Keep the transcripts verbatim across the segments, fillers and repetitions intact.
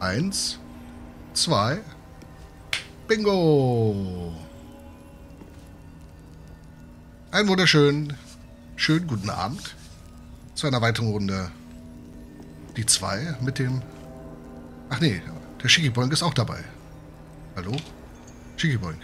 Eins, zwei, Bingo! Einen wunderschönen, schönen guten Abend zu einer weiteren Runde. Die zwei mit dem... Ach nee, der Schikiboink ist auch dabei. Hallo? Schikiboink.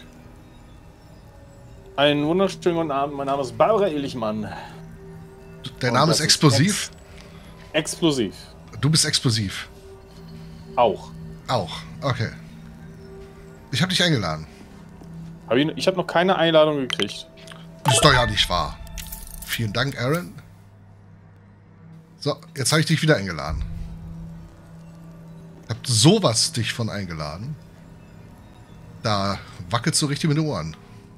Einen wunderschönen guten Abend, mein Name ist Barbara Ehrlichmann. Der Name ist explosiv? Ex explosiv. Du bist explosiv? Auch. Auch, okay. Ich habe dich eingeladen. Hab ich ich habe noch keine Einladung gekriegt. Ist doch ja nicht wahr. Vielen Dank, Aaron. So, jetzt habe ich dich wieder eingeladen. Ich habe sowas dich von eingeladen. Da wackelst du richtig mit den Ohren.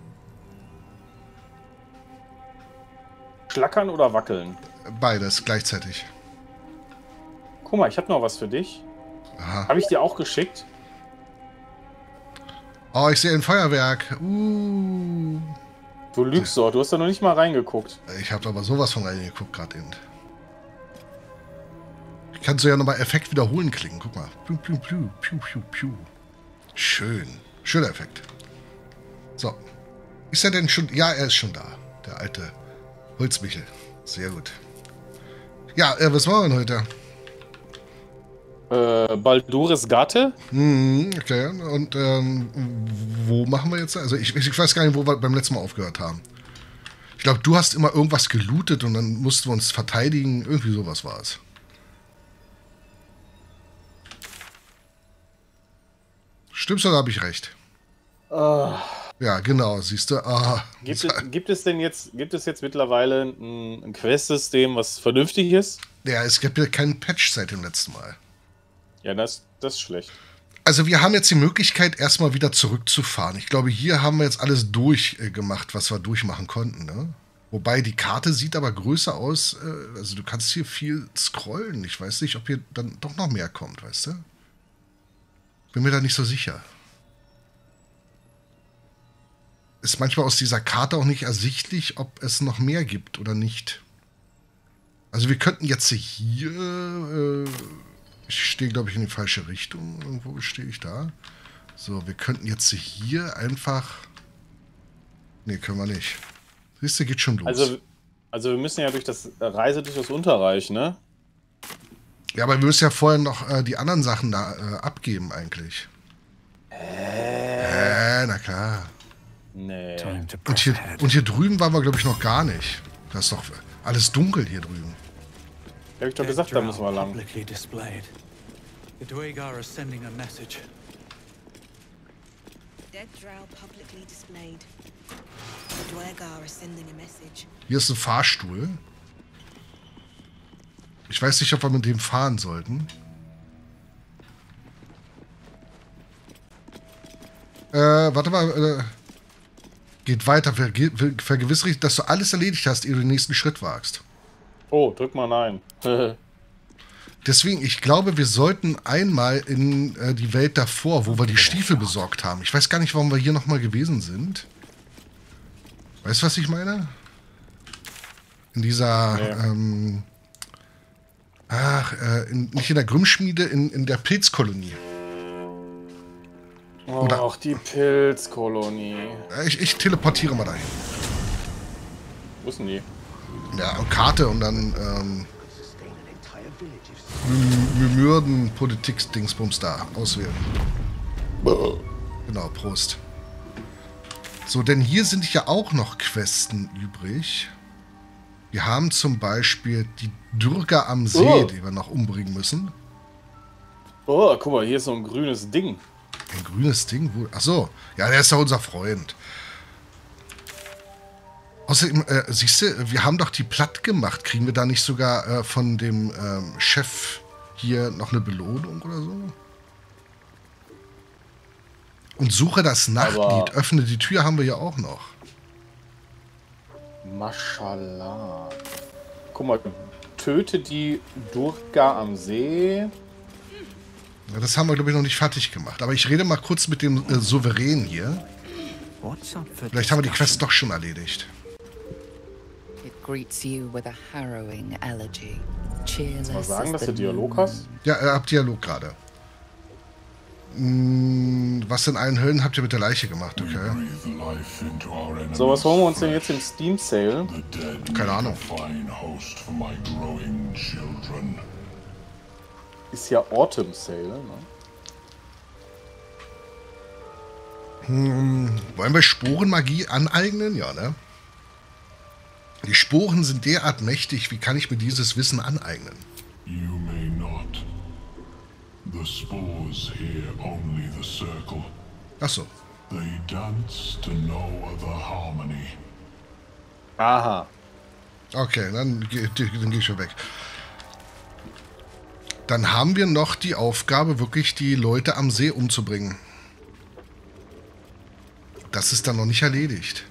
Schlackern oder wackeln? Beides gleichzeitig. Guck mal, ich habe noch was für dich. Habe ich dir auch geschickt? Oh, ich sehe ein Feuerwerk. Uh. Du lügst doch, du hast da noch nicht mal reingeguckt. Ich habe aber sowas von reingeguckt gerade eben. Ich kann so ja nochmal Effekt wiederholen klicken. Guck mal. Piu, piu, piu, piu, piu, piu. Schön. Schöner Effekt. So. Ist er denn schon... Ja, er ist schon da. Der alte Holzmichel. Sehr gut. Ja, äh, was machen wir denn heute? Äh, Baldur's Gate? Hm, okay. Und ähm, wo machen wir jetzt? Also ich, ich weiß gar nicht, wo wir beim letzten Mal aufgehört haben. Ich glaube, du hast immer irgendwas gelootet und dann mussten wir uns verteidigen. Irgendwie sowas war es. Stimmt's oder habe ich recht? Uh, ja, genau, siehst du. Ah, gibt, es, gibt es denn jetzt, gibt es jetzt mittlerweile ein, ein Quest-System, was vernünftig ist? Ja, es gibt ja keinen Patch seit dem letzten Mal. Ja, das, das ist schlecht. Also wir haben jetzt die Möglichkeit, erstmal wieder zurückzufahren. Ich glaube, hier haben wir jetzt alles durchgemacht, was wir durchmachen konnten. Ne? Wobei die Karte sieht aber größer aus. Äh, also du kannst hier viel scrollen. Ich weiß nicht, ob hier dann doch noch mehr kommt, weißt du? Bin mir da nicht so sicher. Ist manchmal aus dieser Karte auch nicht ersichtlich, ob es noch mehr gibt oder nicht. Also wir könnten jetzt hier... Äh, ich stehe, glaube ich, in die falsche Richtung. Irgendwo stehe ich da. So, wir könnten jetzt hier einfach... Nee, können wir nicht. Siehst du, geht schon los. Also, also wir müssen ja durch das Reise durch das Unterreich, ne? Ja, aber wir müssen ja vorher noch äh, die anderen Sachen da äh, abgeben eigentlich. Äh, äh, na klar. Nee. Und hier, und hier drüben waren wir, glaube ich, noch gar nicht. Das ist doch alles dunkel hier drüben. Hab ich doch gesagt, da müssen wir lang. The Dwagar are sending a message. Dead drow publicly displayed. The Dwagar are sending a message. Hier ist ein Fahrstuhl. Ich weiß nicht, ob wir mit dem fahren sollten. Äh, warte mal. Äh, geht weiter. Verge vergewissere dich, dass du alles erledigt hast, ehe du den nächsten Schritt wagst. Oh, drück mal nein. Deswegen, ich glaube, wir sollten einmal in äh, die Welt davor, wo wir die Stiefel besorgt haben. Ich weiß gar nicht, warum wir hier nochmal gewesen sind. Weißt du, was ich meine? In dieser... Nee. Ähm, ach, äh, in, nicht in der Grimmschmiede, in, in der Pilzkolonie. Oder, Ach, die Pilzkolonie. Ich, ich teleportiere mal dahin. Wo ist denn die? Ja, und Karte und dann... Ähm, Mürden, Politik, Dingsbums da auswählen. Genau, Prost. So, denn hier sind ja auch noch Questen übrig. Wir haben zum Beispiel die Durga am See, oh. die wir noch umbringen müssen. Oh, guck mal, hier ist so ein grünes Ding. Ein grünes Ding? Wo? Ach so, ja, der ist ja unser Freund. Außerdem, äh, siehst du, wir haben doch die platt gemacht. Kriegen wir da nicht sogar äh, von dem ähm, Chef hier noch eine Belohnung oder so? Und suche das Nachtlied. Aber Öffne die Tür haben wir ja auch noch. Mashallah. Guck mal, töte die Durga am See. Ja, das haben wir, glaube ich, noch nicht fertig gemacht. Aber ich rede mal kurz mit dem äh, Souverän hier. Vielleicht haben wir die Quest doch schon erledigt. Greets you with a harrowing elegy. Mal sagen, dass du Dialog hast? Ja, er hat Dialog gerade. Hm, was in allen Höllen habt ihr mit der Leiche gemacht, okay? Breathe life into our enemies. So, was holen wir uns denn jetzt im Steam Sale? The dead Keine make Ahnung. a fine host for my growing children. Ist ja Autumn Sale, ne? Hm, wollen wir Sporenmagie aneignen? Ja, ne? Die Sporen sind derart mächtig, wie kann ich mir dieses Wissen aneignen? You may not. The spores hear only the circle. Achso. They dance to no other harmony. Aha. Okay, dann, geh- dann gehe ich schon weg. Dann haben wir noch die Aufgabe, wirklich die Leute am See umzubringen. Das ist dann noch nicht erledigt.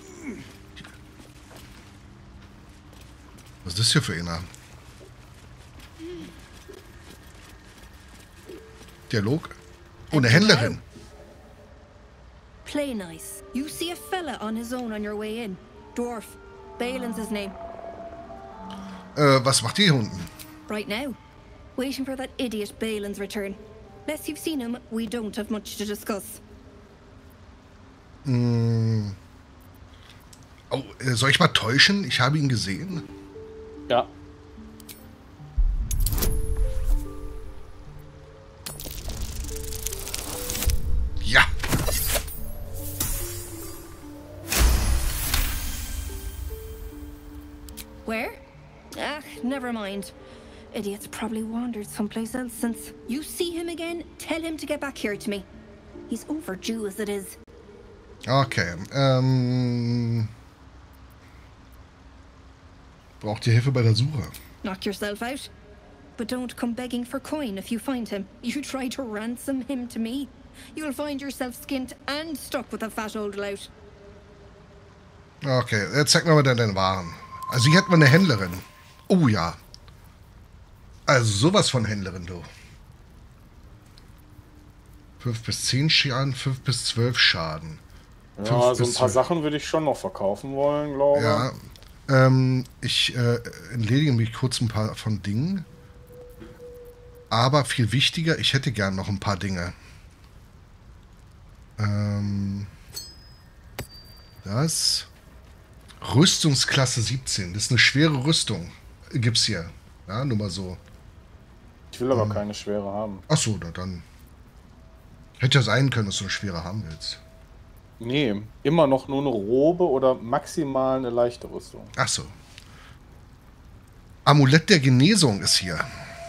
Was ist das hier für einer? Dialog? Oh, eine Händlerin. Play nice. You see a fella on his own on your way in. Dwarf. Balin's his name. Äh, was macht die hier unten? Right now. Waiting for that idiot Balin's return. Less you've seen him, we don't have much to discuss. Hm. Oh, äh, soll ich mal täuschen? Ich habe ihn gesehen. Ja. Ja. Where? Ah, never mind. Idiot's probably wandered someplace else since. You see him again, tell him to get back here to me. He's overdue as it is. Okay. Ähm. Braucht ihr Hilfe bei der Suche? Knock yourself out. But don't come begging for coin if you find him. You try to ransom him to me. You'll find yourself skint and stuck with a fat old lout. Okay, jetzt zeig mal deine Waren. Also hier hat man eine Händlerin. Oh ja. Also sowas von Händlerin, du. fünf bis zehn Schaden, fünf bis zwölf Schaden. Ja, Fünf so ein bis paar zwölf. Sachen würde ich schon noch verkaufen wollen, glaube ich. Ja. Ähm, ich äh, entledige mich kurz ein paar von Dingen. Aber viel wichtiger, ich hätte gern noch ein paar Dinge. Ähm, das. Rüstungsklasse siebzehn. Das ist eine schwere Rüstung. Gibt's hier. Ja, nur mal so. Ich will aber keine schwere haben. Achso, na dann. Hätte ja sein können, dass du eine schwere haben willst. Nee, immer noch nur eine Robe oder maximal eine leichte Rüstung. Achso. Amulett der Genesung ist hier.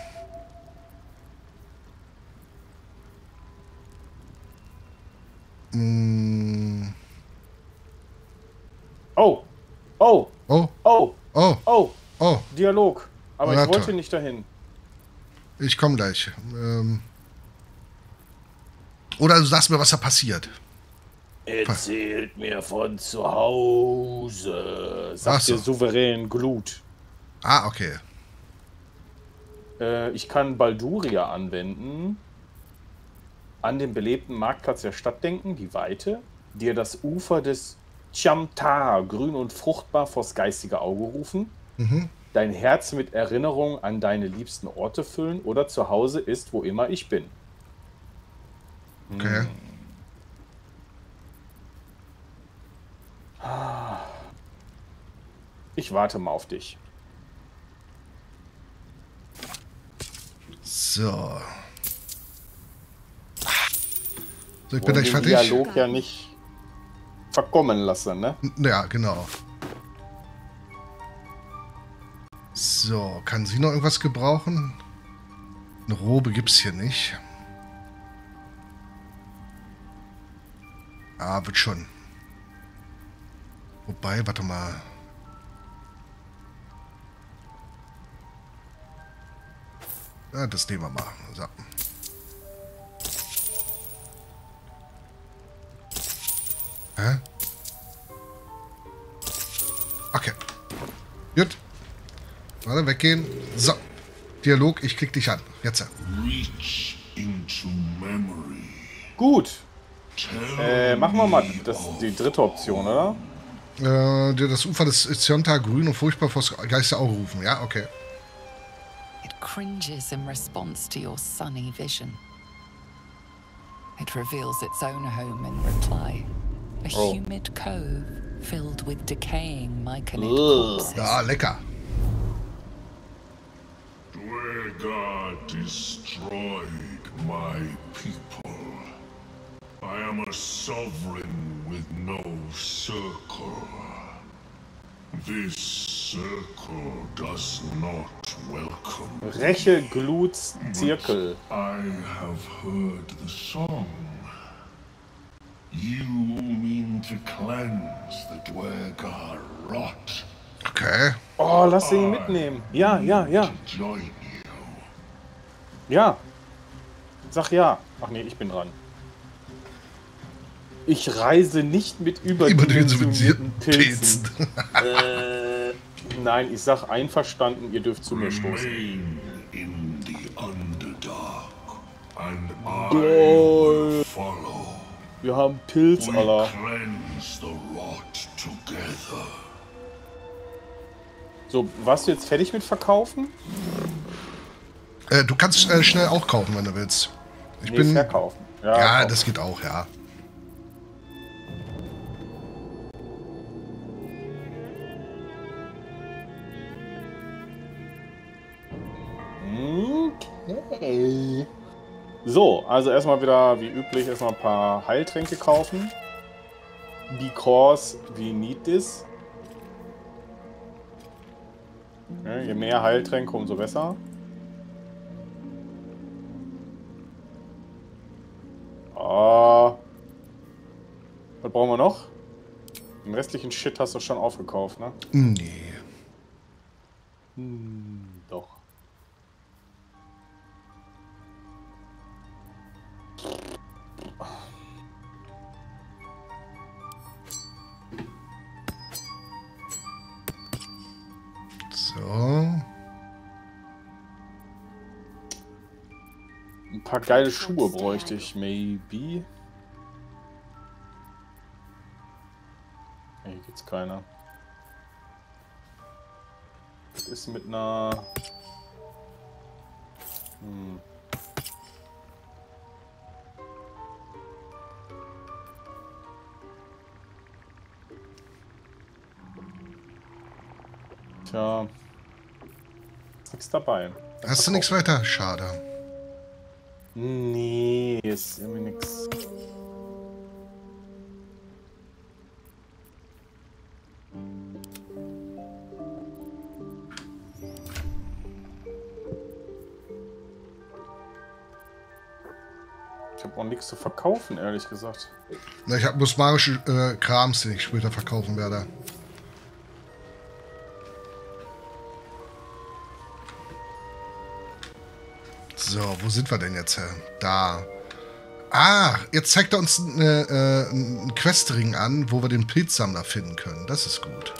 Mm. Oh! Oh! Oh, Oh! oh, Oh! oh. Dialog. Aber Na ich wollte toll. nicht dahin. Ich komme gleich. Ähm. Oder du sagst mir, was da passiert. Erzählt mir von zu Hause, Ach sagt so. der souverän Glut. Ah, okay. Äh, ich kann Balduria anwenden, an den belebten Marktplatz der Stadt denken, die Weite, dir das Ufer des Chamtar grün und fruchtbar vors geistige Auge rufen, Mhm. dein Herz mit Erinnerung an deine liebsten Orte füllen oder zu Hause ist, wo immer ich bin. Okay. Ich warte mal auf dich. So. So, ich bin Wollen gleich den fertig. Dialog ja nicht verkommen lassen, ne? N- Ja, genau. So, kann sie noch irgendwas gebrauchen? Eine Robe gibt's hier nicht. Ah, wird schon. Wobei, warte mal. Ja, das nehmen wir mal. So. Hä? Okay. Gut. Warte, weggehen. So. Dialog, ich klick dich an. Jetzt. Reach into memory. Gut. Tell Äh, machen wir mal me das, of die dritte Option, oder? Äh, dir das Ufer des Zionta grün und furchtbar vors Geister Auge rufen. Ja, okay. It cringes in response to your sunny vision. It reveals its owner home in reply. A Oh. humid cove filled with decaying myconid Ugh. corpses. Ja, lecker. Dwegar destroyed my people. I am a sovereign with no circle. This circle does not welcome. Räche, Glut, Zirkel. I have heard the song. You mean to cleanse the Dwegar rot. Okay. Oh, lass ihn mitnehmen. Ja, ja, ja. To join you. Ja. Sag ja. Ach nee, ich bin dran. Ich reise nicht mit überdimensionierten Überdimensionierten Pilzen. Pilzen. äh, nein, ich sag einverstanden, ihr dürft zu mir stoßen. Remain in the Underdark, and I Geil. will follow. Wir haben Pilz, We Alter. cleanse the rot together. So, warst du jetzt fertig mit Verkaufen? Äh, du kannst äh, schnell auch kaufen, wenn du willst. Ich Nee, bin. verkaufen. Ja, kaufen. das geht auch, ja. Okay. So, also erstmal wieder wie üblich erstmal ein paar Heiltränke kaufen. Because we need this. Ja, je mehr Heiltränke, umso besser. Ah. Was brauchen wir noch? Den restlichen Shit hast du schon aufgekauft, ne? Nee. Hm, doch. So. Ein paar geile Schuhe bräuchte ich, maybe. Hier gibt's keiner. Das ist mit einer... Hm. Tja. Ist nichts dabei. Hast du nichts weiter? Schade. Nee, ist irgendwie nix. Ich habe auch nichts zu verkaufen, ehrlich gesagt. Na, ich habe bloß magische äh, Krams, den ich später verkaufen werde. So, wo sind wir denn jetzt? Äh, Da. Ah, jetzt zeigt er uns eine, äh, einen Questring an, wo wir den Pilzsammler finden können. Das ist gut.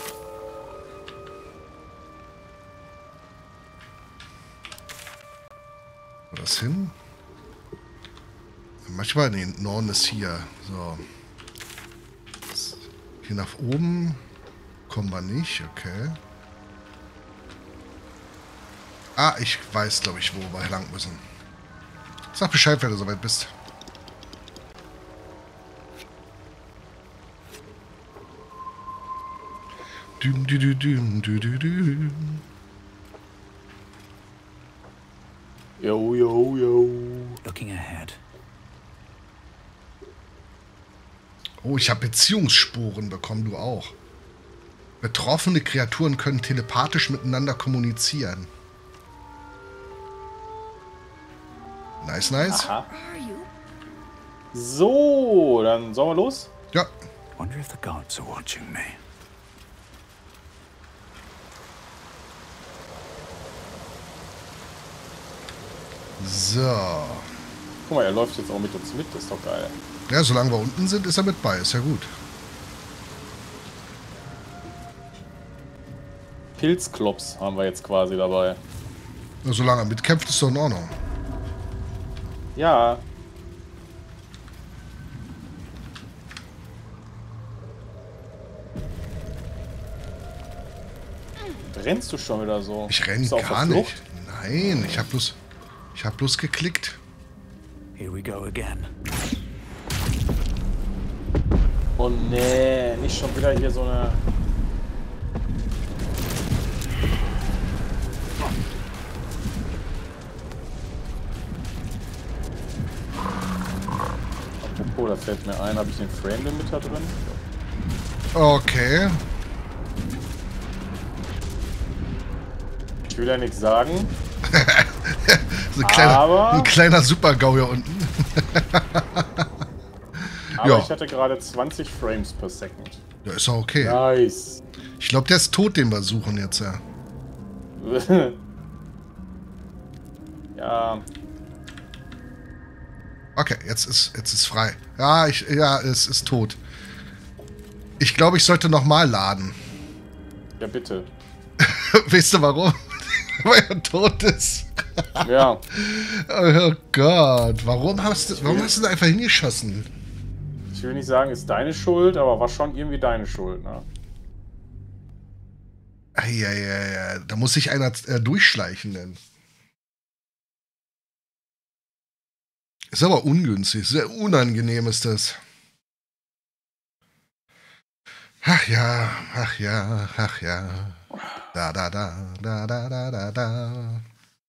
Wo das hin? Manchmal, nee, Norden ist hier. So. Hier nach oben kommen wir nicht, okay. Ah, ich weiß, glaube ich, wo wir lang müssen. Sag Bescheid, wenn du soweit bist. Düm, dü, dü, düm, dü, dü, dü. Yo, yo, yo. Looking ahead. Oh, ich habe Beziehungsspuren bekommen, du auch. Betroffene Kreaturen können telepathisch miteinander kommunizieren. Nice, nice. Aha. So, dann sollen wir los? Ja, Wonder if the gods are watching me. so. Guck mal, er läuft jetzt auch mit uns mit, das ist doch geil. Ja, solange wir unten sind, ist er mit bei. Ist ja gut. Pilzklops haben wir jetzt quasi dabei. Ja, solange er mitkämpft, ist doch in Ordnung. Ja. Rennst du schon wieder so? Ich renne Bist du auf der gar Flucht? nicht. Nein, ich habe bloß, ich habe bloß geklickt. Here we go again. Oh nee, nicht schon wieder hier so eine... Apropos, da fällt mir ein, habe ich den Frame Limiter drin? Okay. Ich will ja nichts sagen. so ein, kleiner, Aber- ein kleiner Super-GAU hier unten. Aber Ja. ich hatte gerade zwanzig Frames per Second. Ja, ist auch okay. Nice. Ich glaube, der ist tot, den wir suchen jetzt, ja. Ja, Okay, jetzt ist, jetzt ist frei. Ja, ich, ja, es ist tot. Ich glaube, ich sollte nochmal laden. ja bitte. Weißt du warum? Weil er tot ist. Ja, Oh Gott, warum hast du, warum hast du da einfach hingeschossen? ich will nicht sagen, ist deine Schuld, aber war schon irgendwie deine Schuld, ne? Ja, ja, ja, da muss sich einer äh, durchschleichen denn. Ist aber ungünstig, sehr unangenehm ist das. Ach ja, ach ja, ach ja. Da, da, da, da, da, da, da, da.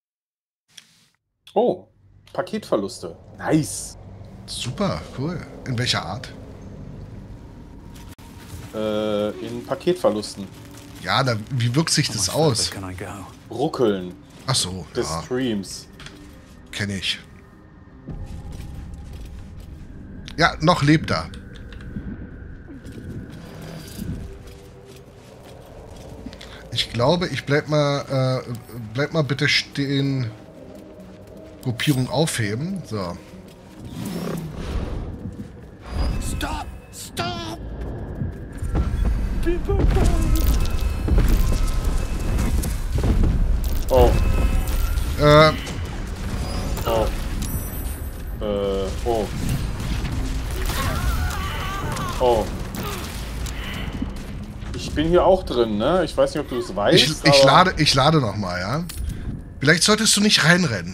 Oh, Paketverluste. Nice. Super, cool. In welcher Art? Äh, in Paketverlusten. Ja, da, wie wirkt sich How das much aus? further can I go? Ruckeln Ach so, des ja, Streams. kenne ich. Ja, noch lebt er. Ich glaube, ich bleib mal, äh, bleib mal bitte stehen. Gruppierung aufheben. So. Stop! Stop! Oh, Äh, oh. Äh, oh. Oh. Ich bin hier auch drin, ne? Ich weiß nicht, ob du es weißt. ich, ich aber- lade, ich lade noch mal, ja. Vielleicht solltest du nicht reinrennen.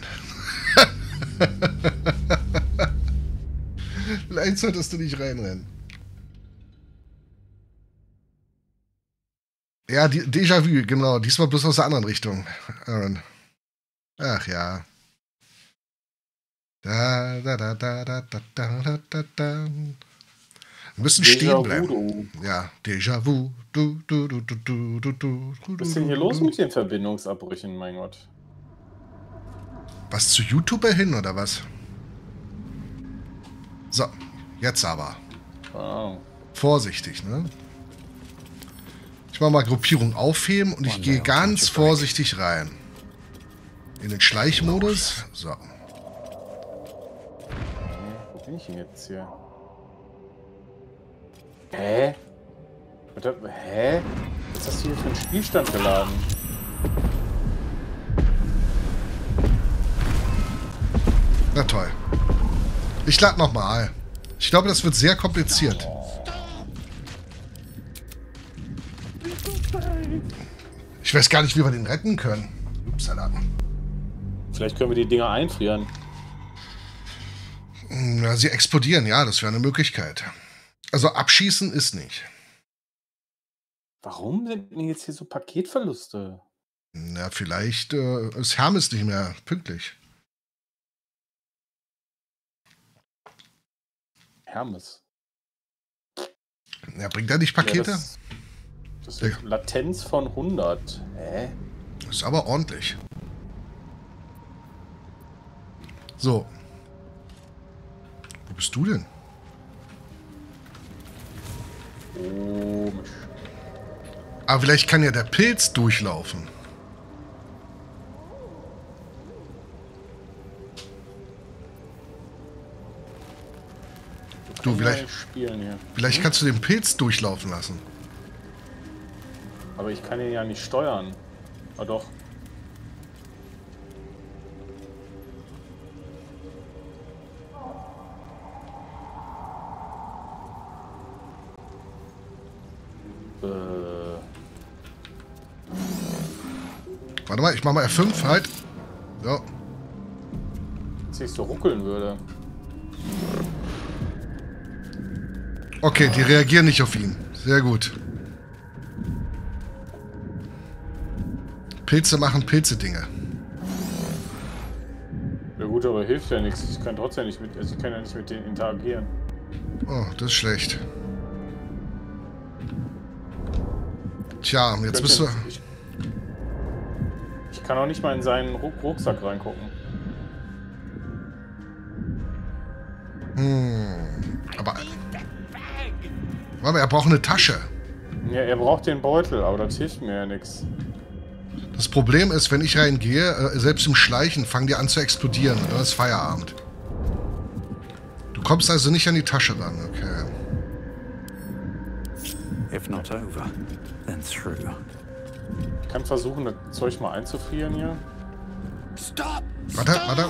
Vielleicht solltest du nicht reinrennen. Ja, die- Déjà-vu, genau. Diesmal bloß aus der anderen Richtung. Aaron. Ach ja. Da, da, da, da, da, da, da, da, da. Wir müssen stehen Déjà-vu, bleiben. du. Ja, Déjà-vu. Du, du, du, du, du, du, du, Was ist denn hier los mit den Verbindungsabbrüchen, mein Gott? Was, zu YouTuber hin oder was? So, jetzt aber. Wow. Vorsichtig, ne? Ich mach mal Gruppierung aufheben und ich One gehe day I'll ganz catch a break. vorsichtig rein. In den Schleichmodus. So. Wo bin ich denn jetzt hier? Hä? Warte, hä? Was hast du hier für einen Spielstand geladen? Na toll. Ich lade nochmal. Ich glaube, das wird sehr kompliziert. Ich weiß gar nicht, wie wir den retten können. Upsala. Vielleicht können wir die Dinger einfrieren. Na, sie explodieren, ja, das wäre eine Möglichkeit. Also abschießen ist nicht. Warum sind denn jetzt hier so Paketverluste? Na, vielleicht äh, ist Hermes nicht mehr pünktlich. Hermes. Ja, bringt er nicht Pakete? Ja, das, das ist Latenz von hundert. Hä? Ist aber ordentlich. So. Wo bist du denn? Komisch. Aber vielleicht kann ja der Pilz durchlaufen. Du, Kann vielleicht, ja nicht spielen hier. vielleicht kannst du den Pilz durchlaufen lassen. Aber ich kann ihn ja nicht steuern. Ah doch. Äh, Warte mal, ich mach mal F fünf, halt. So. als ich so ruckeln würde. Okay, die reagieren nicht auf ihn. Sehr gut. Pilze machen Pilze-Dinge. Ja gut, aber hilft ja nichts. Ich kann trotzdem nicht mit, also ich kann ja nicht mit denen interagieren. Oh, das ist schlecht. Tja, jetzt Könnte bist du... nicht- Ich, ich kann auch nicht mal in seinen Ruck Rucksack reingucken. Hm, aber... Aber er braucht eine Tasche. Ja, er braucht den Beutel, aber das hilft mir ja nichts. Das Problem ist, wenn ich reingehe, äh, selbst im Schleichen, fangen die an zu explodieren. Dann ist Feierabend. Du kommst also nicht an die Tasche ran, okay. If not over, then through. Ich kann versuchen, das Zeug mal einzufrieren hier. Stop! Warte, warte.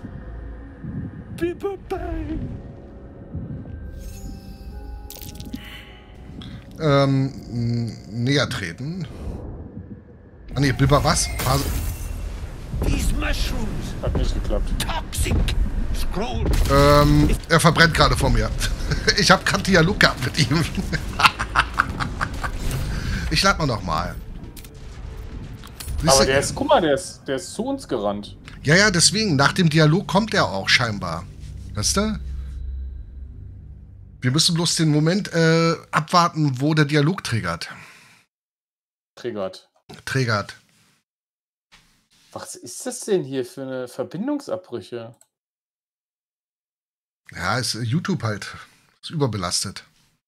Ähm, m, näher treten. Ah ne, Bibber was? Phase. These mushrooms, Hat nicht geklappt. toxic. Scroll. Ähm, er verbrennt gerade vor mir. Ich habe gerade Dialog gehabt mit ihm. Ich lad mal noch mal. Siehst Aber du? der ist, guck mal, der ist, der ist zu uns gerannt. Ja, ja, deswegen. Nach dem Dialog kommt er auch scheinbar. Weißt du? Wir müssen bloß den Moment äh, abwarten, wo der Dialog triggert. Triggert. Triggert. Was ist das denn hier für eine Verbindungsabbrüche? Ja, ist äh, YouTube halt. Ist überbelastet.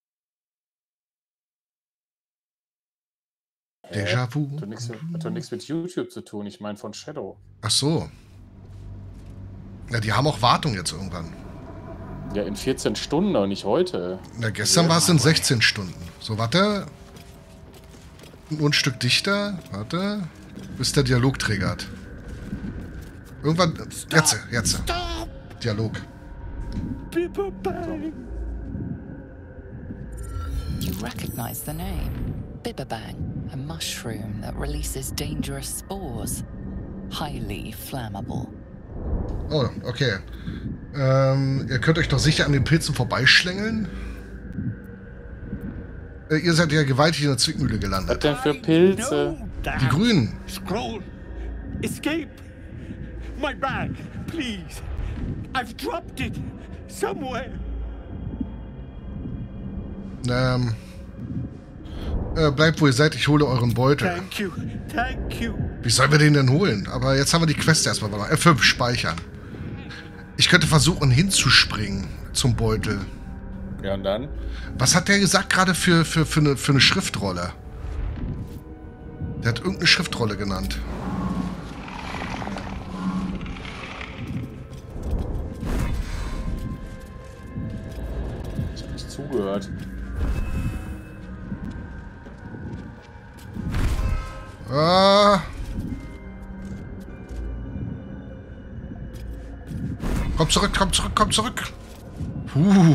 Hä? Déjà-vu. Hat doch nichts mit- hat doch nichts mit YouTube zu tun. Ich meine von Shadow. Ach so. Ja, die haben auch Wartung jetzt irgendwann. Ja, in vierzehn Stunden, aber nicht heute. Na, gestern war es in sechzehn Stunden. So, warte. Nur ein Stück dichter. Warte. Bis der Dialog triggert. Irgendwann. Jetzt, jetzt. Dialog. You recognize the name. Bibberbang, a mushroom that releases dangerous spores. Highly flammable. Oh, okay. Ähm, ihr könnt euch doch sicher an den Pilzen vorbeischlängeln. Äh, ihr seid ja gewaltig in der Zwickmühle Was gelandet. denn für Pilze? Die Grünen. Scroll. Escape. My bag, please. I've dropped it somewhere. Ähm. Äh, bleibt, wo ihr seid, ich hole euren Beutel. Thank you. Thank you. Wie sollen wir den denn holen? Aber jetzt haben wir die Quest erstmal. F fünf speichern. Ich könnte versuchen hinzuspringen zum Beutel. Ja, und dann? Was hat der gesagt gerade für, für, für, eine, für eine Schriftrolle? Der hat irgendeine Schriftrolle genannt. Ich hab nicht zugehört. Ah. Komm zurück, komm zurück, komm zurück. Puh.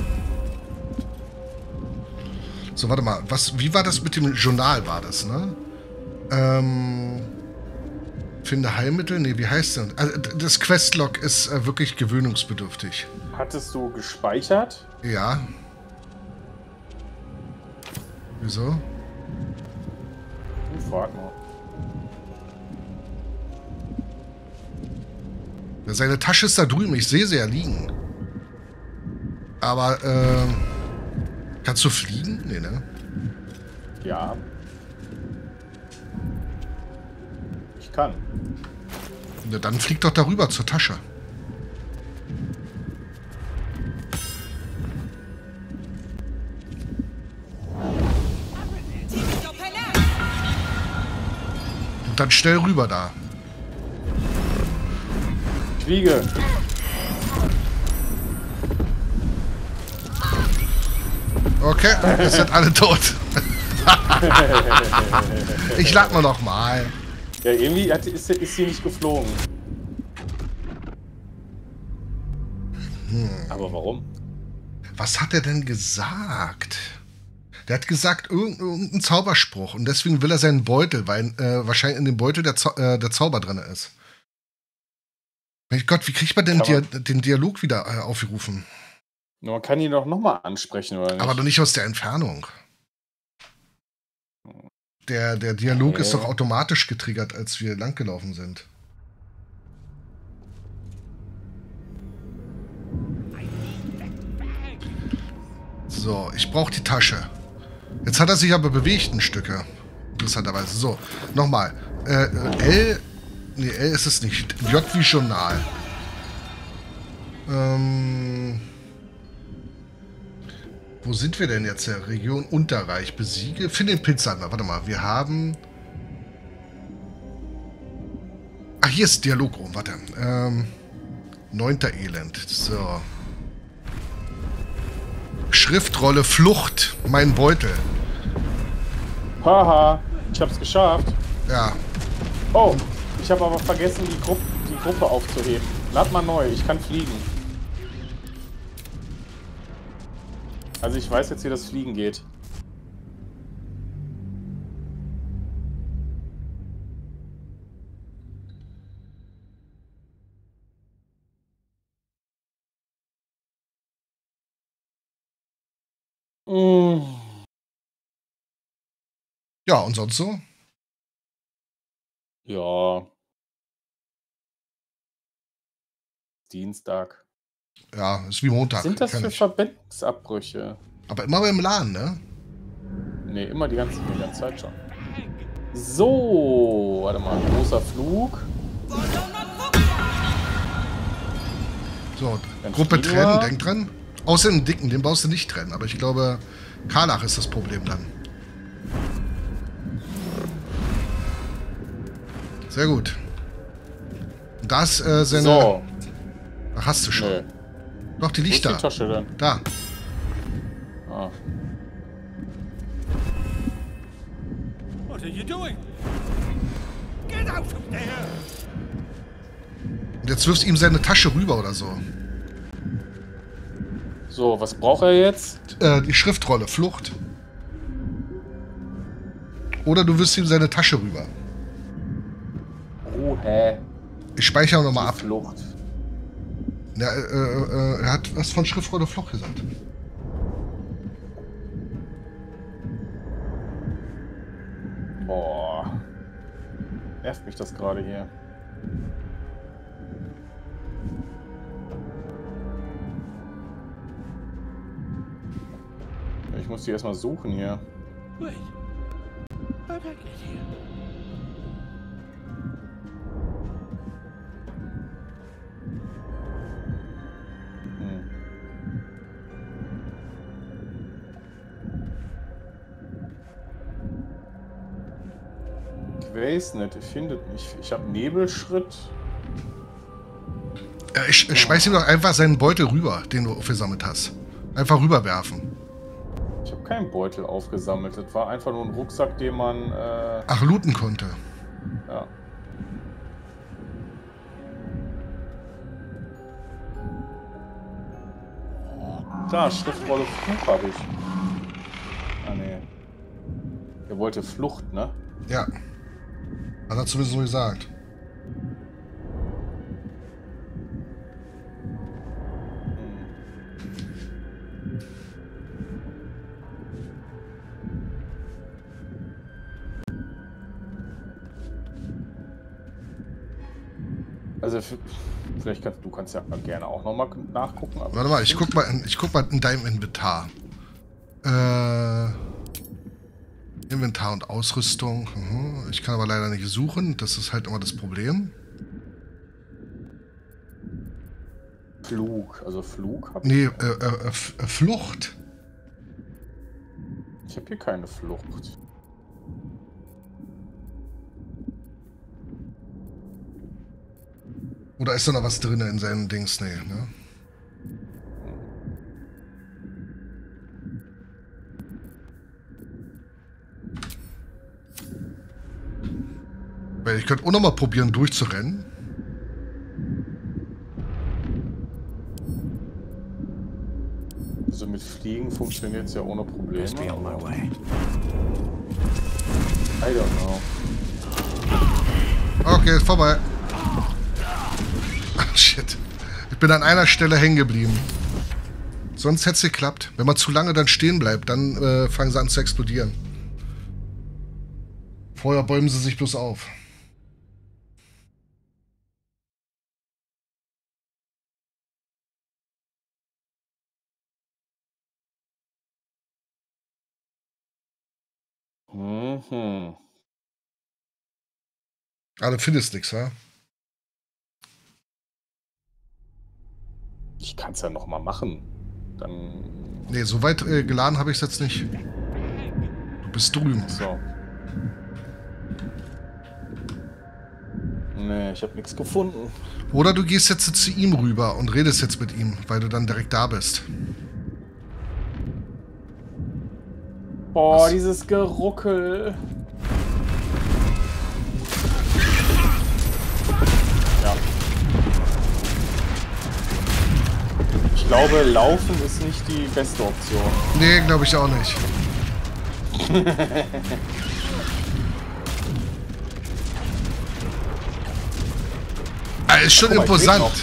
So, warte mal. Was, wie war das mit dem Journal, war das, ne? Ähm. Finde Heilmittel? Nee, wie heißt das? Also, das Questlog ist äh, wirklich gewöhnungsbedürftig. Hattest du gespeichert? Ja. Wieso? Ich frag mal. Ja, seine Tasche ist da drüben. Ich sehe sie ja liegen. Aber, äh... kannst du fliegen? Nee, ne? Ja. Ich kann. Ja, dann flieg doch darüber zur Tasche. Und dann schnell rüber da. Fliege. Okay, wir sind alle tot. Ich lad mal noch mal. Ja, irgendwie hat, ist, ist sie nicht geflogen. Hm. Aber warum? Was hat er denn gesagt? Der hat gesagt, irgendein, irgendein Zauberspruch. Und deswegen will er seinen Beutel, weil äh, wahrscheinlich in dem Beutel der, Zau äh, der Zauber drin ist. Mein Gott, wie kriegt man denn Kann Dia den Dialog wieder äh, aufgerufen? Nur man kann ihn doch nochmal ansprechen, oder nicht? Aber doch nicht aus der Entfernung. Der, der Dialog Okay. ist doch automatisch getriggert, als wir langgelaufen sind. So, ich brauche die Tasche. Jetzt hat er sich aber bewegt ein Stücke. Interessanterweise. So, nochmal. Äh, L. Nee, L ist es nicht. J wie Journal. Ähm. Wo sind wir denn jetzt? Der Region Unterreich. Besiege. Finde den Pilzsammler. Warte mal. Wir haben. Ah, hier ist Dialograum. Warte. Ähm. Neunter Elend. So. Schriftrolle Flucht. Mein Beutel. Haha, ich hab's geschafft. Ja. Oh, ich habe aber vergessen, die, Gru die Gruppe aufzuheben. Lad mal neu, ich kann fliegen. Also ich weiß jetzt, wie das Fliegen geht. Mm. Ja, und sonst so? Ja. Dienstag. Ja, ist wie Montag. Was sind das kenn für ich. Verbindungsabbrüche? Aber immer beim Laden, ne? Ne, immer die ganze, die ganze Zeit schon. So, warte mal, großer Flug. So, Dann Gruppe fliegen trennen, wir. denk dran. Außer den dicken, den brauchst du nicht trennen. Aber ich glaube, Karlach ist das Problem dann. Sehr gut. Und da ist äh, seine... So, Ach, hast du schon. nö. Doch, die Wo liegt ist die da. Tasche denn? Da. Ah. What are you doing? Get out of there! Und jetzt wirfst du ihm seine Tasche rüber oder so. So, was braucht er jetzt? Äh, die Schriftrolle, Flucht. Oder du wirfst ihm seine Tasche rüber. Oh, hä? Ich speichere nochmal Die ab. Flucht. Ja, äh, äh, er hat was von Schriftrolle Flucht gesagt. Boah. Nervt mich das gerade hier. Ich muss die erstmal suchen hier. Wait. How did I get here? Hm. Ich weiß nicht, ich finde nicht. Ich habe Nebelschritt. Äh, ich ich schmeiß ihm doch einfach seinen Beutel rüber, den du aufgesammelt hast. Einfach rüberwerfen. Ich habe keinen Beutel aufgesammelt. Das war einfach nur ein Rucksack, den man. Äh, Ach, looten konnte. ja. Da, Schriftrolle Fluch habe ich. Ah, nee. Er wollte Flucht, ne? Ja. Hat er zumindest so gesagt. Also, f- vielleicht kannst du kannst ja gerne auch nochmal nachgucken. Aber Warte mal, ich guck mal, in, ich guck mal in deinem Inventar. Äh, Inventar und Ausrüstung. Mhm. Ich kann aber leider nicht suchen. Das ist halt immer das Problem. Flug, also Flug habe Nee, äh, äh, F- äh, Flucht. ich. Ich habe hier keine Flucht. Oder ist da noch was drin in seinen Dings? Nee, ne? Weil ich könnte auch noch mal probieren, durchzurennen. Also mit Fliegen funktioniert es ja ohne Probleme. Best be on my way. I don't know. Okay, ist vorbei. Ach, shit. Ich bin an einer Stelle hängen geblieben. Sonst hätte es geklappt. Wenn man zu lange dann stehen bleibt, dann äh, fangen sie an zu explodieren. Vorher bäumen sie sich bloß auf. Mhm. Ah, du findest nichts, wa? Ich kann es ja noch mal machen. Dann. Nee, so weit äh, geladen habe ich es jetzt nicht. Du bist drüben. So. Nee, ich habe nichts gefunden. Oder du gehst jetzt zu ihm rüber und redest jetzt mit ihm, weil du dann direkt da bist. Boah, Was? dieses Geruckel. Ja. Ich glaube, laufen ist nicht die beste Option. Nee, glaube ich auch nicht. Ah, ist schon Guck mal, ich imposant. leb noch.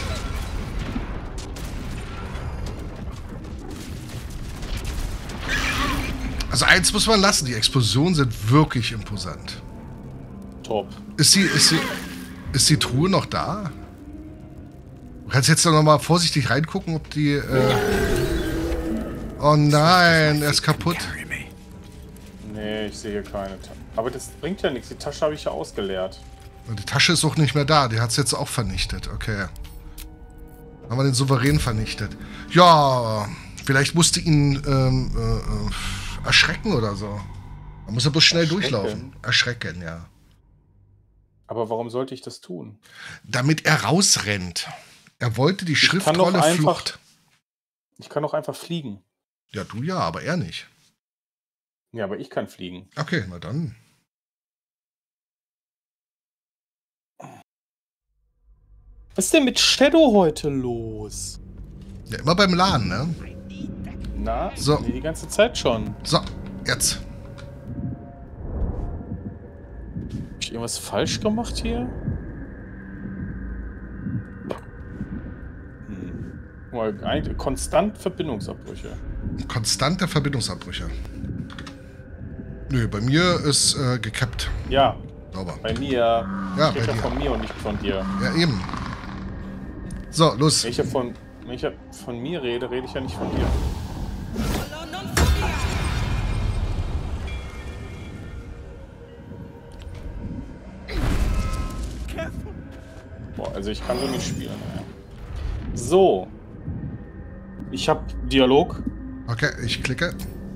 Also eins muss man lassen, die Explosionen sind wirklich imposant. Top. Ist die, ist die, ist die Truhe noch da? Du kannst jetzt noch mal vorsichtig reingucken, ob die... Äh oh nein, er ist kaputt. Nee, ich sehe hier keine Tasche. Aber das bringt ja nichts. Die Tasche habe ich ja ausgeleert. Die Tasche ist auch nicht mehr da. Die hat es jetzt auch vernichtet. Okay. Haben wir den souverän vernichtet. Ja, vielleicht musste ihn ähm, äh, erschrecken oder so. Man muss ja bloß schnell Erschrecken? durchlaufen. Erschrecken, ja. Aber warum sollte ich das tun? Damit er rausrennt. Er wollte die kann doch Schriftrolle einfach- Flucht. Ich kann doch einfach fliegen. Ja, du ja, aber er nicht. Ja, aber ich kann fliegen. Okay, na dann. Was ist denn mit Shadow heute los? Ja, immer beim Laden, ne? Na, So. nee, die ganze Zeit schon. So, jetzt. Hab ich irgendwas falsch gemacht hier? Hm. Mal, eigentlich konstant Verbindungsabbrüche. Konstante Verbindungsabbrüche. Nö, bei mir ist äh, gekappt. Ja, Sauber. bei mir. Ja, ich bei rede ja dir. von mir und nicht von dir. Ja, eben. So, los. Wenn ich, ja von, wenn ich ja von mir rede, rede ich ja nicht von dir. Boah, also ich kann so nicht spielen. Ey. So. Ich hab Dialog. Okay, ich klicke.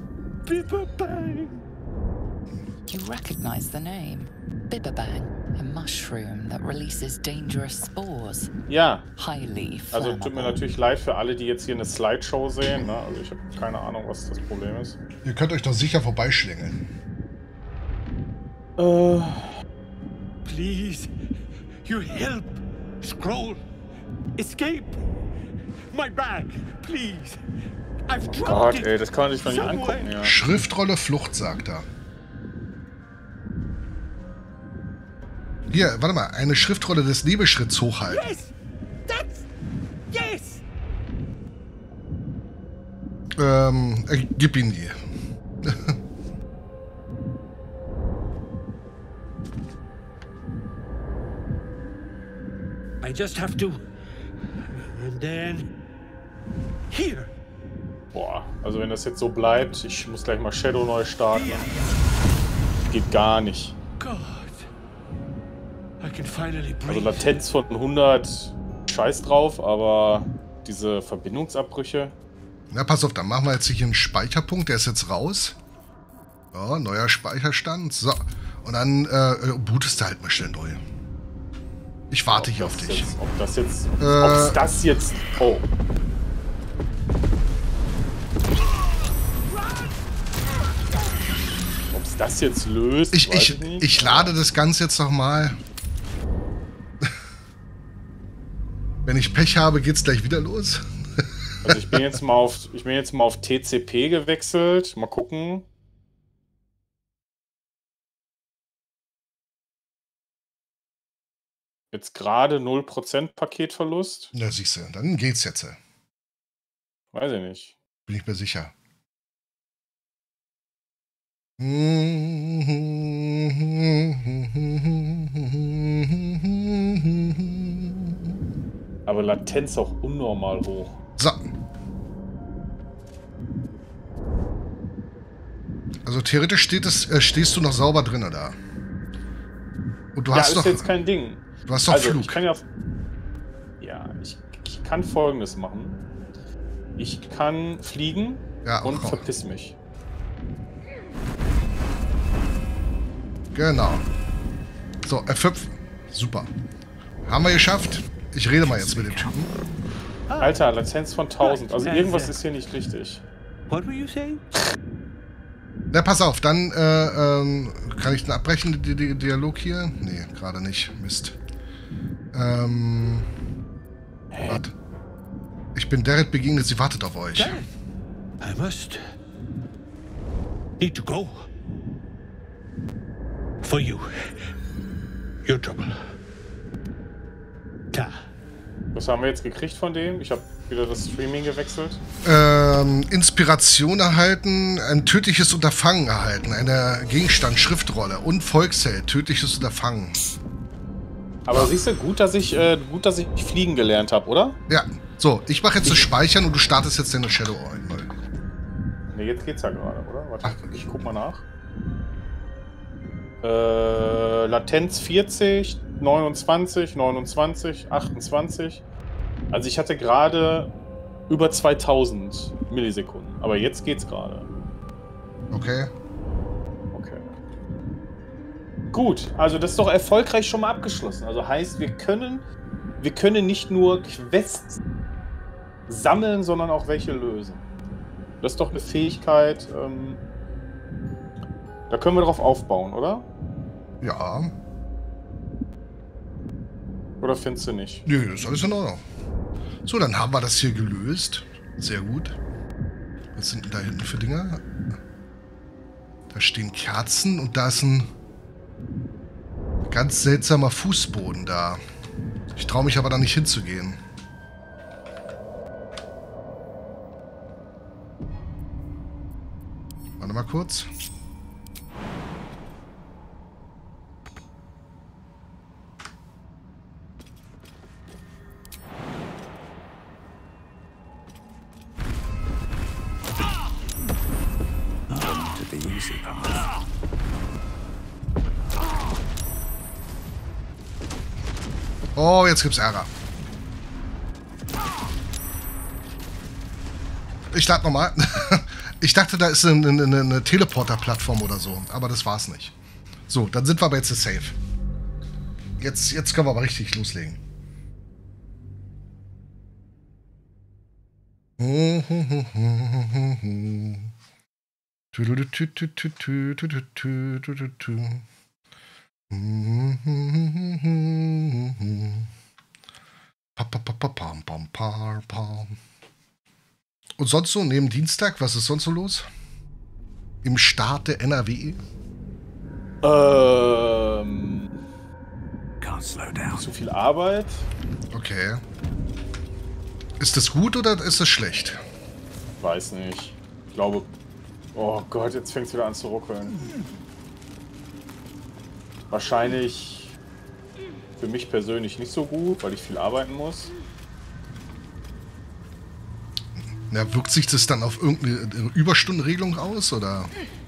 You recognize the name. Bibberbang, a mushroom that releases dangerous spores. Ja, Highly also tut mir flammable. natürlich leid für alle, die jetzt hier eine Slideshow sehen. Ne? Also ich habe keine Ahnung, was das Problem ist. Ihr könnt euch doch sicher vorbeischlängeln. Äh, Please, you help. Scroll. Escape. My bag, please. I've oh dropped Gott, it. ey, das kann man sich doch nicht Somewhere. angucken, ja. Schriftrolle Flucht, sagt er. Hier, warte mal. Eine Schriftrolle des Nebelschritts hochhalten. Yes, that's yes. Ähm, äh, gib ihn die. I just have to. And then here. Boah, also wenn das jetzt so bleibt, ich muss gleich mal Shadow neu starten. Geht gar nicht. God. I can finally breathe. Also Latenz von hundert, scheiß drauf, aber diese Verbindungsabbrüche. Na, pass auf, dann machen wir jetzt hier einen Speicherpunkt. Der ist jetzt raus. Ja, neuer Speicherstand. So. Und dann äh, bootest du halt mal schnell neu. Ich warte ob hier auf das dich. Jetzt, ob das jetzt. Äh. Ob das jetzt. Oh. Ob es das jetzt löst. Ich, weiß ich, nicht. ich lade das Ganze jetzt noch mal. Wenn ich Pech habe, geht's gleich wieder los. Also ich bin jetzt mal auf. Ich bin jetzt mal auf T C P gewechselt. Mal gucken. Jetzt gerade null Prozent Paketverlust. Na, siehst du, dann geht's jetzt. Weiß ich nicht. Bin ich mir sicher. Aber Latenz auch unnormal hoch. So. Also theoretisch steht es, äh, stehst du noch sauber drin da. Und du Ja, hast ist doch, jetzt kein Ding. du hast doch Also, Flug. ich kann ja... Ja, ich, ich kann Folgendes machen. Ich kann fliegen Ja, und auch. verpiss mich. Genau. So, F fünf. Super. Haben wir geschafft. Ich rede mal jetzt mit dem Typen. Alter, Latenz von tausend. Also irgendwas ist hier nicht richtig. What were you saying? Na, pass auf, dann äh, ähm, kann ich den abbrechen, den Di Dialog hier? Nee, gerade nicht. Mist. Ähm. Warte. Ich bin Derek begegnet, sie wartet auf euch. Gareth, I must need to go. For you. Your trouble. Ta. Was haben wir jetzt gekriegt von dem? Ich habe wieder das Streaming gewechselt. Ähm, Inspiration erhalten, ein tödliches Unterfangen erhalten, eine Gegenstand, Schriftrolle und Volksheld, tödliches Unterfangen. Aber siehst du, gut, dass ich, äh, gut, dass ich fliegen gelernt habe, oder? Ja, so, ich mache jetzt das Speichern und du startest jetzt deine Shadow einmal. Ne, jetzt geht's ja gerade, oder? Warte, Ach. ich guck mal nach. Äh, Latenz vierzig, neunundzwanzig, neunundzwanzig, achtundzwanzig. Also ich hatte gerade über zweitausend Millisekunden. Aber jetzt geht's gerade. Okay. Okay. Gut, also das ist doch erfolgreich schon mal abgeschlossen. Also heißt, wir können, wir können nicht nur Quests sammeln, sondern auch welche lösen. Das ist doch eine Fähigkeit, ähm, da können wir drauf aufbauen, oder? Ja. Oder findest du nicht? Nö, das ist alles in Ordnung. So, dann haben wir das hier gelöst. Sehr gut. Was sind denn da hinten für Dinger? Da stehen Kerzen und da ist ein ganz seltsamer Fußboden da. Ich traue mich aber da nicht hinzugehen. Warte mal kurz. Oh, jetzt gibt's Ärger. Ich starte nochmal. Ich dachte, da ist eine, eine, eine Teleporter-Plattform oder so, aber das war's nicht. So, dann sind wir aber jetzt safe. Jetzt, jetzt können wir aber richtig loslegen. Und sonst so, neben Dienstag, was ist sonst so los? Im Staat der N R W? Ähm. Can't slow down. Zu viel Arbeit. Okay. Ist das gut oder ist das schlecht? Weiß nicht. Ich glaube. Oh Gott, jetzt fängt es wieder an zu ruckeln. Wahrscheinlich für mich persönlich nicht so gut, weil ich viel arbeiten muss. Na, wirkt sich das dann auf irgendeine Überstundenregelung aus, oder?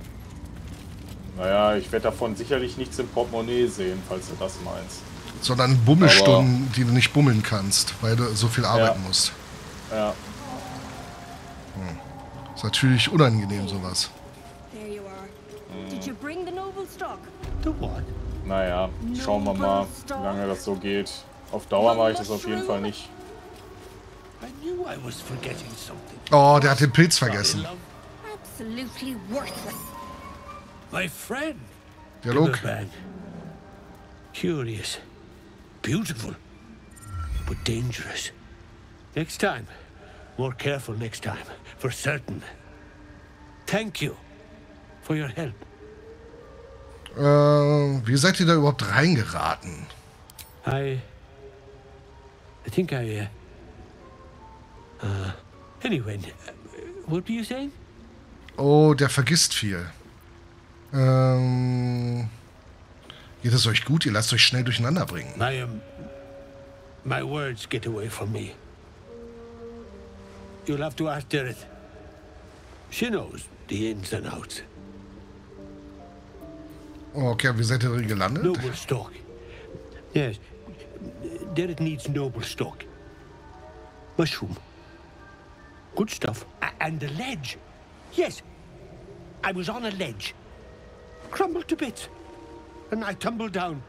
Naja, ich werde davon sicherlich nichts im Portemonnaie sehen, falls du das meinst. Sondern Bummelstunden, Aber die du nicht bummeln kannst, weil du so viel arbeiten Ja. musst. Ja. Ist natürlich unangenehm, sowas. There you are. Did you bring the noble stock? The what? Naja, schauen wir mal, wie lange das so geht. Auf Dauer mache ich das auf jeden Fall nicht. I knew I was forgetting something. Oh, der hat den Pilz vergessen. Absolutely worthless. My friend. Dialog. Bibberbang. Curious. Beautiful. But dangerous. Next time. More careful next time. For certain. Thank you. For your help. Äh, wie seid ihr da überhaupt reingeraten? I... I think I... Uh, uh, anyway, uh, What were you saying? Oh, der vergisst viel. Ähm, geht es euch gut? Ihr lasst euch schnell durcheinander bringen. My, um, my words get away from me. You'll have to ask Dirith. She knows the ins and outs. Okay, wie seid ihr drin gelandet? Noble stock. Yes. Dirith needs noble stock. Mushroom. Good stuff. A and the ledge. Yes. I was on a ledge. Crumbled to bits. And I tumbled down.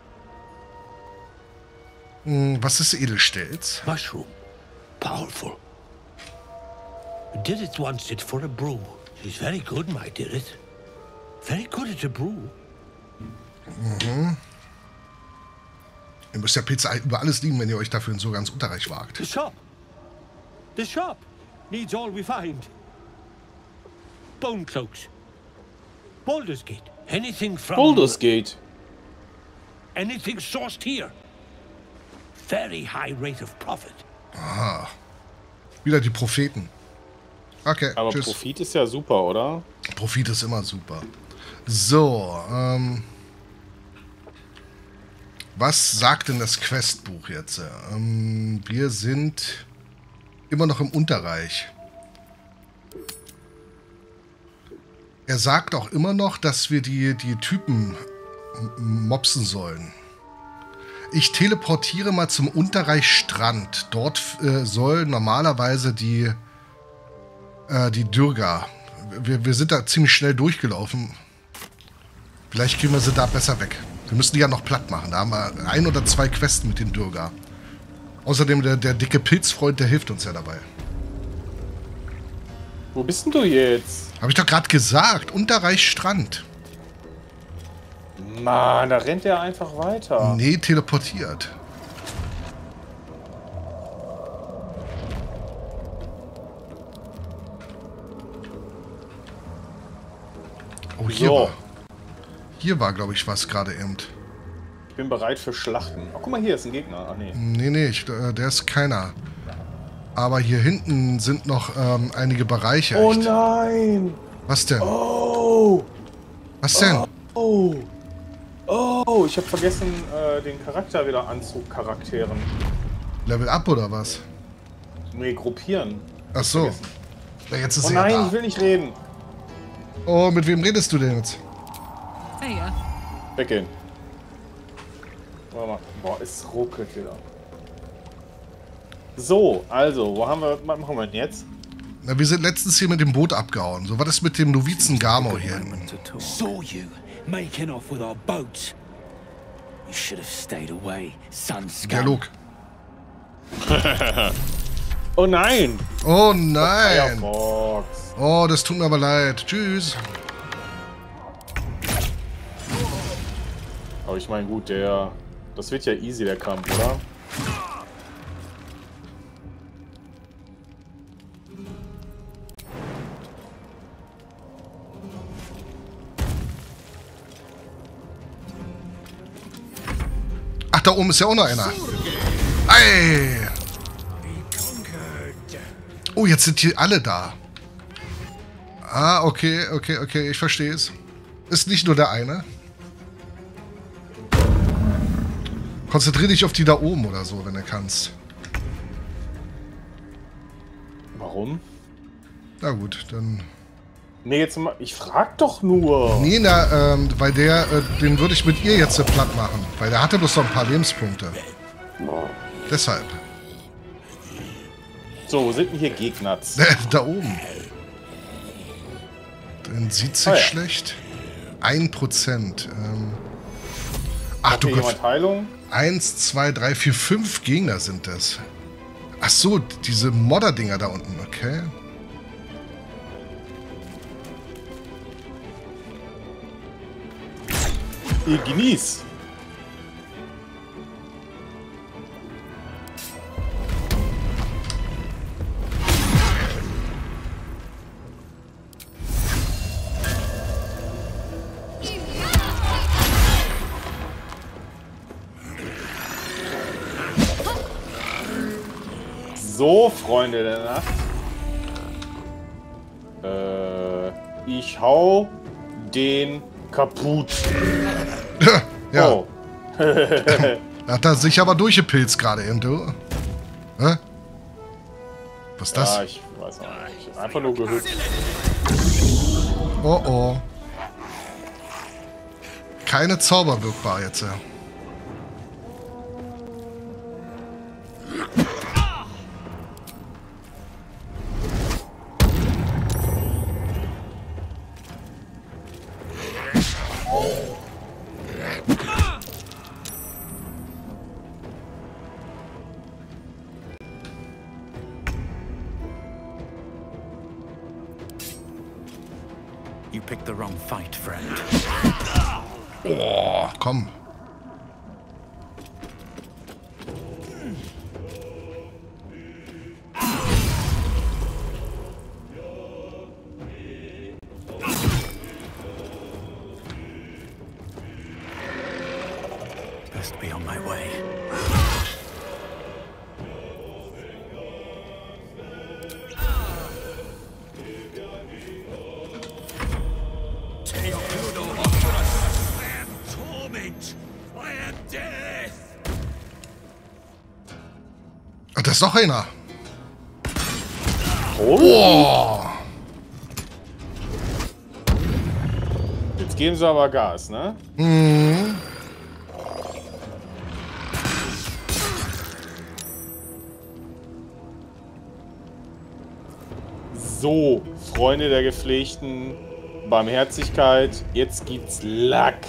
Hm, was ist Edelstelz? Mushroom. Powerful. Dirith wants it for a brew. She's very good, my Dirith. Very good at a brew. Mhm. Ihr müsst ja Pizza über alles lieben, wenn ihr euch dafür in so ganz Unterreich wagt. The shop. The shop needs all we find. Bone cloaks. Baldur's Gate. Anything from... Baldur's Gate. Anything sourced here. Very high rate of profit. Aha. Wieder die Propheten. Okay, Aber tschüss. Profit ist ja super, oder? Profit ist immer super. So, ähm... was sagt denn das Questbuch jetzt? Ähm, wir sind immer noch im Unterreich. Er sagt auch immer noch, dass wir die, die Typen mopsen sollen. Ich teleportiere mal zum Unterreichsstrand. Dort äh, soll normalerweise die, äh, die Dürger. Wir, wir sind da ziemlich schnell durchgelaufen. Vielleicht kriegen wir sie da besser weg. Wir müssen die ja noch platt machen. Da haben wir ein oder zwei Questen mit den Dürger. Außerdem der, der dicke Pilzfreund, der hilft uns ja dabei. Wo bist denn du jetzt? Habe ich doch gerade gesagt. Unterreichsstrand. Mann, da rennt er einfach weiter. Nee, teleportiert. Oh, hier So. war... Hier war, glaube ich, was gerade eben. Ich bin bereit für Schlachten. Oh, guck mal, hier ist ein Gegner. Ach nee. Nee, nee, ich, äh, der ist keiner. Aber hier hinten sind noch ähm, einige Bereiche. Oh echt. nein! Was denn? Oh! Was denn? Oh! Oh, ich habe vergessen, äh, den Charakter wieder anzucharakteren. Level up oder was? Nee, gruppieren. Ach so. Ja, jetzt ist Oh er nein, da. ich will nicht reden. Oh, mit wem redest du denn jetzt? Hey, ja. Weggehen. Warte mal. Boah, es ruckelt wieder. So, also, wo haben wir, was machen wir denn jetzt? Na, wir sind letztens hier mit dem Boot abgehauen. So war das mit dem Novizen Gamo hier hinten. Saw you making off with our boats. You should have stayed away, son scum. Dialog. Oh nein! Oh nein! Firefox. Oh, das tut mir aber leid. Tschüss. Aber ich meine, gut, der... Das wird ja easy, der Kampf, oder? Ach, da oben ist ja auch noch einer. Ey! Oh, jetzt sind hier alle da. Ah, okay, okay, okay, ich verstehe es. Ist nicht nur der eine. Konzentrier dich auf die da oben oder so, wenn du kannst. Warum? Na gut, dann... Nee, jetzt mal... Ich frag doch nur! Nee, na, ähm, weil der, äh, den würde ich mit ihr jetzt so platt machen. Weil der hatte bloß noch ein paar Lebenspunkte. Deshalb. So, wo sind denn hier Gegner? Da oben. Dann sieht sich Oh ja. schlecht. Ein Prozent. Ähm. Ach Hat du hier Gott. jemand Heilung? Eins, zwei, drei, vier, fünf Gegner sind das. Ach so, diese Modder-Dinger da unten, okay. Ignis! So, Freunde der Nacht. Äh, ich hau den kaputt. Ja. Oh. Hat er sich aber durchgepilzt gerade eben, du. Hä? Was ist das? Ja, ich weiß auch nicht. Einfach nur gehüpft. Oh oh. Keine Zauber wirkbar jetzt, ja. You picked the wrong fight, friend. Oh, komm. Best be on my way. Ach, das ist noch einer. Oh. Oh. Jetzt geben sie aber Gas, ne? Mhm. So, Freunde der gepflegten Barmherzigkeit, jetzt gibt's Lack.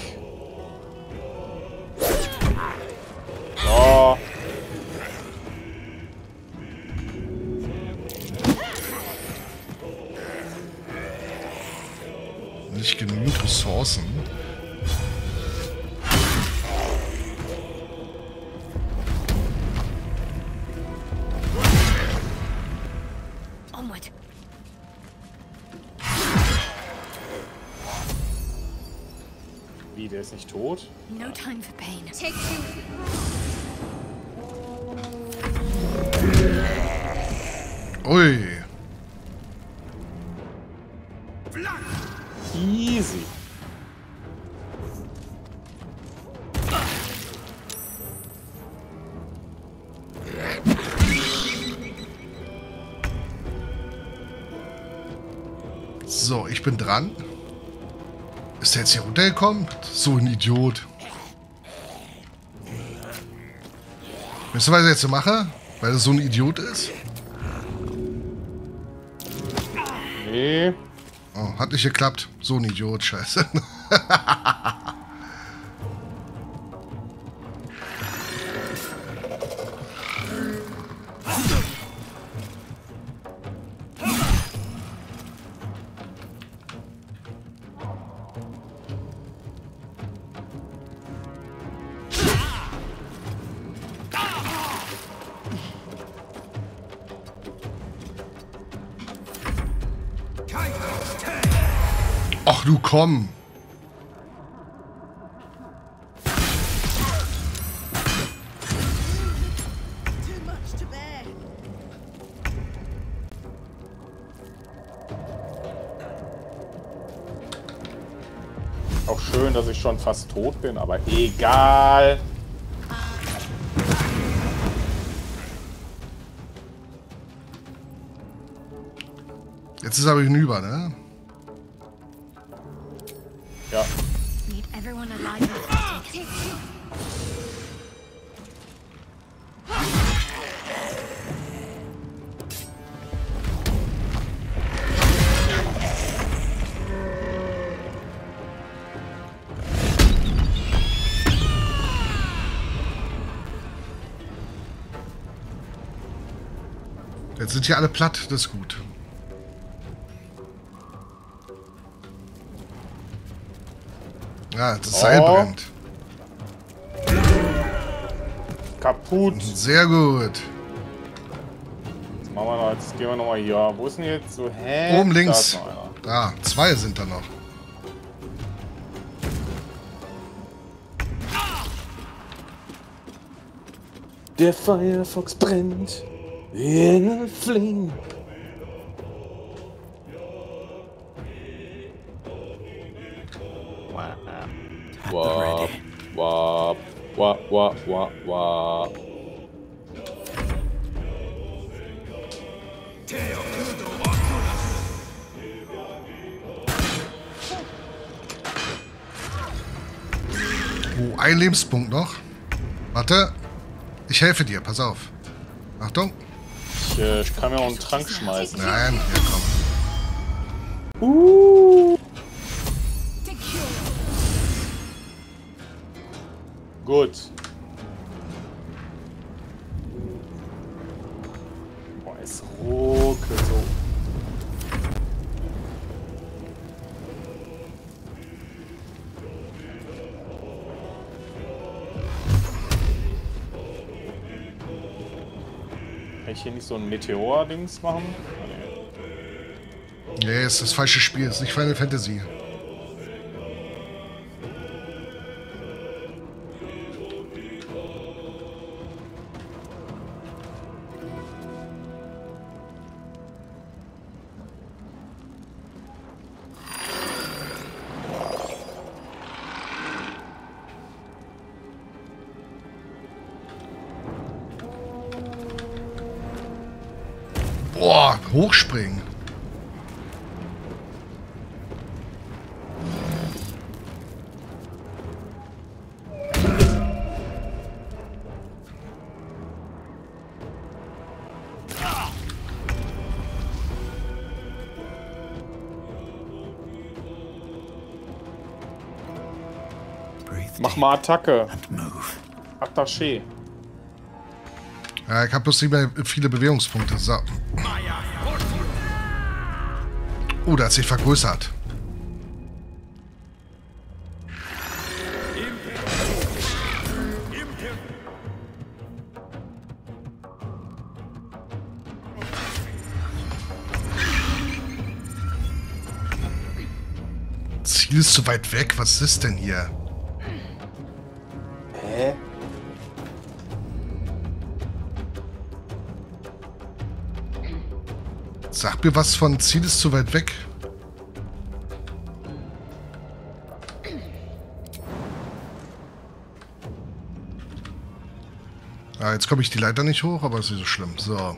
So. Nicht genügend Ressourcen. Onward. Wie, der ist nicht tot? No time for pain. Take Ui. Easy. So, ich bin dran. Ist der jetzt hier runtergekommen? So ein Idiot. Weißt du, was ich jetzt so mache? Weil er so ein Idiot ist? Nee. Oh, hat nicht geklappt. So ein Idiot, scheiße. Ach du komm. Too much to bear. Auch schön, dass ich schon fast tot bin, aber egal. Jetzt ist er aber hinüber, ne? Ja. Need everyone alive and fighting. Jetzt sind hier alle platt, das ist gut. Ja, das Seil Oh. brennt. Kaputt. Sehr gut. Jetzt machen wir noch, jetzt gehen wir nochmal hier. Wo ist denn jetzt so? Hä? Oben Da links. ist noch einer. Da, zwei sind da noch. Der Firefox brennt in a flame. Wap, wap, wap, wap, wap, wap. Oh, ein Lebenspunkt noch. Warte. Ich helfe dir, pass auf. Achtung. Ich, äh, ich kann mir auch einen Trank schmeißen. Nein, hier komm. Uh. Gut. Boah, es ruckelt so. Kann ich hier nicht so ein Meteor-Dings machen? Nee, nee, ist das falsche Spiel. Ist nicht Final Fantasy. Boah, hochspringen. Mach mal Attacke. Attaché. Ja, ich habe bloß nicht mehr viele Bewegungspunkte. So. Oh, der hat sich vergrößert. Ziel ist zu weit weg. Was ist denn hier? Hä? Sag mir was von Ziel ist zu weit weg. Ah, jetzt komme ich die Leiter nicht hoch, aber ist nicht so schlimm. So.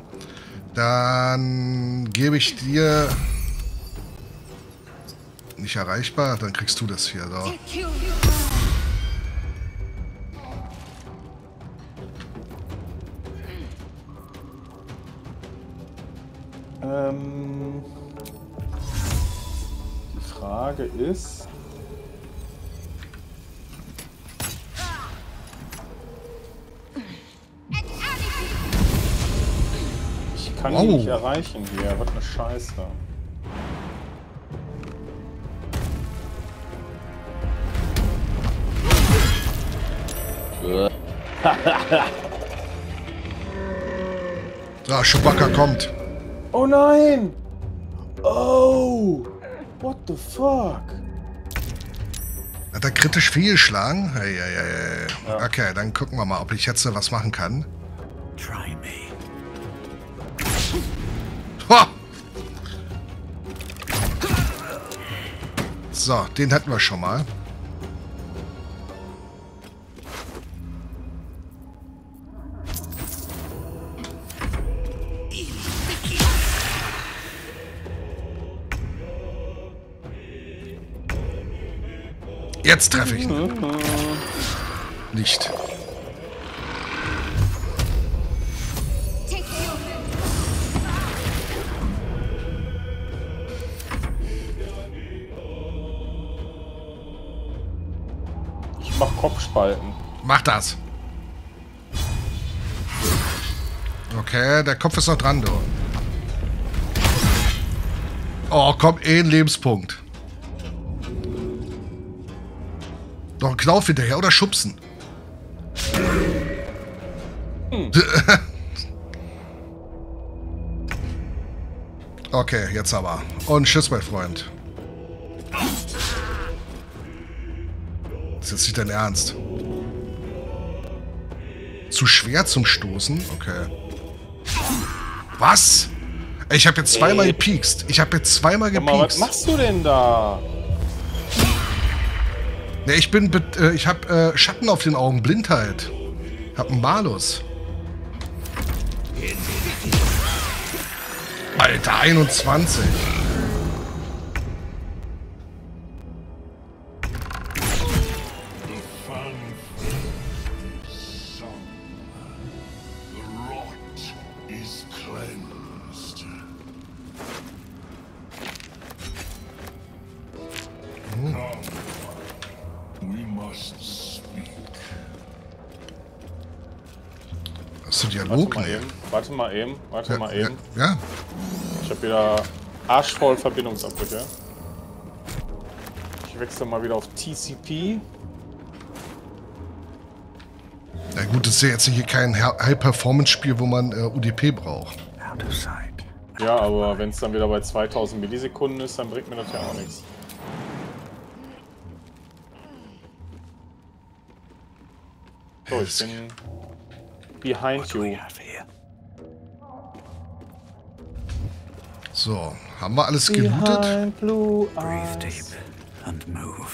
Dann gebe ich dir... Nicht erreichbar, dann kriegst du das hier. So. Ähm, die Frage ist... Ich kann ihn Wow. nicht erreichen hier. Was eine Scheiße. So, Chewbacca kommt. Oh nein! Oh! What the fuck? Hat er kritisch fehlgeschlagen? Hey, hey, hey, hey. Okay, dann gucken wir mal, ob ich jetzt was machen kann. Try me. Ha! So, den hatten wir schon mal. Jetzt treffe ich ihn. Nicht. Ich mach Kopfspalten. Mach das. Okay, der Kopf ist noch dran, du. Oh, komm, ein Lebenspunkt. Noch ein Knauf hinterher oder schubsen. Hm. Okay, jetzt aber. Und tschüss, mein Freund. Das ist jetzt nicht dein Ernst. Zu schwer zum Stoßen? Okay. Was? Ich habe jetzt zweimal Ey. gepiekst. Ich habe jetzt zweimal Sag mal, was gepiekst. machst du denn da? Ne, ich bin, äh, ich hab äh, Schatten auf den Augen, Blindheit. Hab einen Malus. Alter, einundzwanzig. Warte mal eben, warte mal eben, warte ja, mal eben. Ja, ja. Ich habe wieder arschvoll Verbindungsabbrüche. Ich wechsle mal wieder auf T C P. Na gut, das ist ja jetzt hier kein High-Performance-Spiel, wo man äh, U D P braucht. Ja, aber wenn es dann wieder bei zweitausend Millisekunden ist, dann bringt mir das ja auch nichts. So, ich bin behind you. So, haben wir alles gelootet? Breathe deep and move.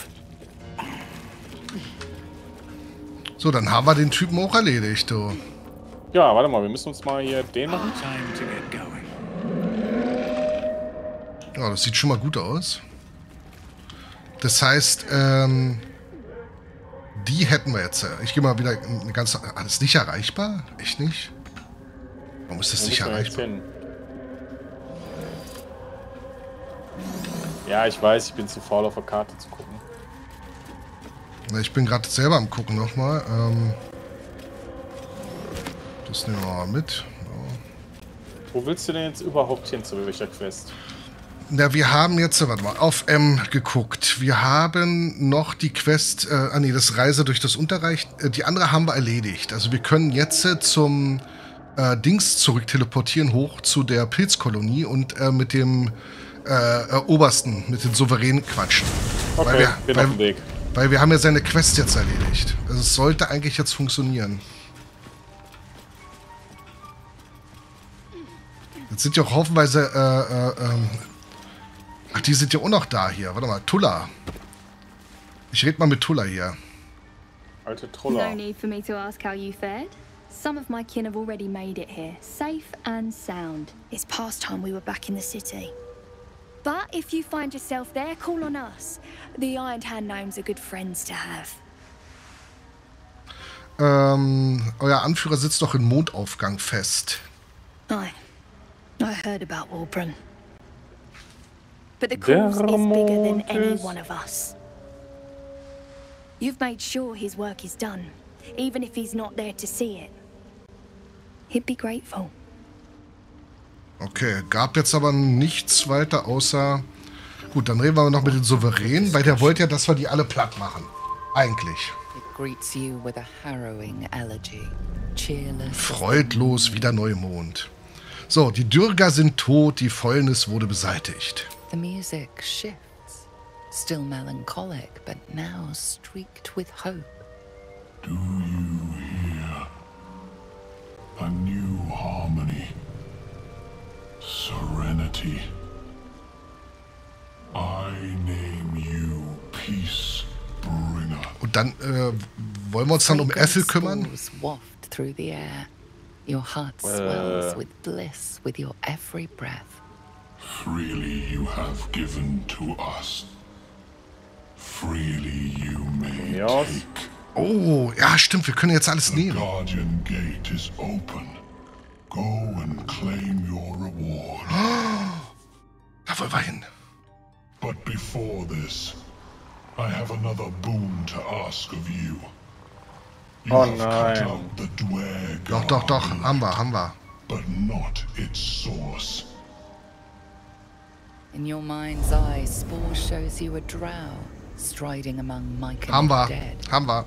So, dann haben wir den Typen auch erledigt, du. Ja, warte mal, wir müssen uns mal hier den machen. Ja, das sieht schon mal gut aus. Das heißt, ähm, die hätten wir jetzt. Ich gehe mal wieder eine ganze. Alles nicht erreichbar? Echt nicht? Warum ist das nicht erreichbar? Ja, ich weiß, ich bin zu faul auf der Karte zu gucken. Ich bin gerade selber am Gucken nochmal. Ähm, das nehmen wir mal mit. Ja. Wo willst du denn jetzt überhaupt hin zu welcher Quest? Na, wir haben jetzt, warte mal, auf M geguckt. Wir haben noch die Quest, äh, ah nee, das Reise durch das Unterreich. Äh, die andere haben wir erledigt. Also wir können jetzt äh, zum äh, Dings zurück teleportieren, hoch zu der Pilzkolonie und äh, mit dem äh, äh, Obersten, mit den Souveränen quatschen. Okay, weil wir, bin weil, auf dem Weg. Weil wir haben ja seine Quest jetzt erledigt. Also es sollte eigentlich jetzt funktionieren. Jetzt sind ja auch haufenweise, äh, äh, ähm ach, die sind ja auch noch da hier. Warte mal, Tulla. Ich rede mal mit Tulla hier. Alte Trulla. No need for me to ask how you fared. Some of my kin have already made it here, safe and sound. It's past time we were back in the city. But if you find yourself there, call on us. The Iron Hand gnomes are good friends to have. Ähm, euer Anführer sitzt doch in Mondaufgang fest. Aye. I heard about Warbron. But the cause is bigger than any one of us. You've made sure his work is done, even if he's not there to see it. He'd be grateful. Okay, gab jetzt aber nichts weiter außer... Gut, dann reden wir noch mit den Souveränen, weil der wollte ja, dass wir die alle platt machen. Eigentlich. Greets you with a harrowing elegy. Cheerless. Freudlos wie der Neumond. So, die Dürger sind tot, die Fäulnis wurde beseitigt. The music shifts. Still melancholic, but now streaked with hope. Do you hear? A new harmony. Serenity. I name you Peacebringer. Und dann äh, wollen wir uns dann um Ethel kümmern? Waft through the air. Your heart swells with bliss with your every breath. Freely you have given to us. Freely you may Yes. take. Oh, ja, stimmt, wir können jetzt alles The nehmen. Guardian Gate is open. Go and claim your reward. Da wollen wir hin. But before this, I have another boon to ask of you. You Oh have cut nein. out the Dwerg Doch, doch, doch, army, haben wir, haben wir. but not its source. In your mind's eye, Spore shows you a drow striding among Myconid Haben wir, dead. haben wir.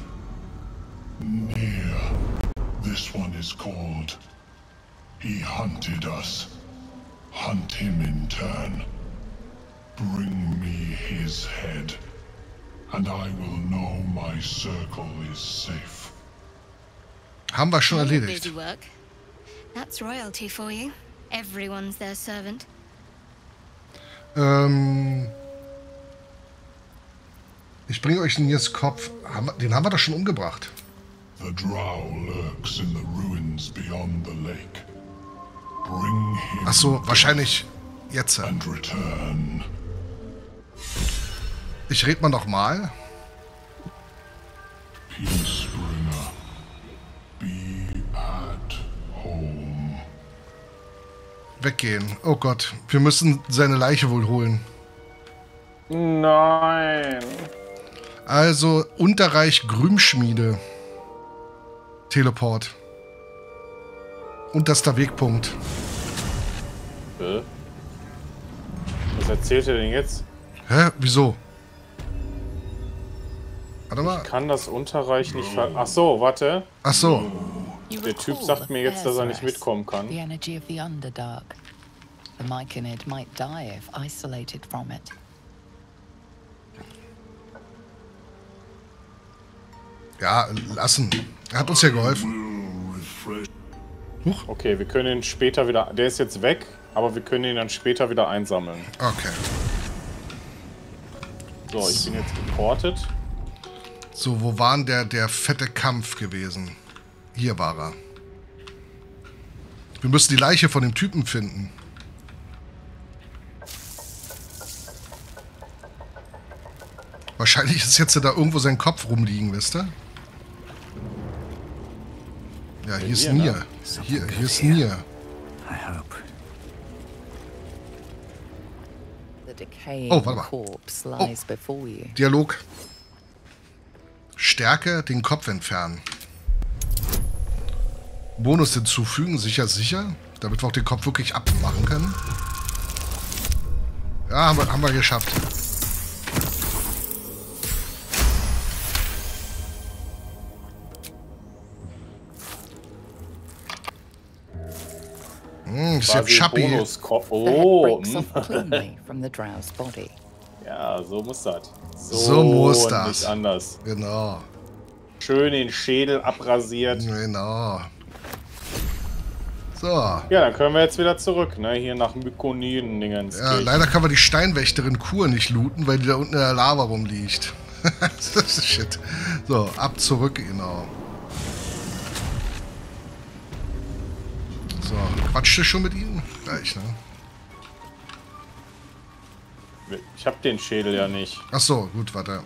Near. This one is called. He hunted us. Hunt him in turn. Bring me his head, and I will know my circle is safe. Haben wir schon Oh, erledigt. busy work. That's royalty for you. Everyone's their servant. Ähm, Ich bringe euch Niers Kopf. Haben wir, den haben wir doch schon umgebracht. The drow lurks in the ruins beyond the lake. Bring him Ach so, wahrscheinlich jetzt. and return. Ich red mal noch mal. Peacebringer, be at home. Weggehen. Oh Gott, wir müssen seine Leiche wohl holen. Nein. Also, Unterreich Grümschmiede. Teleport. Unterster Wegpunkt. Äh? Was erzählt er denn jetzt? Hä? Wieso? Warte mal. Ich kann das Unterreich nicht ver... Ach so, warte. Ach so. Der Typ sagt mir jetzt, dass er nicht mitkommen kann. The energy of the Underdark. The Myconid might die if isolated from it. Ja, lassen. Er hat uns ja geholfen. Huch. Okay, wir können ihn später wieder... Der ist jetzt weg, aber wir können ihn dann später wieder einsammeln. Okay. So, ich bin jetzt geportet. So, wo war denn der, der fette Kampf gewesen? Hier war er. Wir müssen die Leiche von dem Typen finden. Wahrscheinlich ist jetzt da irgendwo sein Kopf rumliegen, wisst ihr? Ja, hier ist Nier. Hier, hier ist Nier. Oh, warte mal. Oh. Dialog. Stärke, den Kopf entfernen. Bonus hinzufügen, sicher, sicher. Damit wir auch den Kopf wirklich abmachen können. Ja, haben wir, haben wir geschafft. Hm, ich hab Schappi. Oh. Ja, so muss das. So, so muss das. Nicht anders. Genau. Schön den Schädel abrasiert. Genau. So. Ja, dann können wir jetzt wieder zurück, ne? Hier nach Mykoniden-Dingens. Ja, leider kann man die Steinwächterin Kur nicht looten, weil die da unten in der Lava rumliegt. Das ist Shit. So, ab zurück, genau. So, quatscht du schon mit ihm? Gleich, ne? Ich hab den Schädel ja nicht. Ach so, gut, warte.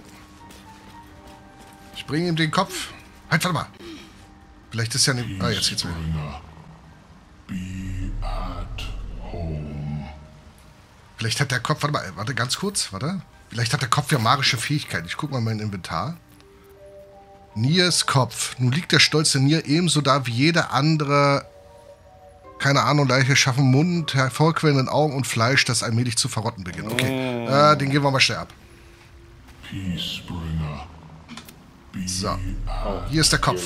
Ich bringe ihm den Kopf. Halt, warte mal. Vielleicht ist ja nicht... Ah, jetzt geht's wieder. Be at home. Vielleicht hat der Kopf... Warte mal, warte ganz kurz, warte. Vielleicht hat der Kopf ja magische Fähigkeiten. Ich guck mal mein Inventar. Niers Kopf. Nun liegt der stolze Nier ebenso da wie jede andere... Keine Ahnung, Leiche schaffen Mund, hervorquellenden Augen und Fleisch, das allmählich zu verrotten beginnt. Okay, mm. äh, den gehen wir mal schnell ab. So, hier ist der Kopf.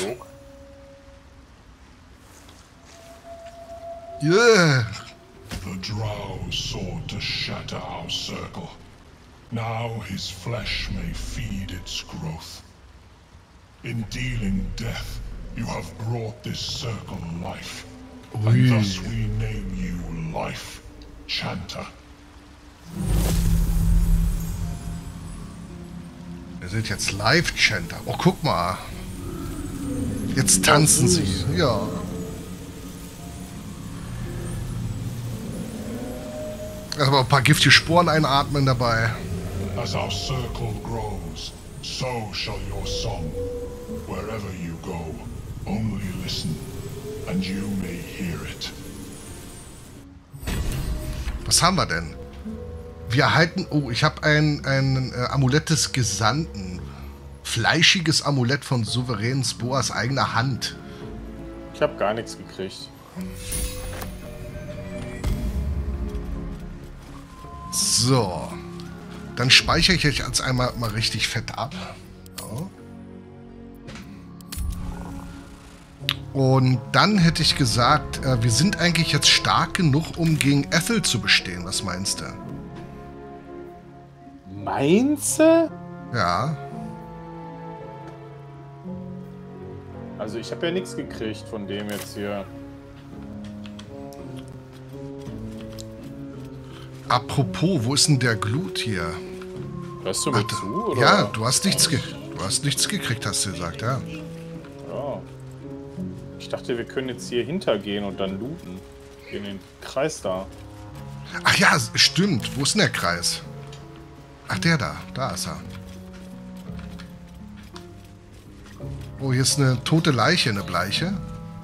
Yeah. The drow sought to shatter our circle. Now his flesh may feed its growth. In dealing death, you have brought this circle life. And thus we name you Life Chanter. Wir sind jetzt Life Chanter. Oh, guck mal. Jetzt tanzen sie. Ja. Also ein paar giftige Sporen einatmen dabei. As our circle grows, so shall your song. Wherever you go, only listen. And you may hear it. Was haben wir denn? Wir erhalten... Oh, ich habe ein, ein äh, Amulett des Gesandten. Fleischiges Amulett von souveränen Spoas eigener Hand. Ich habe gar nichts gekriegt. So. Dann speichere ich euch jetzt einmal mal richtig fett ab. So. Und dann hätte ich gesagt, äh, wir sind eigentlich jetzt stark genug, um gegen Ethel zu bestehen. Was meinst du? Meinst du? Ja. Also ich habe ja nichts gekriegt von dem jetzt hier. Apropos, wo ist denn der Glut hier? Hörst du mir Ach, zu? Oder? Ja, du hast nichts, ge du hast nichts gekriegt, hast du gesagt, ja. Ja. Ich dachte, wir können jetzt hier hintergehen und dann looten. In den Kreis da. Ach ja, stimmt. Wo ist denn der Kreis? Ach, der da. Da ist er. Oh, hier ist eine tote Leiche, eine Bleiche.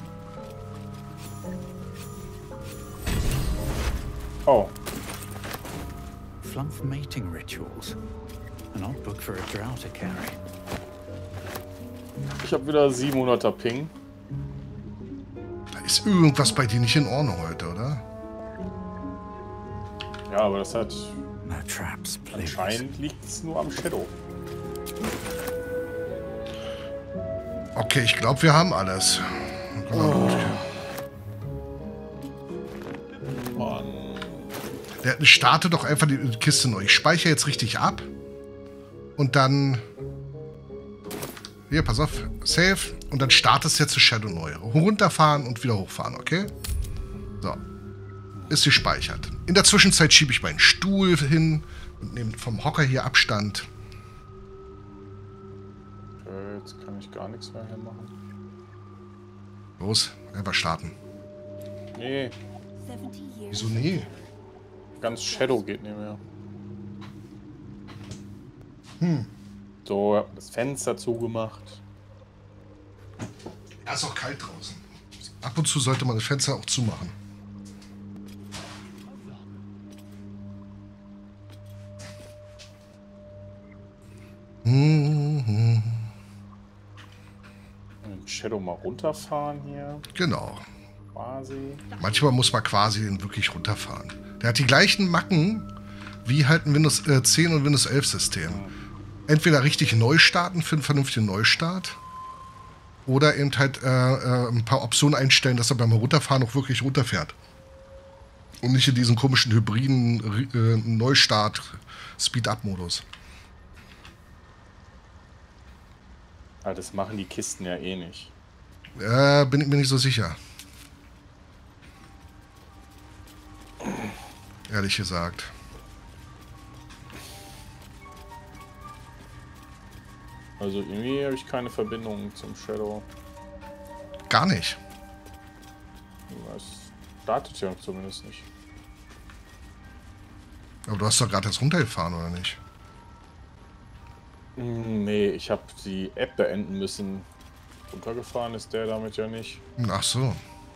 Oh. Fluff mating rituals. An old book for a drow to carry. Ich habe wieder siebenhunderter Ping. Da ist irgendwas bei dir nicht in Ordnung heute, oder? Ja, aber das hat... No traps, please. Anscheinend liegt es nur am Shadow. Okay, ich glaube, wir haben alles. Oh. Mann. Der starte doch einfach die Kiste neu. Ich speichere jetzt richtig ab. Und dann... Hier, pass auf. Save. Und dann startest du jetzt das Shadow neu. Runterfahren und wieder hochfahren, okay? So. Ist gespeichert. In der Zwischenzeit schiebe ich meinen Stuhl hin und nehme vom Hocker hier Abstand. Okay, jetzt kann ich gar nichts mehr hier machen. Los, einfach starten. Nee, Wieso nee? ganz Shadow geht nicht mehr. Hm. So, hab das Fenster zugemacht. Ja, ist auch kalt draußen. Ab und zu sollte man das Fenster auch zumachen. Mhm. Den Shadow mal runterfahren hier. Genau. Quasi. Manchmal muss man quasi den wirklich runterfahren. Der hat die gleichen Macken wie halt ein Windows zehn und Windows elf System. Entweder richtig neu starten für einen vernünftigen Neustart oder eben halt äh, äh, ein paar Optionen einstellen, dass er beim Runterfahren auch wirklich runterfährt. Und nicht in diesen komischen hybriden äh, Neustart Speed-Up-Modus. Aber das machen die Kisten ja eh nicht. Äh, bin ich mir nicht so sicher. Ehrlich gesagt. Also irgendwie habe ich keine Verbindung zum Shadow. Gar nicht. Es startet ja zumindest nicht. Aber du hast doch gerade jetzt runtergefahren, oder nicht? Nee, ich habe die App beenden müssen. Runtergefahren ist der damit ja nicht. Ach so.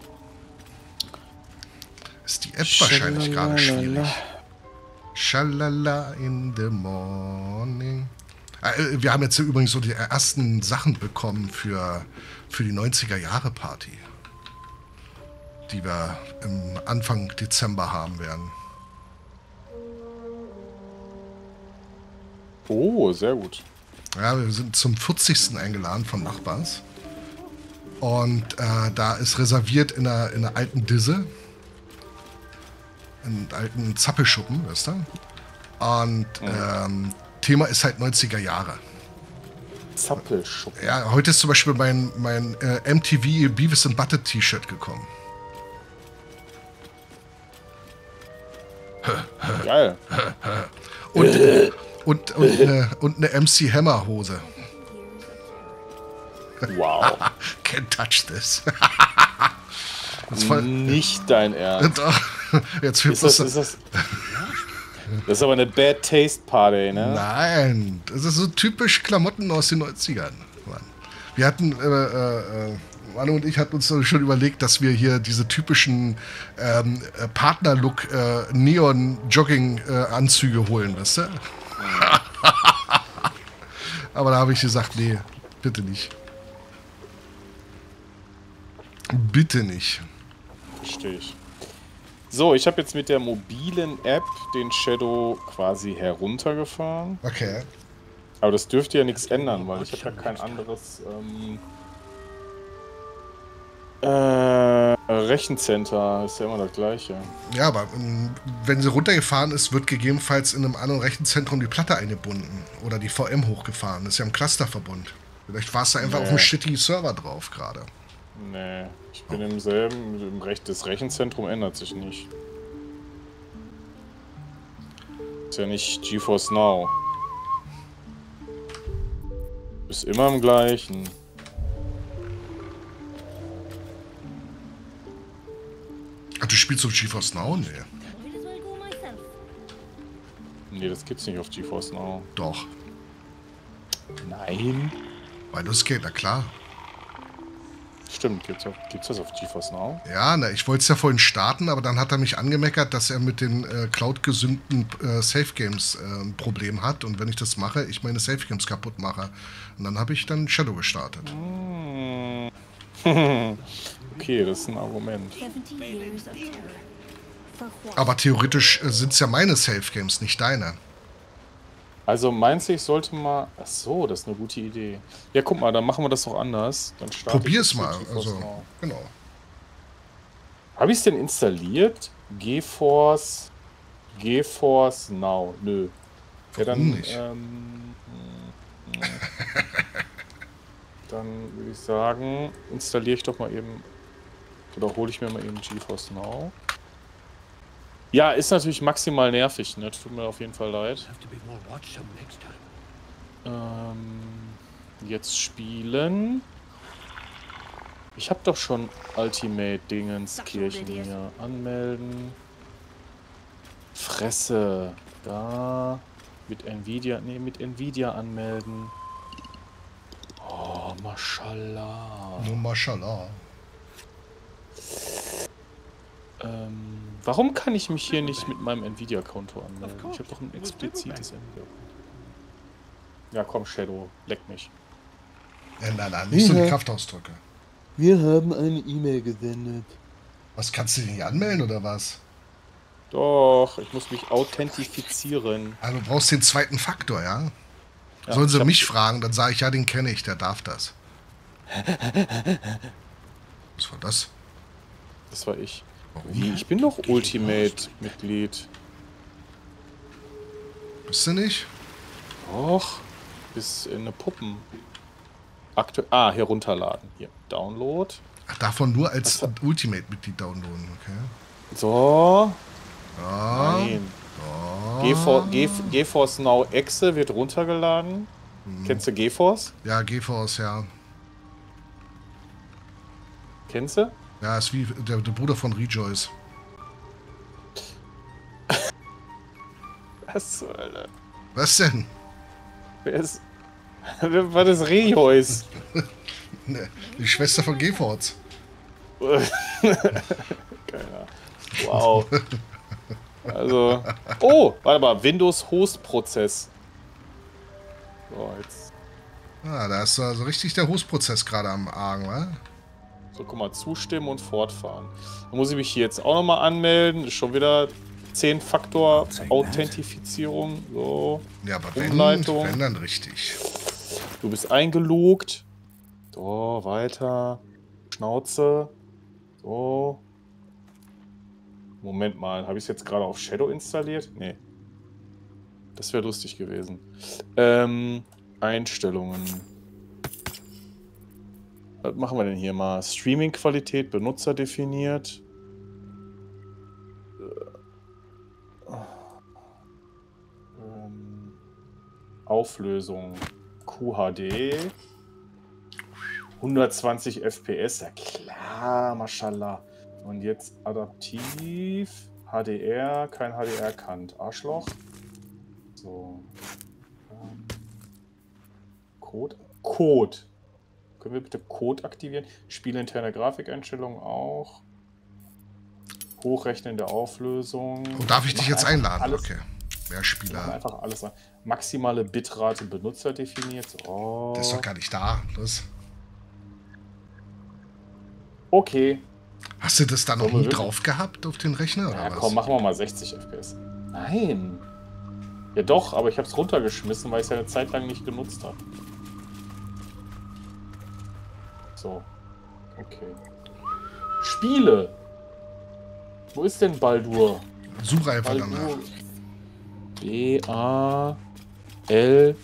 Ist die App wahrscheinlich gerade schwierig. Schalala in the morning. Äh, wir haben jetzt übrigens so die ersten Sachen bekommen für, für die neunziger-Jahre-Party. Die wir im Anfang Dezember haben werden. Oh, sehr gut. Ja, wir sind zum vierzigsten eingeladen von Nachbars. Und äh, da ist reserviert in einer, in einer alten Disse. In einem alten Zappelschuppen, weißt du? Und ähm, Thema ist halt neunziger Jahre. Zappelschuppen? Ja, heute ist zum Beispiel mein, mein äh, M T V Beavis and Butthead T-Shirt gekommen. Geil. Und, und, und, eine, und eine M C Hammer Hose. Wow. Can't touch this. Das ist voll nicht dein Ernst. Jetzt ist das, ist das, das ist aber eine Bad Taste Party, ne? Nein, das ist so typisch Klamotten aus den neunzigern. Mann. Wir hatten, äh, äh, Manu und ich hatten uns schon überlegt, dass wir hier diese typischen ähm, Partner-Look äh, Neon-Jogging-Anzüge holen, weißt du? Aber da habe ich gesagt, nee, bitte nicht. Bitte nicht. Verstehe ich. So, ich habe jetzt mit der mobilen App den Shadow quasi heruntergefahren. Okay. Aber das dürfte ja nichts ändern, weil ich habe ja kein anderes ähm, äh, Rechencenter. Ist ja immer das gleiche. Ja, aber ähm, wenn sie runtergefahren ist, wird gegebenenfalls in einem anderen Rechenzentrum die Platte eingebunden. Oder die V M hochgefahren. Das ist ja im Clusterverbund. Vielleicht warst du einfach Nee. auf einem shitty Server drauf gerade. Nee, ich bin im selben, im Recht, das Rechenzentrum ändert sich nicht. Ist ja nicht GeForce Now. Ist immer im gleichen. Ach, du spielst auf GeForce Now? Nee. Nee, das gibt's nicht auf GeForce Now. Doch. Nein. Baldur's Gate, na klar. Stimmt, gibt's, auf, gibt's das auf GeForce Now? Ja, na, ich wollte es ja vorhin starten, aber dann hat er mich angemeckert, dass er mit den äh, Cloud-gesündeten äh, Safe-Games äh, ein Problem hat. Und wenn ich das mache, ich meine Safe-Games kaputt mache. Und dann habe ich dann Shadow gestartet. Hm. Okay, das ist ein Argument. Aber theoretisch äh, sind es ja meine Safe-Games, nicht deine. Also meinst du, ich sollte mal... Ach so, das ist eine gute Idee. Ja, guck mal, dann machen wir das doch anders. Dann starte ich Probier's das mal. mit GeForce Also, Now. genau. Habe ich es denn installiert? GeForce... GeForce Now. Nö. Ja, dann... nicht? Ähm, dann würde ich sagen, installiere ich doch mal eben... Oder hole ich mir mal eben GeForce Now. Ja, ist natürlich maximal nervig, ne? Tut mir auf jeden Fall leid. Ähm, jetzt spielen. Ich habe doch schon Ultimate Dingenskirchen hier. Anmelden. Fresse. Da. Mit Nvidia. Ne, mit Nvidia anmelden. Oh, Mashallah. Nur Mashallah. Ähm, warum kann ich mich hier nicht mit meinem Nvidia-Konto anmelden? Ich habe doch ein explizites Nvidia-Konto. Ja, komm, Shadow, leck mich. Ja, nein, nein, nicht so die Kraftausdrücke. Wir haben eine E-Mail gesendet. Was, kannst du dich nicht anmelden oder was? Doch, ich muss mich authentifizieren. Also du brauchst den zweiten Faktor, ja? Ja, Sollen sie ich mich fragen, dann sage ich, ja, den kenne ich, der darf das. Was war das? Das war ich. Warum? Wie? Ich bin doch Ultimate-Mitglied. Bist du nicht? Doch. Ist in eine Puppen. Aktu ah, herunterladen. Hier, Download. Ach, davon nur als Ultimate-Mitglied downloaden, okay. So. Ja. Nein. Ja. GeForce, Ge GeForce Now Exe wird runtergeladen. Hm. Kennst du GeForce? Ja, GeForce, ja. Kennst du? Ja, ist wie der, der Bruder von Rejoice. Was zur Hölle? Was denn? Wer ist... Was ist Rejoice? Ne, die Schwester von GeForce. Keiner. Wow. Also... Oh, warte mal. Windows Host Prozess. So, jetzt... Ah, da ist also richtig der Hostprozess gerade am Argen, wa? So, guck mal, zustimmen und fortfahren. Dann muss ich mich hier jetzt auch nochmal anmelden. Ist schon wieder zehn Faktor Authentifizierung. So. Ja, aber wenn, Umleitung. wenn dann richtig. Du bist eingeloggt. So, weiter. Schnauze. So. Moment mal, habe ich es jetzt gerade auf Shadow installiert? Nee. Das wäre lustig gewesen. Ähm, Einstellungen. Was machen wir denn hier mal? Streaming-Qualität, Benutzer definiert. Ähm, Auflösung Q H D. hundertzwanzig F P S, ja klar, mashallah. Und jetzt adaptiv. H D R, kein H D R erkannt. Arschloch. So. Ähm, Code. Code. Können wir bitte Code aktivieren? Spielinterne Grafikeinstellungen auch. Hochrechnen der Auflösung. Oh, darf ich dich jetzt einladen? Alles, okay. Mehr Spieler. einfach alles rein. Maximale Bitrate Benutzer definiert. Oh. Der ist doch gar nicht da. Los. Okay. Hast du das da noch nie drauf gehabt auf den Rechner? Oder Ja, was? komm, machen wir mal sechzig F P S. Nein. Ja doch, aber ich habe es runtergeschmissen, weil ich es ja eine Zeit lang nicht genutzt habe. So. Okay. Spiele. Wo ist denn Baldur? Such einfach Baldur. danach. B A L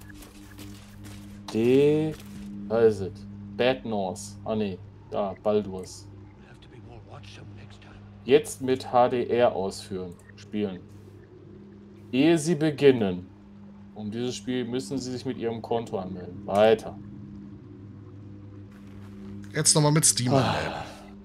D. Da ist es. Bad North. Ah ne, da, Baldurs. Jetzt mit H D R ausführen. Spielen. Ehe Sie beginnen, Um dieses Spiel müssen Sie sich mit Ihrem Konto anmelden. Weiter. Jetzt nochmal mit Steam anmelden.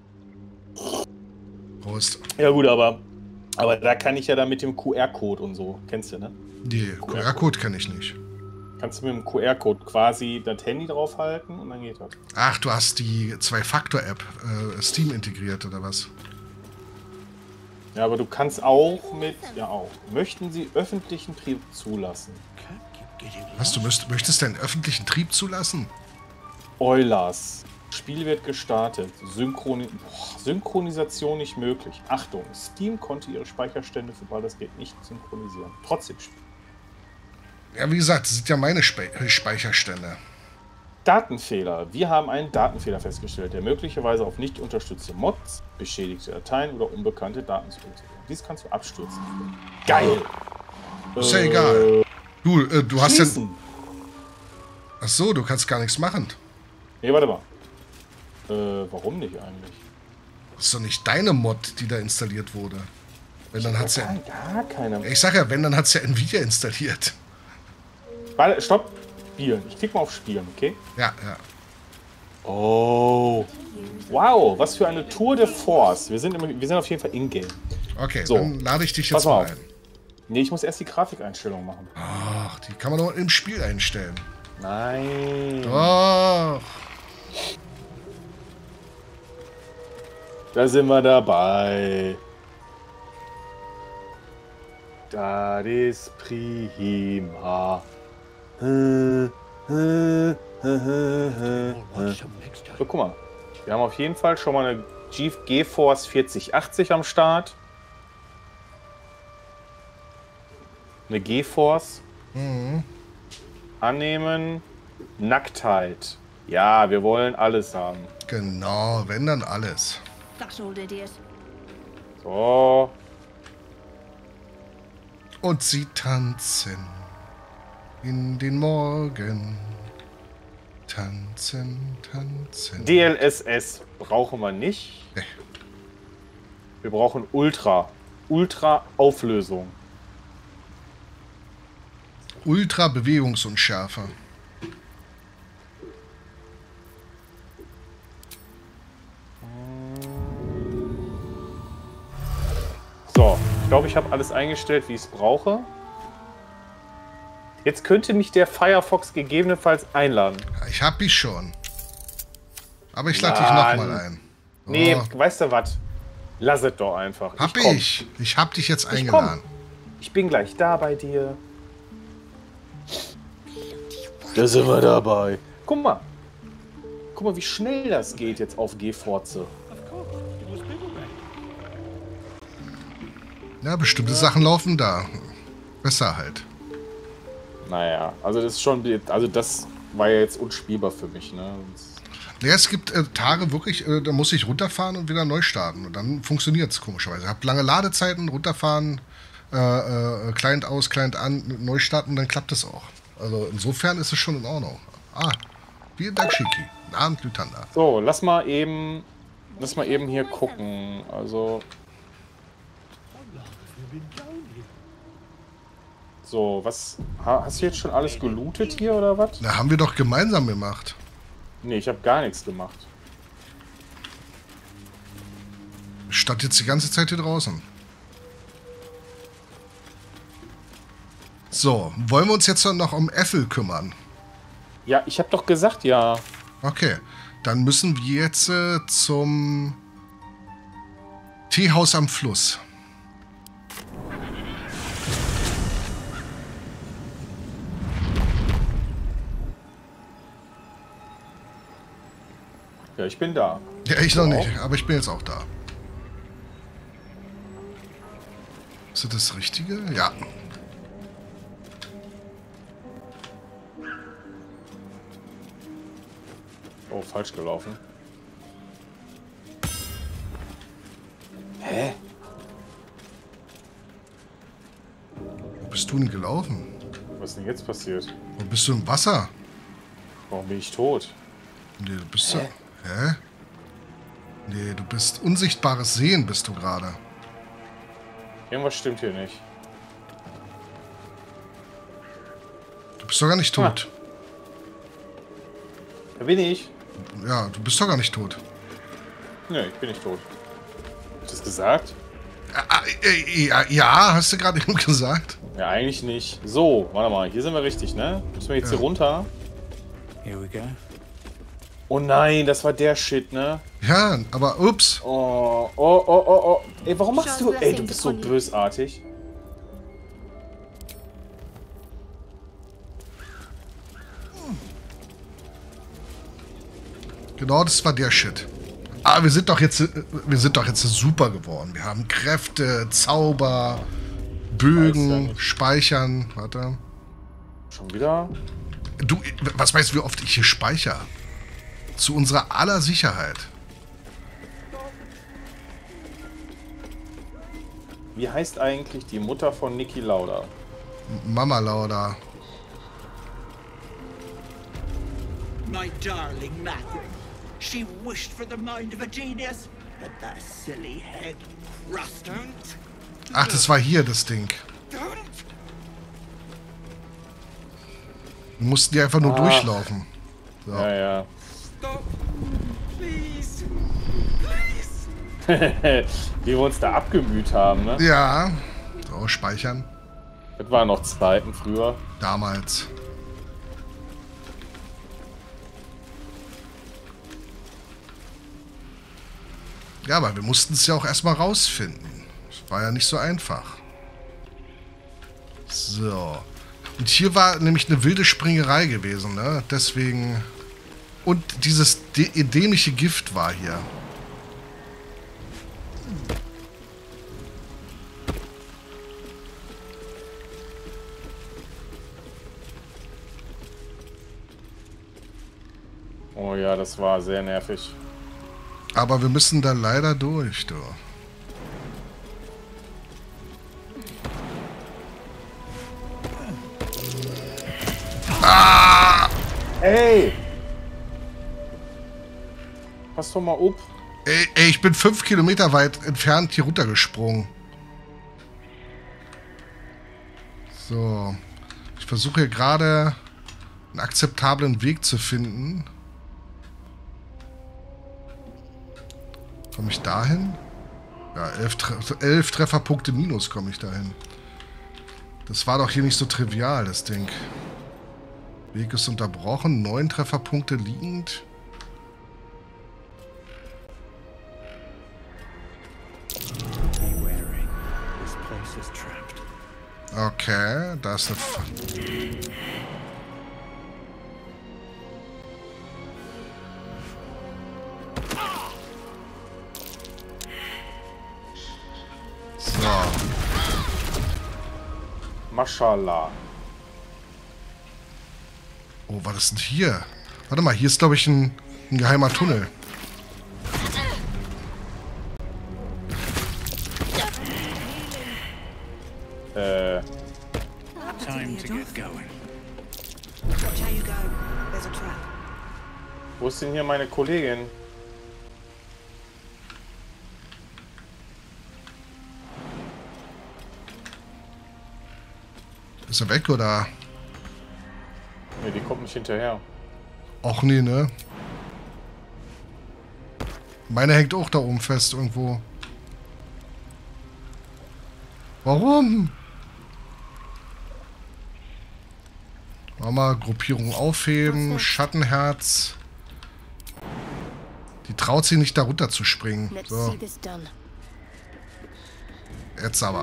Prost. Ja gut, aber, aber da kann ich ja dann mit dem Q R-Code und so. Kennst du, ne? Die Q R-Code kenne ich nicht. Kannst du mit dem Q R-Code quasi das Handy draufhalten und dann geht das. Ach, du hast die Zwei-Faktor-App äh, Steam integriert, oder was? Ja, aber du kannst auch mit... Ja, auch. Möchten Sie öffentlichen Trieb zulassen? Was, du müsst, möchtest deinen öffentlichen Trieb zulassen? Eulers. Spiel wird gestartet. Synchroni Boah, Synchronisation nicht möglich. Achtung, Steam konnte ihre Speicherstände für Baldur's Gate nicht synchronisieren. Trotzdem spielen. Ja, wie gesagt, das sind ja meine Spe Speicherstände. Datenfehler. Wir haben einen Datenfehler festgestellt, der möglicherweise auf nicht unterstützte Mods, beschädigte Dateien oder unbekannte Daten zurückzuführen. Dies kannst du abstürzen. Geil! Ist ja äh, egal. Du, äh, du hast schließen. ja... Ach so, du kannst gar nichts machen. Nee, warte mal. Äh, warum nicht eigentlich? Das ist doch nicht deine Mod, die da installiert wurde. Wenn, dann hat's ja... Gar keine. Ich sag ja, wenn, dann hat's ja Nvidia installiert. Warte, stopp. Spielen. Ich klicke mal auf Spielen, okay? Ja, ja. Oh. Wow, was für eine Tour de Force. Wir sind, im, wir sind auf jeden Fall in-game. Okay, so, dann lade ich dich pass jetzt mal mal auf. ein. Nee, ich muss erst die Grafikeinstellung machen. Ach, die kann man doch im Spiel einstellen. Nein. Doch. Da sind wir dabei. Das ist prima. So, guck mal. Wir haben auf jeden Fall schon mal eine GeForce vierzig achtzig am Start. Eine GeForce. Mhm. Annehmen. Nacktheit. Ja, wir wollen alles haben. Genau, wenn dann alles. That old idiot. So. Und sie tanzen in den Morgen. Tanzen, tanzen. D L S S brauchen wir nicht. Nee. Wir brauchen Ultra. Ultra Auflösung. Ultra Bewegungsunschärfe. So, ich glaube, ich habe alles eingestellt, wie ich es brauche. Jetzt könnte mich der Firefox gegebenenfalls einladen. Ich hab dich schon. Aber ich lade dich Mann. nochmal ein. Oh. Nee, weißt du was? Lass es doch einfach. Hab ich. Komm. Ich. Ich hab dich jetzt Ich eingeladen. komm. Ich bin gleich da bei dir. Da sind wir dabei. Guck mal. Guck mal, wie schnell das geht jetzt auf GeForce. Ja, bestimmte Sachen laufen da. Besser halt. Naja, also das ist schon. Also das war ja jetzt unspielbar für mich, ne? Ja, es gibt äh, Tage wirklich, äh, da muss ich runterfahren und wieder neu starten. Und dann funktioniert es komischerweise. Ich habe lange Ladezeiten, runterfahren, äh, äh, Client aus, Client an, neu starten, dann klappt es auch. Also insofern ist es schon in Ordnung. Ah, vielen Dank, Shiki. Guten Abend, Lytanda. So, lass mal eben. Lass mal eben hier gucken. Also. So, was. Hast du jetzt schon alles gelootet hier oder was? Na, haben wir doch gemeinsam gemacht. Nee, ich habe gar nichts gemacht. Ich stand jetzt die ganze Zeit hier draußen. So, wollen wir uns jetzt noch um Ethel kümmern? Ja, ich habe doch gesagt, ja. Okay, dann müssen wir jetzt äh, zum Teehaus am Fluss. Ja, ich bin da. Ja, ich noch Du nicht, auch? aber ich bin jetzt auch da. Ist das das Richtige? Ja. Oh, falsch gelaufen. Hä? Wo bist du denn gelaufen? Was ist denn jetzt passiert? Wo bist du im Wasser? Warum bin ich tot? Nee, du bist ja. Hä? Nee, du bist unsichtbares Sehen, bist du gerade. Irgendwas stimmt hier nicht. bist doch gar nicht tot. Da bin ich. Ja, du bist doch gar nicht tot. Nee, ich bin nicht tot. Hast du das gesagt? Ja, ja, hast du gerade eben gesagt? Ja, eigentlich nicht. So, warte mal, hier sind wir richtig, ne? Müssen wir jetzt Ja. hier runter? Here we go. Oh nein, das war der Shit, ne? Ja, aber ups. Oh, oh, oh, oh, oh. Ey, warum machst du... Ey, du bist so bösartig. Genau, das war der Shit. Aber wir sind doch jetzt, wir sind doch jetzt super geworden. Wir haben Kräfte, Zauber, Bögen, Speichern. Warte. Schon wieder? Du, was weißt du, wie oft ich hier speichere? Zu unserer aller Sicherheit. Wie heißt eigentlich die Mutter von Niki Lauda? Mama Lauda. My darling Matthew. She wished for the mind of a genius, but that silly head rusted. Ach, das war hier das Ding. Wir mussten die einfach nur Ah. durchlaufen. So. Ja, ja. Stop. Please. Please. Wie wir uns da abgemüht haben, ne? Ja. So, speichern. Das waren noch Zeiten früher. Damals. Ja, aber wir mussten es ja auch erstmal rausfinden. Das war ja nicht so einfach. So. Und hier war nämlich eine wilde Springerei gewesen, ne? Deswegen... Und dieses dämliche Gift war hier. Oh ja, das war sehr nervig. Aber wir müssen da leider durch, du. Ah! Ey! Pass doch mal up. Ey, ey, ich bin fünf Kilometer weit entfernt hier runtergesprungen. So. Ich versuche hier gerade einen akzeptablen Weg zu finden. Komme ich dahin? Ja, elf, Tre elf Trefferpunkte minus komme ich dahin. Das war doch hier nicht so trivial, das Ding. Weg ist unterbrochen, neun Trefferpunkte liegend. Okay, da ist eine... F so. Mashallah. Oh, was ist denn hier? Warte mal, hier ist, glaube ich, ein, ein geheimer Tunnel. Äh... Time to get going. Watch how you go. There's a trap. Wo ist denn hier meine Kollegin? Ist er weg, oder? Ne, die kommt nicht hinterher. Och nee, ne? Meine hängt auch da oben fest irgendwo. Warum? Mama, Gruppierung aufheben, Schattenherz. Die traut sich nicht, da runter zu springen. Let's So, see this done. jetzt aber.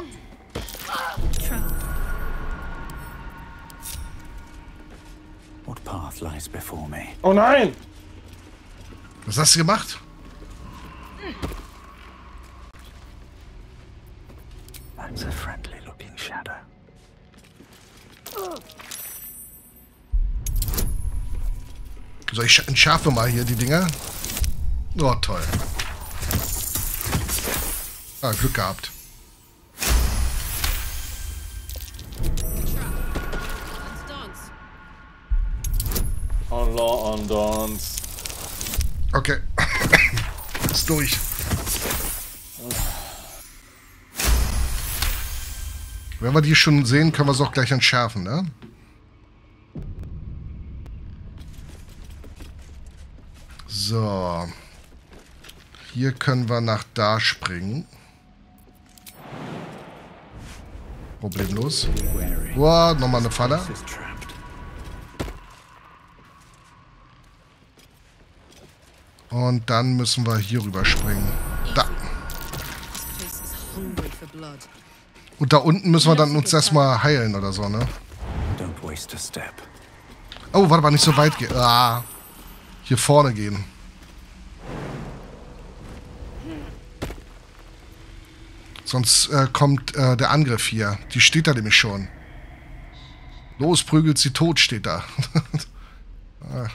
What path lies before me? Oh nein! Was hast du gemacht? That's a friendly looking shadow. So, ich entschärfe mal hier die Dinger. Oh, toll. Ah, Glück gehabt. Allah und uns. Okay. Ist durch. Wenn wir die schon sehen, können wir es auch gleich entschärfen, ne? So. Hier können wir nach da springen. Problemlos. Boah, nochmal eine Falle. Und dann müssen wir hier rüber springen. Da. Und da unten müssen wir dann uns erstmal heilen oder so, ne? Oh, warte mal, nicht so weit gehen. Ah. Hier vorne gehen. Sonst äh, kommt äh, der Angriff hier. Die steht da nämlich schon. Los, prügelt sie tot, steht da. ah.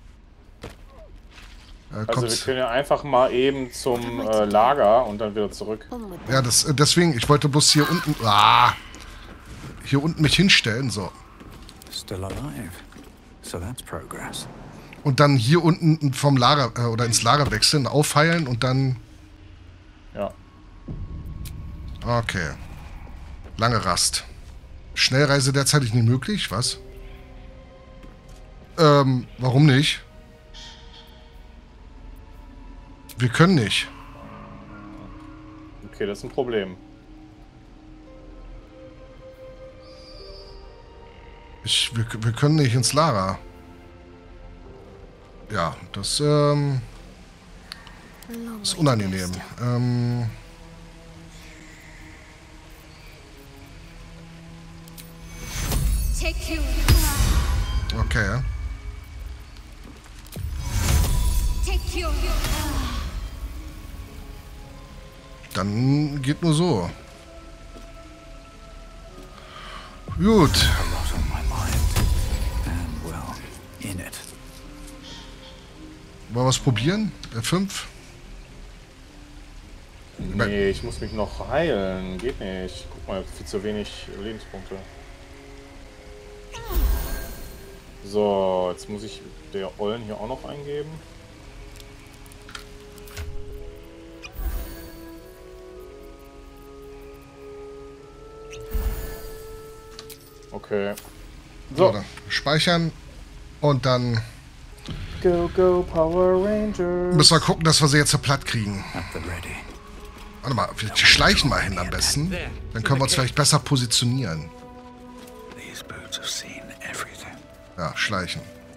äh, also wir können ja einfach mal eben zum äh, Lager und dann wieder zurück. Ja, das, äh, deswegen, ich wollte bloß hier unten... Ah, hier unten mich hinstellen, so. Still alive. So that's progress. Und dann hier unten vom Lager äh, oder ins Lager wechseln, aufheilen und dann... Ja. Okay. Lange Rast. Schnellreise derzeit nicht möglich, was? Ähm, warum nicht? Wir können nicht. Okay, das ist ein Problem. Ich, wir, wir können nicht ins Lager. Ja, das ähm, ist unangenehm. Ähm, okay. Dann geht nur so. Gut. Wollen wir was probieren? F fünf? Nee, ich muss mich noch heilen. Geht nicht. Guck mal, viel zu wenig Lebenspunkte. So, jetzt muss ich der Ollen hier auch noch eingeben. Okay. So, so dann speichern und dann Go, go, Power Rangers. müssen wir gucken, dass wir sie jetzt platt kriegen. Warte mal, wir schleichen mal hin am besten. Dann können wir uns vielleicht besser positionieren. Ja, schleichen.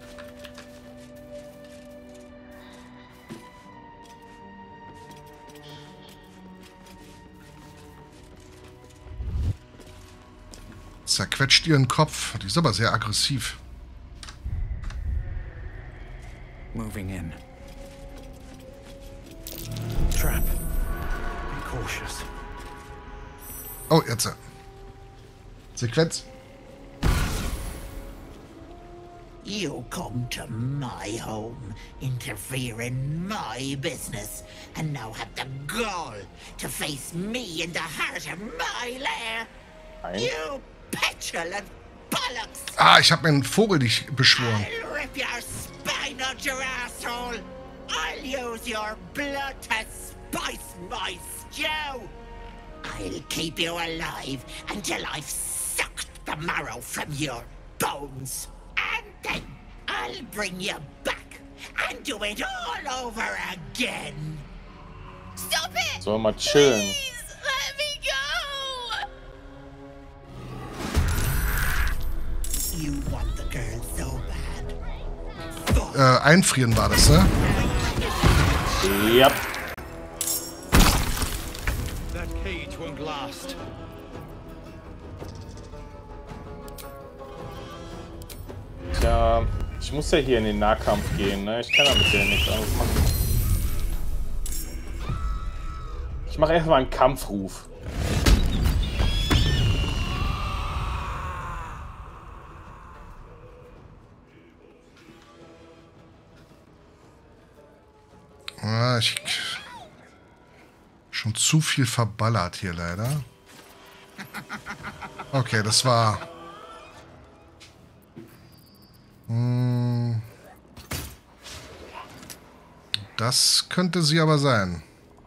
Zerquetscht ihren Kopf. Die ist aber sehr aggressiv. Moving in. Trap. Be cautious. Oh, jetzt. Sequenz. You come to my home, interfere in my business, and now have the gall to face me in the heart of my lair. Nein. You petulant bollocks! Ah, ich habe meinen Vogel dich beschworen. I'll rip your spine out your asshole. I'll use your blood to spice my stew. I'll keep you alive until I've sucked the marrow from your bones. And then I'll bring you back and do it all over again. Stop it! Sollen wir mal chillen? Please, let me go! You want the girl so bad. Äh, einfrieren war das, ne? Ja. That cage won't last. Tja, ich muss ja hier in den Nahkampf gehen, ne? Ich kann ja mit denen nichts anderes machen. Ich mache erstmal einen Kampfruf. Ah, ich... Schon zu viel verballert hier leider. Okay, das war... Hm, das könnte sie aber sein.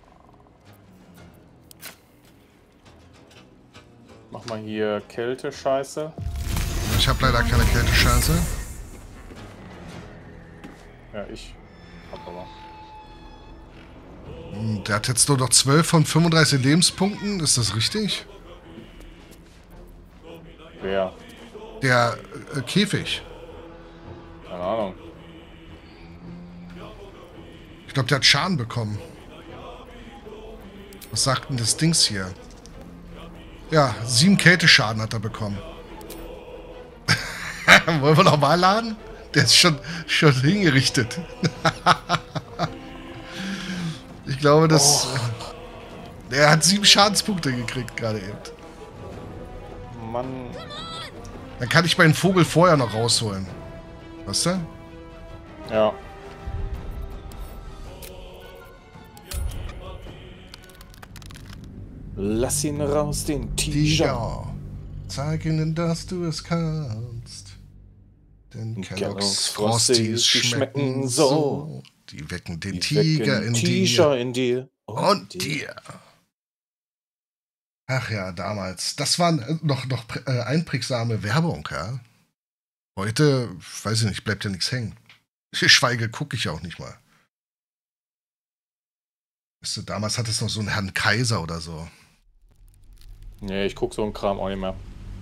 Mach mal hier Kälte-Scheiße. Ich habe leider keine Kälte-Scheiße. Ja, ich. Aber Der hat jetzt nur noch zwölf von fünfunddreißig Lebenspunkten. Ist das richtig? wer? Der äh, Käfig. Keine Ahnung. Ich glaube, der hat Schaden bekommen. Was sagt denn das Dings hier? Ja, sieben Kälteschaden hat er bekommen. Wollen wir nochmal laden? Der ist schon, schon hingerichtet. Ich glaube, das... Oh. Er hat sieben Schadenspunkte gekriegt gerade eben. Mann. Dann kann ich meinen Vogel vorher noch rausholen. Weißt du? Ja. Lass ihn raus, den Tiger. Zeig ihnen, dass du es kannst. Denn Kellogg's Frosties Frosties schmecken so. Die wecken den Tiger in dir. in dir. Und dir. Ach ja, damals. Das war noch, noch äh, einprägsame Werbung, ja. Heute, weiß ich nicht, bleibt ja nichts hängen. Schweige, gucke ich auch nicht mal. Weißt du, damals hat es noch so einen Herrn Kaiser oder so. Nee, ich guck so einen Kram auch nicht mehr.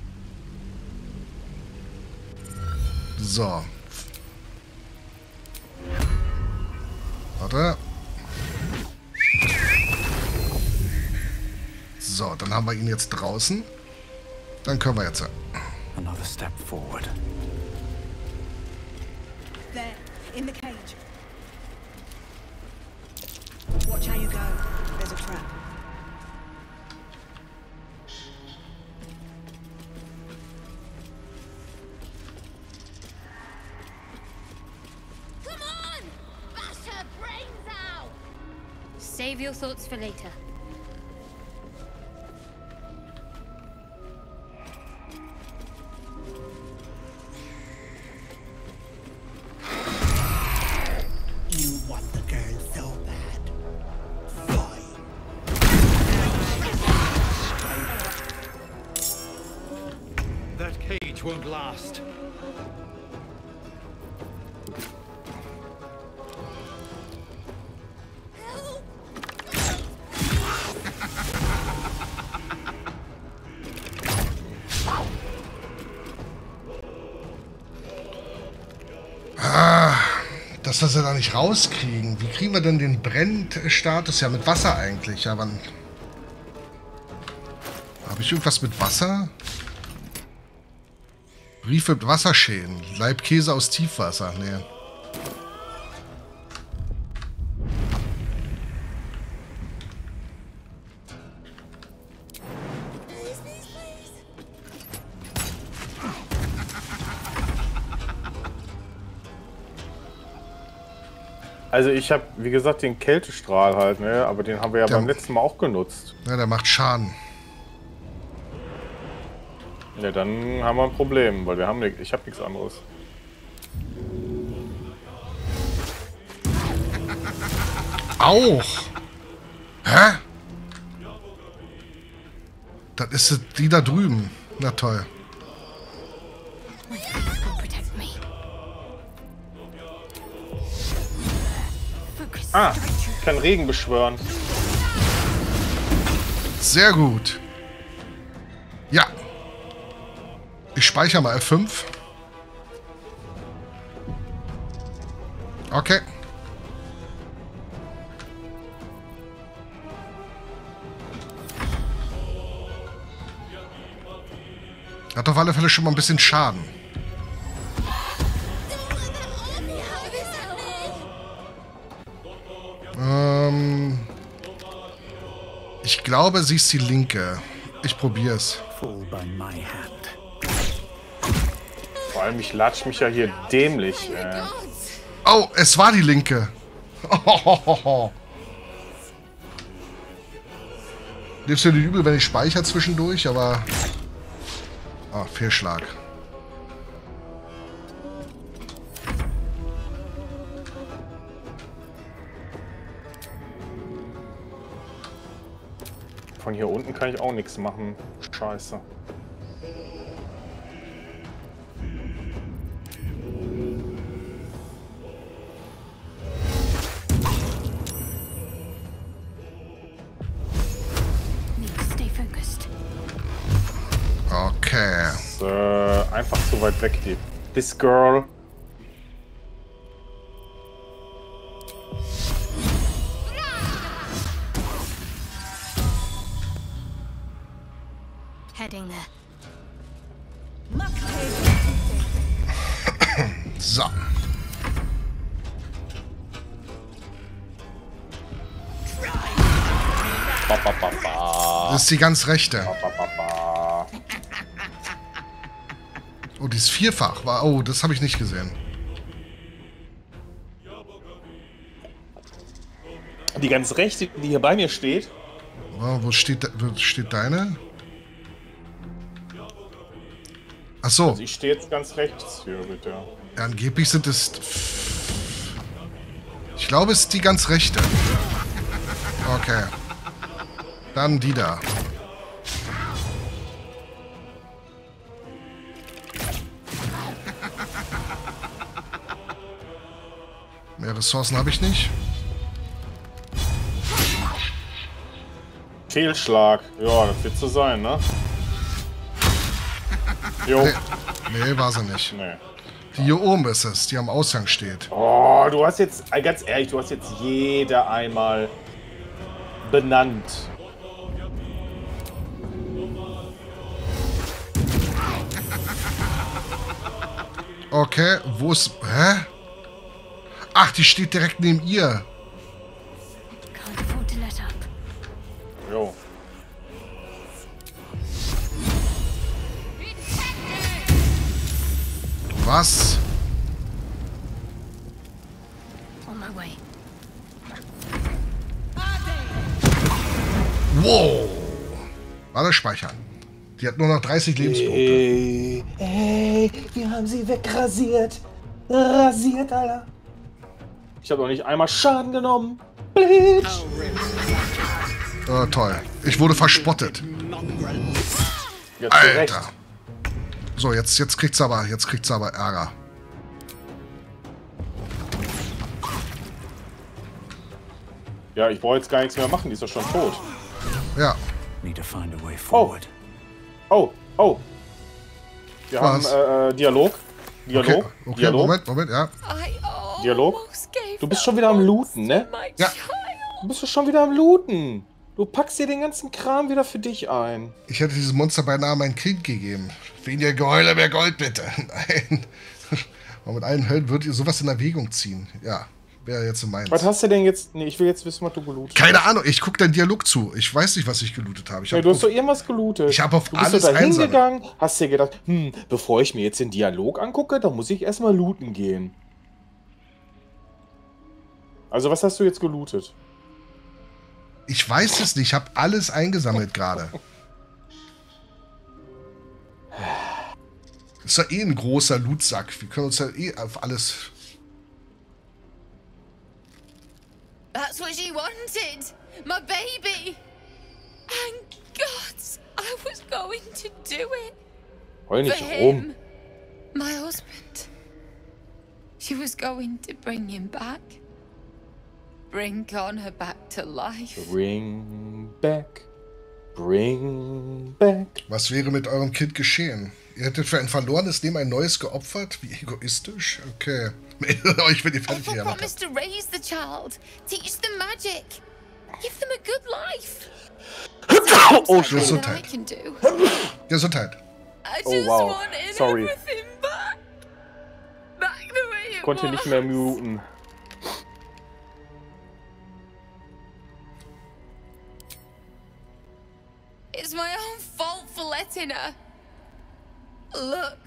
So. Warte. So, dann haben wir ihn jetzt draußen. Dann können wir jetzt... Another step forward. There, in the cage. Watch how you go. There's a trap. Come on! Bash her brains out! Save your thoughts for later. You want the girl so bad. Fine. That cage won't last. Ah, dass wir sie da nicht rauskriegen. Wie kriegen wir denn den Brennstatus? Ja, mit Wasser eigentlich. Aber habe ich irgendwas mit Wasser? Briefe mit Wasserschäden. Leibkäse aus Tiefwasser. Nee. Also ich habe, wie gesagt, den Kältestrahl halt, ne? Aber den haben wir ja Der- beim letzten Mal auch genutzt. Ja, der macht Schaden. Ja, dann haben wir ein Problem, weil wir haben nicht, ich habe nichts anderes. Auch. Hä? Das ist die da drüben. Na toll. Protect me. Focus. Ah, ich kann Regen beschwören. Sehr gut. Ja. Ich speichere mal F fünf. Okay. Hat auf alle Fälle schon mal ein bisschen Schaden. Ähm, ich glaube, sie ist die linke. Ich probier's. Fall by my hand. Vor allem, ich latsch mich ja hier dämlich. Äh. Oh, es war die linke. Nimmst du nicht übel, wenn ich speichere zwischendurch, aber... Ah, Fehlschlag. Von hier unten kann ich auch nichts machen. Scheiße. Okay. Ist, äh, einfach so weit weg, die. This girl. Heading there. So. Ba, ba, ba, ba. Das ist die ganz rechte. Ba, ba, ba, ba. Oh, die ist vierfach. Oh, das habe ich nicht gesehen. Die ganz rechte, die hier bei mir steht. Oh, wo steht, wo steht deine? Ach so. Also ich stehe jetzt ganz rechts hier, bitte. Ja, angeblich sind es... Ich glaube, es ist die ganz rechte. Okay. Dann die da. Mehr Ressourcen habe ich nicht. Fehlschlag. Ja, das wird so sein, ne? Jo. Nee, nee, war sie nicht. Nee. Die hier oben ist es, die am Ausgang steht. Oh, du hast jetzt, ganz ehrlich, du hast jetzt jede einmal benannt. Okay, wo ist... Hä? Ach, die steht direkt neben ihr. Jo. Was? On my way. Wow. Warte, speichern. Die hat nur noch dreißig Lebenspunkte. Ey, ey, wir haben sie wegrasiert. Rasiert, Alter. Ich habe noch nicht einmal Schaden genommen. Blitz. Oh, toll. Ich wurde verspottet. Ja, Alter. So, jetzt, jetzt kriegt's aber, jetzt kriegt's aber Ärger. Ja, ich brauche jetzt gar nichts mehr machen, die ist doch schon tot. Ja. Oh. Oh, oh. Wir Was? haben äh, Dialog. Dialog. Okay, okay, Dialog. Moment, Moment, ja. Dialog. Du bist schon wieder am Looten, ne? Ja. Du bist schon wieder am Looten. Du packst dir den ganzen Kram wieder für dich ein. Ich hätte dieses Monster beinahe mein Kind gegeben. Wegen der Geheule mehr Gold, bitte. Nein. Aber mit allen Höllen würdet ihr sowas in Erwägung ziehen. Ja, wäre jetzt so meins. Was hast du denn jetzt? Nee, ich will jetzt wissen, was du gelootet hast. Keine Ahnung, ich gucke deinen Dialog zu. Ich weiß nicht, was ich gelootet habe. Ich Nee, hab du hast auf, doch irgendwas gelootet. Ich habe auf du bist alles so da einsammeln. hingegangen, hast dir gedacht, hm, bevor ich mir jetzt den Dialog angucke, dann muss ich erstmal looten gehen. Also, was hast du jetzt gelootet? Ich weiß es nicht, ich habe alles eingesammelt gerade. Das ist ja eh ein großer Lootsack. Wir können uns ja eh auf alles... That's what she wanted. My baby. Thank God I was going to do it. Heul nicht For rum. him. My husband. She was going to bring him back. Bring Connor back to life. Bring back. Bring back. Was wäre mit eurem Kind geschehen? Ihr hättet für ein verlorenes Leben ein neues geopfert? Wie egoistisch? Okay. Meldet euch, wenn ihr fertig Papa wärt. promised to raise the child, teach them magic, give them a good life. Oh, Something Gesundheit. I can do. Gesundheit. I Oh, just wow. wanted Sorry. everything back. Back the way it Konnte was. nicht mehr muten. It's my own fault for letting her. Look.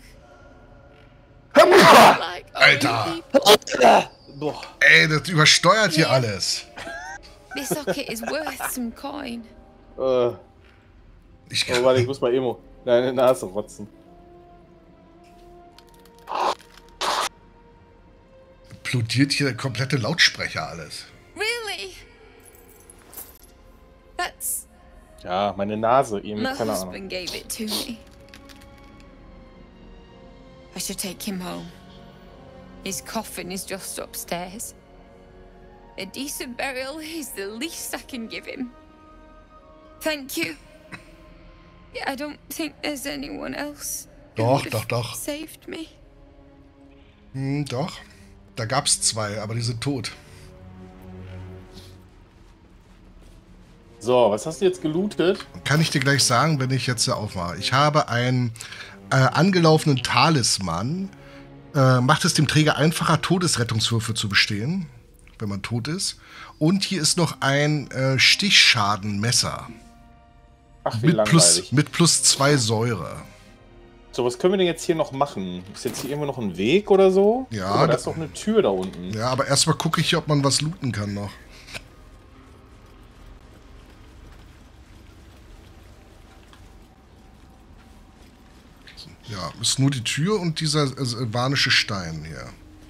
Like Alter. Boah. Ey, das übersteuert hier alles. This socket is worth some coin. Äh. Ich Oh, warte, ich muss mal Emo deine Nase rotzen. Implodiert hier der komplette Lautsprecher alles. Really? That's Ja, meine Nase, eben, my keine Ahnung. husband gave it to me. I should take him home. His coffin is just upstairs. A decent burial is the least I can give him. Thank you. I don't think there's anyone else. Doch, doch, doch. Saved me. Hm, doch. Da gab's zwei, aber die sind tot. So, was hast du jetzt gelootet? Kann ich dir gleich sagen, wenn ich jetzt hier aufmache. Ich habe einen äh, angelaufenen Talisman. Äh, macht es dem Träger einfacher, Todesrettungswürfe zu bestehen, wenn man tot ist. Und hier ist noch ein äh, Stichschadenmesser. Ach, wie mit langweilig. plus, mit plus zwei Säure. So, was können wir denn jetzt hier noch machen? Ist jetzt hier irgendwo noch ein Weg oder so? Ja. Oder da ist doch eine Tür da unten. Ja, aber erstmal gucke ich hier, ob man was looten kann noch. Ja, ist nur die Tür und dieser äh, silvanische Stein hier.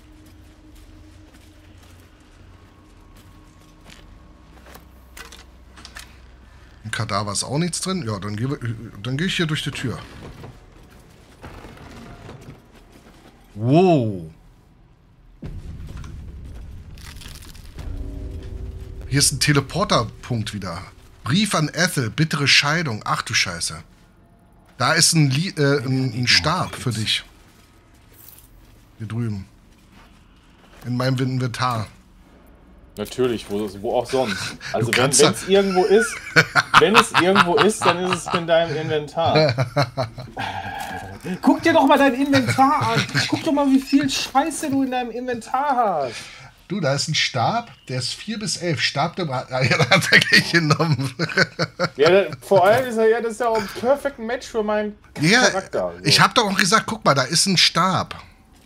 Im Kadaver ist auch nichts drin. Ja, dann gehe dann geh ich hier durch die Tür. Wow. Hier ist ein Teleporterpunkt wieder. Brief an Ethel, bittere Scheidung. Ach du Scheiße. Da ist ein, Li äh, ein, ein Stab für dich. Hier drüben. In meinem Inventar. Natürlich, wo, wo auch sonst. Also wenn kannst es irgendwo ist, wenn es irgendwo ist, dann ist es in deinem Inventar. Guck dir doch mal dein Inventar an. Guck doch mal, wie viel Scheiße du in deinem Inventar hast. Du, da ist ein Stab, der ist vier bis elf. Stab der Brat. Ah, ja, da hat er gleich genommen. Ja, da, vor allem ist er ja, das ist ja auch ein perfect Match für meinen Ja, Charakter. So. ich hab doch auch gesagt, guck mal, da ist ein Stab.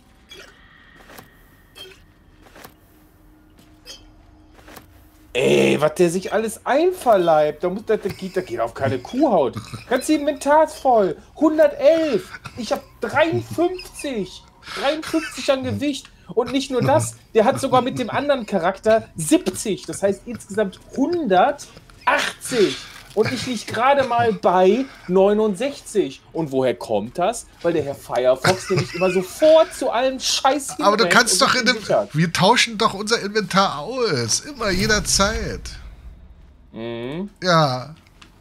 Ey, was der sich alles einverleibt. Da, muss, da, geht, da geht auf keine Kuhhaut. Ganz Inventar ist voll. hundertelf. Ich hab dreiundfünfzig. dreiundfünfzig an Gewicht. Und nicht nur das, der hat sogar mit dem anderen Charakter siebzig. Das heißt insgesamt hundertachtzig. Und ich liege gerade mal bei neunundsechzig. Und woher kommt das? Weil der Herr Firefox nämlich immer sofort zu allem Scheiß Aber du hinrennt kannst und doch sich in dem... sichert. Wir tauschen doch unser Inventar aus. Immer, jederzeit. Mhm. Ja.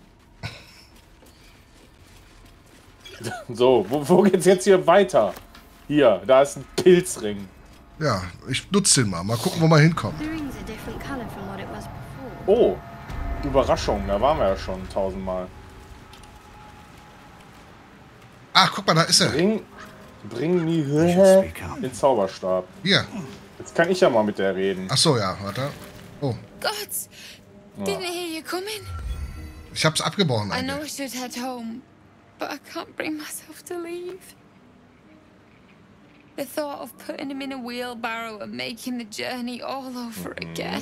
So, wo, wo geht's jetzt hier weiter? Hier, da ist ein Pilzring. Ja, ich nutze den mal. Mal gucken, wo wir hinkommen. Oh, Überraschung, da waren wir ja schon tausendmal. Ach, guck mal, da ist er. Bring, bring mir den Zauberstab. Hier. Jetzt kann ich ja mal mit der reden. Ach so, ja, warte. Oh, God, Ja. didn't hear you coming. ich hab's abgebrochen I know eigentlich. I should head home, but I can't bring myself to leave. The thought of putting him in a wheelbarrow and making the journey all over again.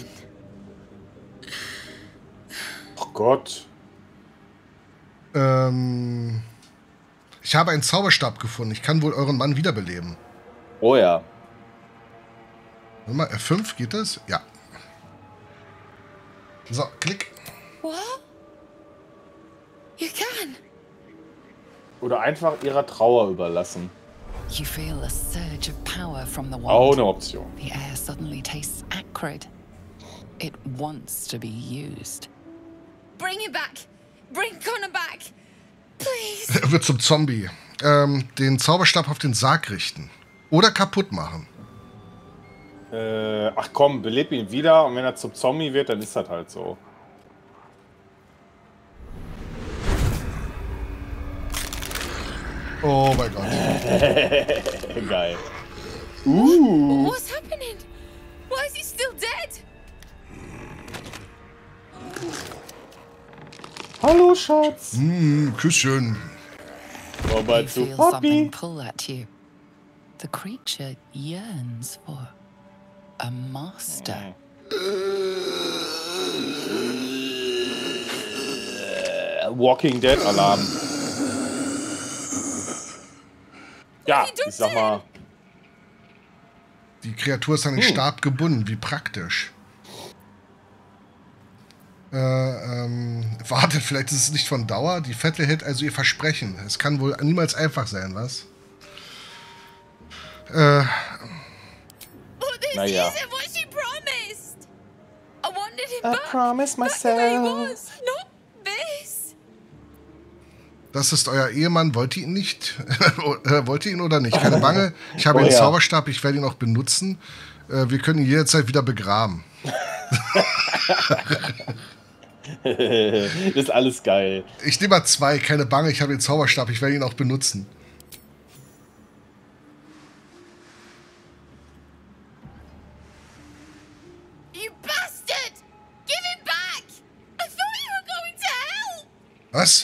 Oh Gott. Ähm, ich habe einen Zauberstab gefunden. Ich kann wohl euren Mann wiederbeleben. Oh ja. Warte mal, F fünf, geht das? Ja. So, klick. What? You can? Oder einfach ihrer Trauer überlassen. You feel a surge of power from the wand. Auch eine Option. The air suddenly tastes acrid. It wants to be used. Bring him back! Bring Connor back! Please! Er wird zum Zombie. Ähm, den Zauberstab auf den Sarg richten. Oder kaputt machen. Äh, ach komm, beleb ihn wieder und wenn er zum Zombie wird, dann ist das halt so. Oh mein Gott. Geil. Uh. What's happening? Why is he still dead? Hallo, Schatz. Mm, Küsschen. Aber You zu feel Poppy. something pull at you. The creature yearns for a master. Walking Dead Alarm. Ja, ich sag mal. Die Kreatur ist an den Hm. Stab gebunden. Wie praktisch. Äh, ähm, wartet, vielleicht ist es nicht von Dauer. Die Vettel hält also ihr Versprechen. Es kann wohl niemals einfach sein, was? Äh, But this Naja. isn't what she promised! I wanted him I back! promised Back the way he myself. was, not this! Das ist euer Ehemann. Wollt ihr ihn nicht? Wollt ihr ihn oder nicht? Keine Bange. Ich habe Oh, den ja. Zauberstab. Ich werde ihn auch benutzen. Äh, wir können ihn jederzeit wieder begraben. Das ist alles geil. Ich nehme mal zwei. Keine Bange. Ich habe den Zauberstab. Ich werde ihn auch benutzen. You bastard! Give him back! I thought you were going to hell! Was?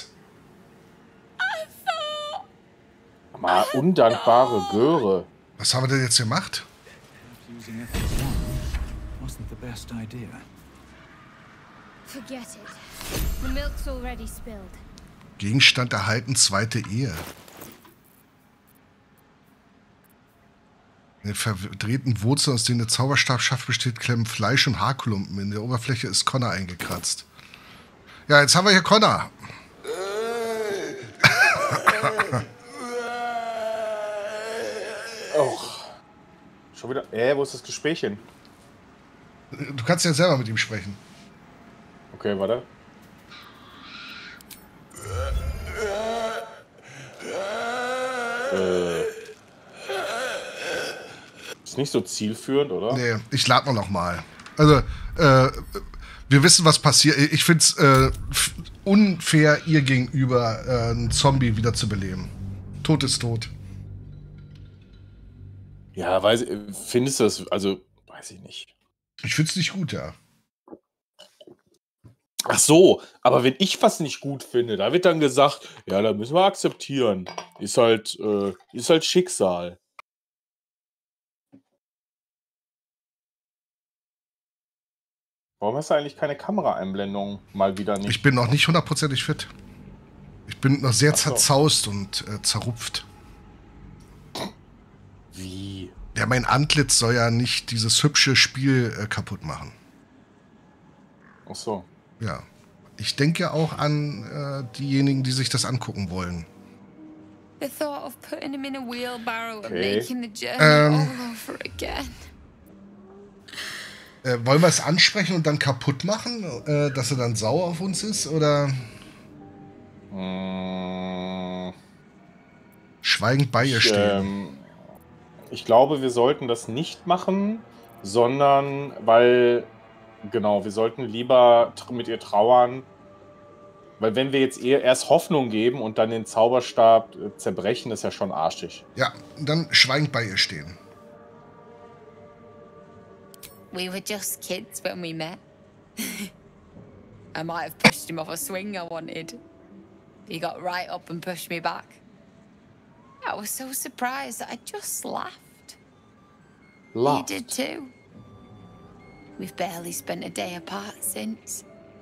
Mal undankbare Göre. Was haben wir denn jetzt gemacht? Using F F one wasn't the best idea. Forget it. The milk's already spilled. Gegenstand erhalten, zweite Ehe. In den verdrehten Wurzeln, aus denen der Zauberstab schafft, besteht, klemmen Fleisch und Haarklumpen. In der Oberfläche ist Connor eingekratzt. Ja, jetzt haben wir hier Connor. Oh. Schon wieder. Äh, wo ist das Gesprächchen? Du kannst ja selber mit ihm sprechen. Okay, warte. Äh. Ist nicht so zielführend, oder? Nee, ich lade mal noch mal. Also, äh, wir wissen, was passiert. Ich finde es äh, unfair, ihr gegenüber äh, einen Zombie wieder zu beleben. Tod ist tot. Ja, weiß, findest du das, also, weiß ich nicht. Ich finde es nicht gut, ja. Ach so, aber wenn ich was nicht gut finde, da wird dann gesagt, ja, da müssen wir akzeptieren. Ist halt, äh, ist halt Schicksal. Warum hast du eigentlich keine Kameraeinblendung? Mal wieder nicht. Ich bin noch nicht hundertprozentig fit. Ich bin noch sehr Ach so. zerzaust und äh, zerrupft. Wie? Ja, mein Antlitz soll ja nicht dieses hübsche Spiel äh, kaputt machen. Ach so. Ja. Ich denke auch an äh, diejenigen, die sich das angucken wollen. The thought of putting him in a wheelbarrow and Okay. making the journey Ähm. all over again. Äh, wollen wir es ansprechen und dann kaputt machen? Äh, dass er dann sauer auf uns ist? Oder Mm, schweigend bei ihr ich, stehen? ähm, ich glaube, wir sollten das nicht machen, sondern weil, genau, wir sollten lieber tr- mit ihr trauern. Weil wenn wir jetzt eher erst Hoffnung geben und dann den Zauberstab äh, zerbrechen, ist ja schon arschig. Ja, dann schweigend bei ihr stehen. We were just kids when we met. I might have pushed him off a swing I wanted. He got right up and pushed me back. I was so surprised that I just laughed. Laughed? You did too. We've barely spent a day apart since.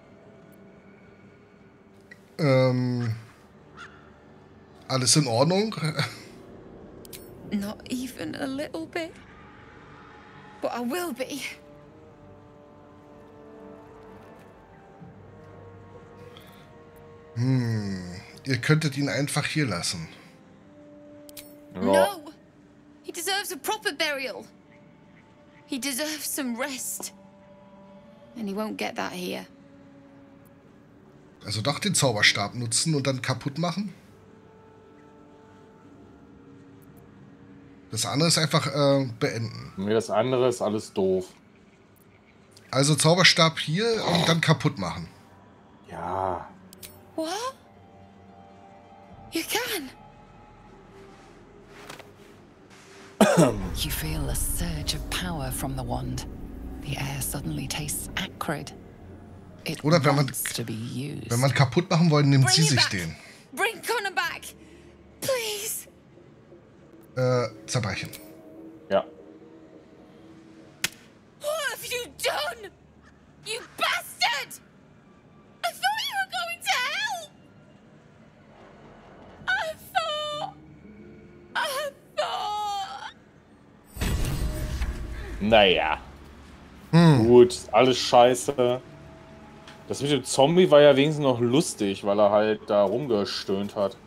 Ähm, alles in Ordnung? Not even a little bit. But I will be. Hm, ihr könntet ihn einfach hier lassen. No! He deserves a proper burial. He deserves some rest. And he won't get that here. Also doch den Zauberstab nutzen und dann kaputt machen? Das andere ist einfach äh, beenden. Nee, das andere ist alles doof. Also Zauberstab hier und dann kaputt machen. Ja. What? You can. You feel a surge of power from the wand. The air suddenly tastes acrid. It Oder wenn man, wants to be used. wenn man kaputt machen wollen, nimmt sie Bring it sich back. den. Bring Connor back. Please. Äh, zerbrechen. Ja. What have you done? You bastard! I thought you were going to hell! I thought... I thought... Naja. Hm. Gut, alles scheiße. Das mit dem Zombie war ja wenigstens noch lustig, weil er halt da rumgestöhnt hat.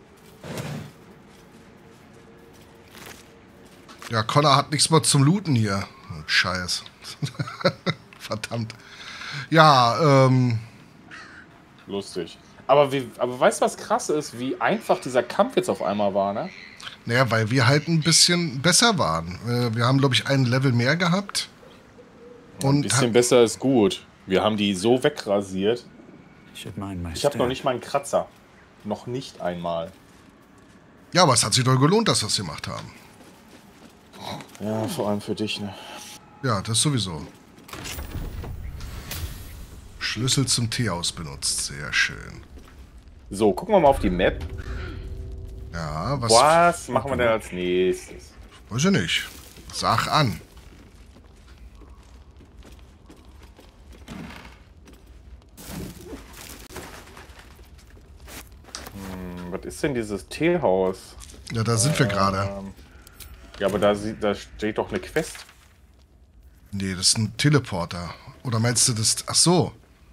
Ja, Connor hat nichts mehr zum Looten hier. Oh, Scheiß. Verdammt. Ja, ähm. Lustig. Aber, wie, aber weißt du, was krass ist? Wie einfach dieser Kampf jetzt auf einmal war, ne? Naja, weil wir halt ein bisschen besser waren. Wir haben, glaube ich, ein Level mehr gehabt. Und ein bisschen besser ist gut. Wir haben die so wegrasiert. Ich habe noch nicht mal einen Kratzer. Noch nicht einmal. Ja, aber es hat sich doch gelohnt, dass wir es gemacht haben. Ja, vor allem für dich, ne? Ja, das sowieso. Schlüssel zum Teehaus benutzt. Sehr schön. So, gucken wir mal auf die Map. Ja, was... Was machen wir denn als nächstes? Weiß ich nicht. Sag an. Hm, was ist denn dieses Teehaus? Ja, da sind wir gerade. Ähm, ja, aber da, sieht, da steht doch eine Quest. Nee, das ist ein Teleporter. Oder meinst du das... Ach so.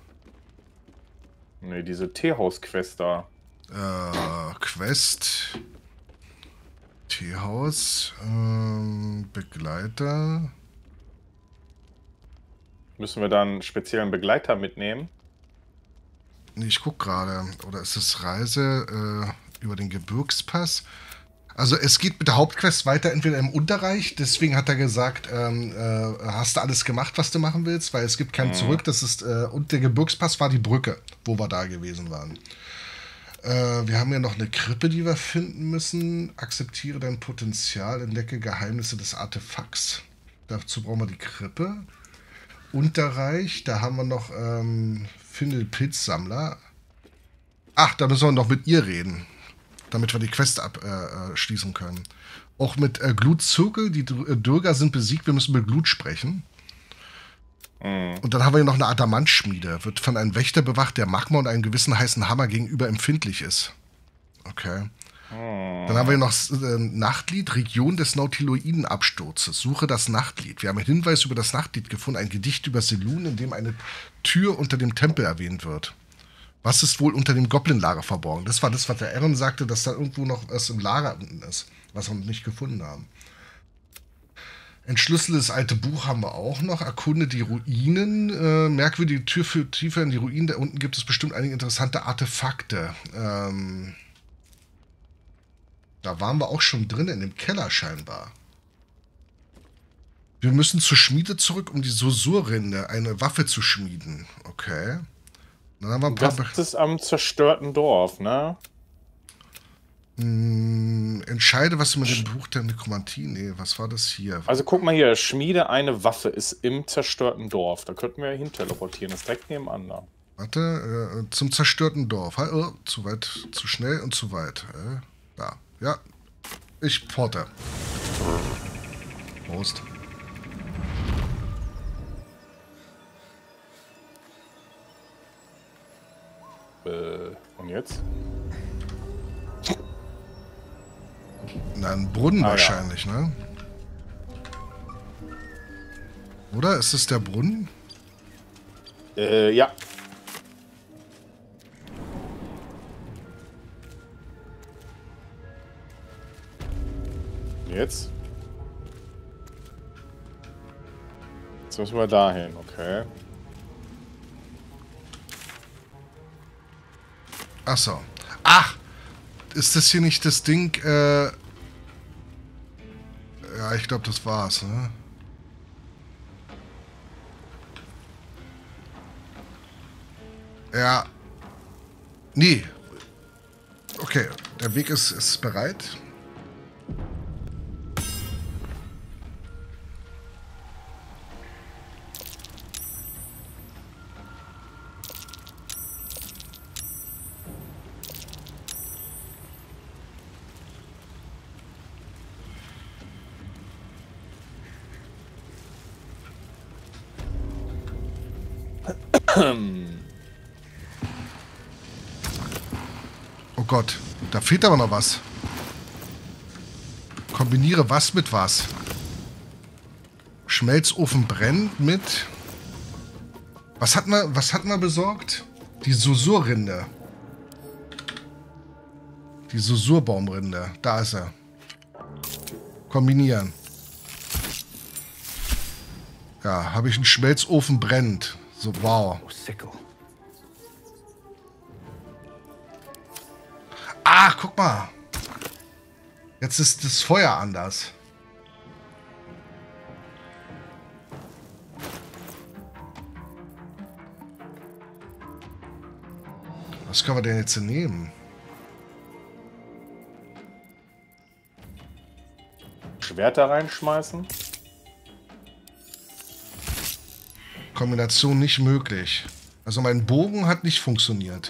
Nee, diese Teehaus-Quest da. Äh, Quest. Teehaus. Ähm, Begleiter. Müssen wir dann einen speziellen Begleiter mitnehmen? Nee, ich guck gerade. Oder ist es Reise äh, über den Gebirgspass? Also es geht mit der Hauptquest weiter, entweder im Unterreich. Deswegen hat er gesagt, ähm, äh, hast du alles gemacht, was du machen willst? Weil es gibt kein Mhm. Zurück. Das ist, äh, und der Gebirgspass war die Brücke, wo wir da gewesen waren. Äh, wir haben ja noch eine Krippe, die wir finden müssen. Akzeptiere dein Potenzial, entdecke Geheimnisse des Artefakts. Dazu brauchen wir die Krippe. Unterreich, da haben wir noch ähm, finde den Pilzsammler. Ach, da müssen wir noch mit ihr reden, damit wir die Quest abschließen äh, können. Auch mit äh, Glutzirkel, die äh, Dürger sind besiegt, wir müssen mit Glut sprechen. Mhm. Und dann haben wir hier noch eine Adamantschmiede. Wird von einem Wächter bewacht, der Magma und einem gewissen heißen Hammer gegenüber empfindlich ist. Okay. Mhm. Dann haben wir hier noch äh, Nachtlied, Region des Nautiloiden-Absturzes. Suche das Nachtlied. Wir haben einen Hinweis über das Nachtlied gefunden, ein Gedicht über Selûne, in dem eine Tür unter dem Tempel erwähnt wird. Was ist wohl unter dem Goblin-Lager verborgen? Das war das, was der Aaron sagte, dass da irgendwo noch was im Lager unten ist, was wir noch nicht gefunden haben. Entschlüssel das alte Buch haben wir auch noch. Erkunde die Ruinen. Äh, merkwürdige Tür führt tiefer in die Ruinen. Da unten gibt es bestimmt einige interessante Artefakte. Ähm, da waren wir auch schon drin, in dem Keller scheinbar. Wir müssen zur Schmiede zurück, um die Sosurrinde, eine Waffe zu schmieden. Okay. Dann haben wir ein paar Das ist am zerstörten Dorf, ne? Hm, entscheide, was du mit dem Buch der Nekromantie... Nee, was war das hier? Also guck mal hier, Schmiede eine Waffe ist im zerstörten Dorf. Da könnten wir ja hin teleportieren, das ist direkt nebenan da. Warte, äh, zum zerstörten Dorf. Oh, zu weit, zu schnell und zu weit. Äh, da, ja. Ich porte. Prost. Äh, und jetzt? Na, ein Brunnen Ah, wahrscheinlich, ja. ne? Oder? Ist es der Brunnen? Äh, ja. Jetzt? Jetzt müssen wir dahin, okay. Ach so. Ach! Ist das hier nicht das Ding, äh... Ja, ich glaube, das war's, ne? Ja. Nee. Okay, der Weg ist, ist bereit. Oh Gott, da fehlt aber noch was. Kombiniere was mit was. Schmelzofen brennt mit... Was hatten wir, was hatten wir besorgt? Die Susurrinde. Die Susurbaumrinde. Da ist er. Kombinieren. Ja, habe ich einen Schmelzofen brennt. So, wow. Ach, guck mal. Jetzt ist das Feuer anders. Was können wir denn jetzt nehmen? Schwerter reinschmeißen? Kombination nicht möglich. Also mein Bogen hat nicht funktioniert.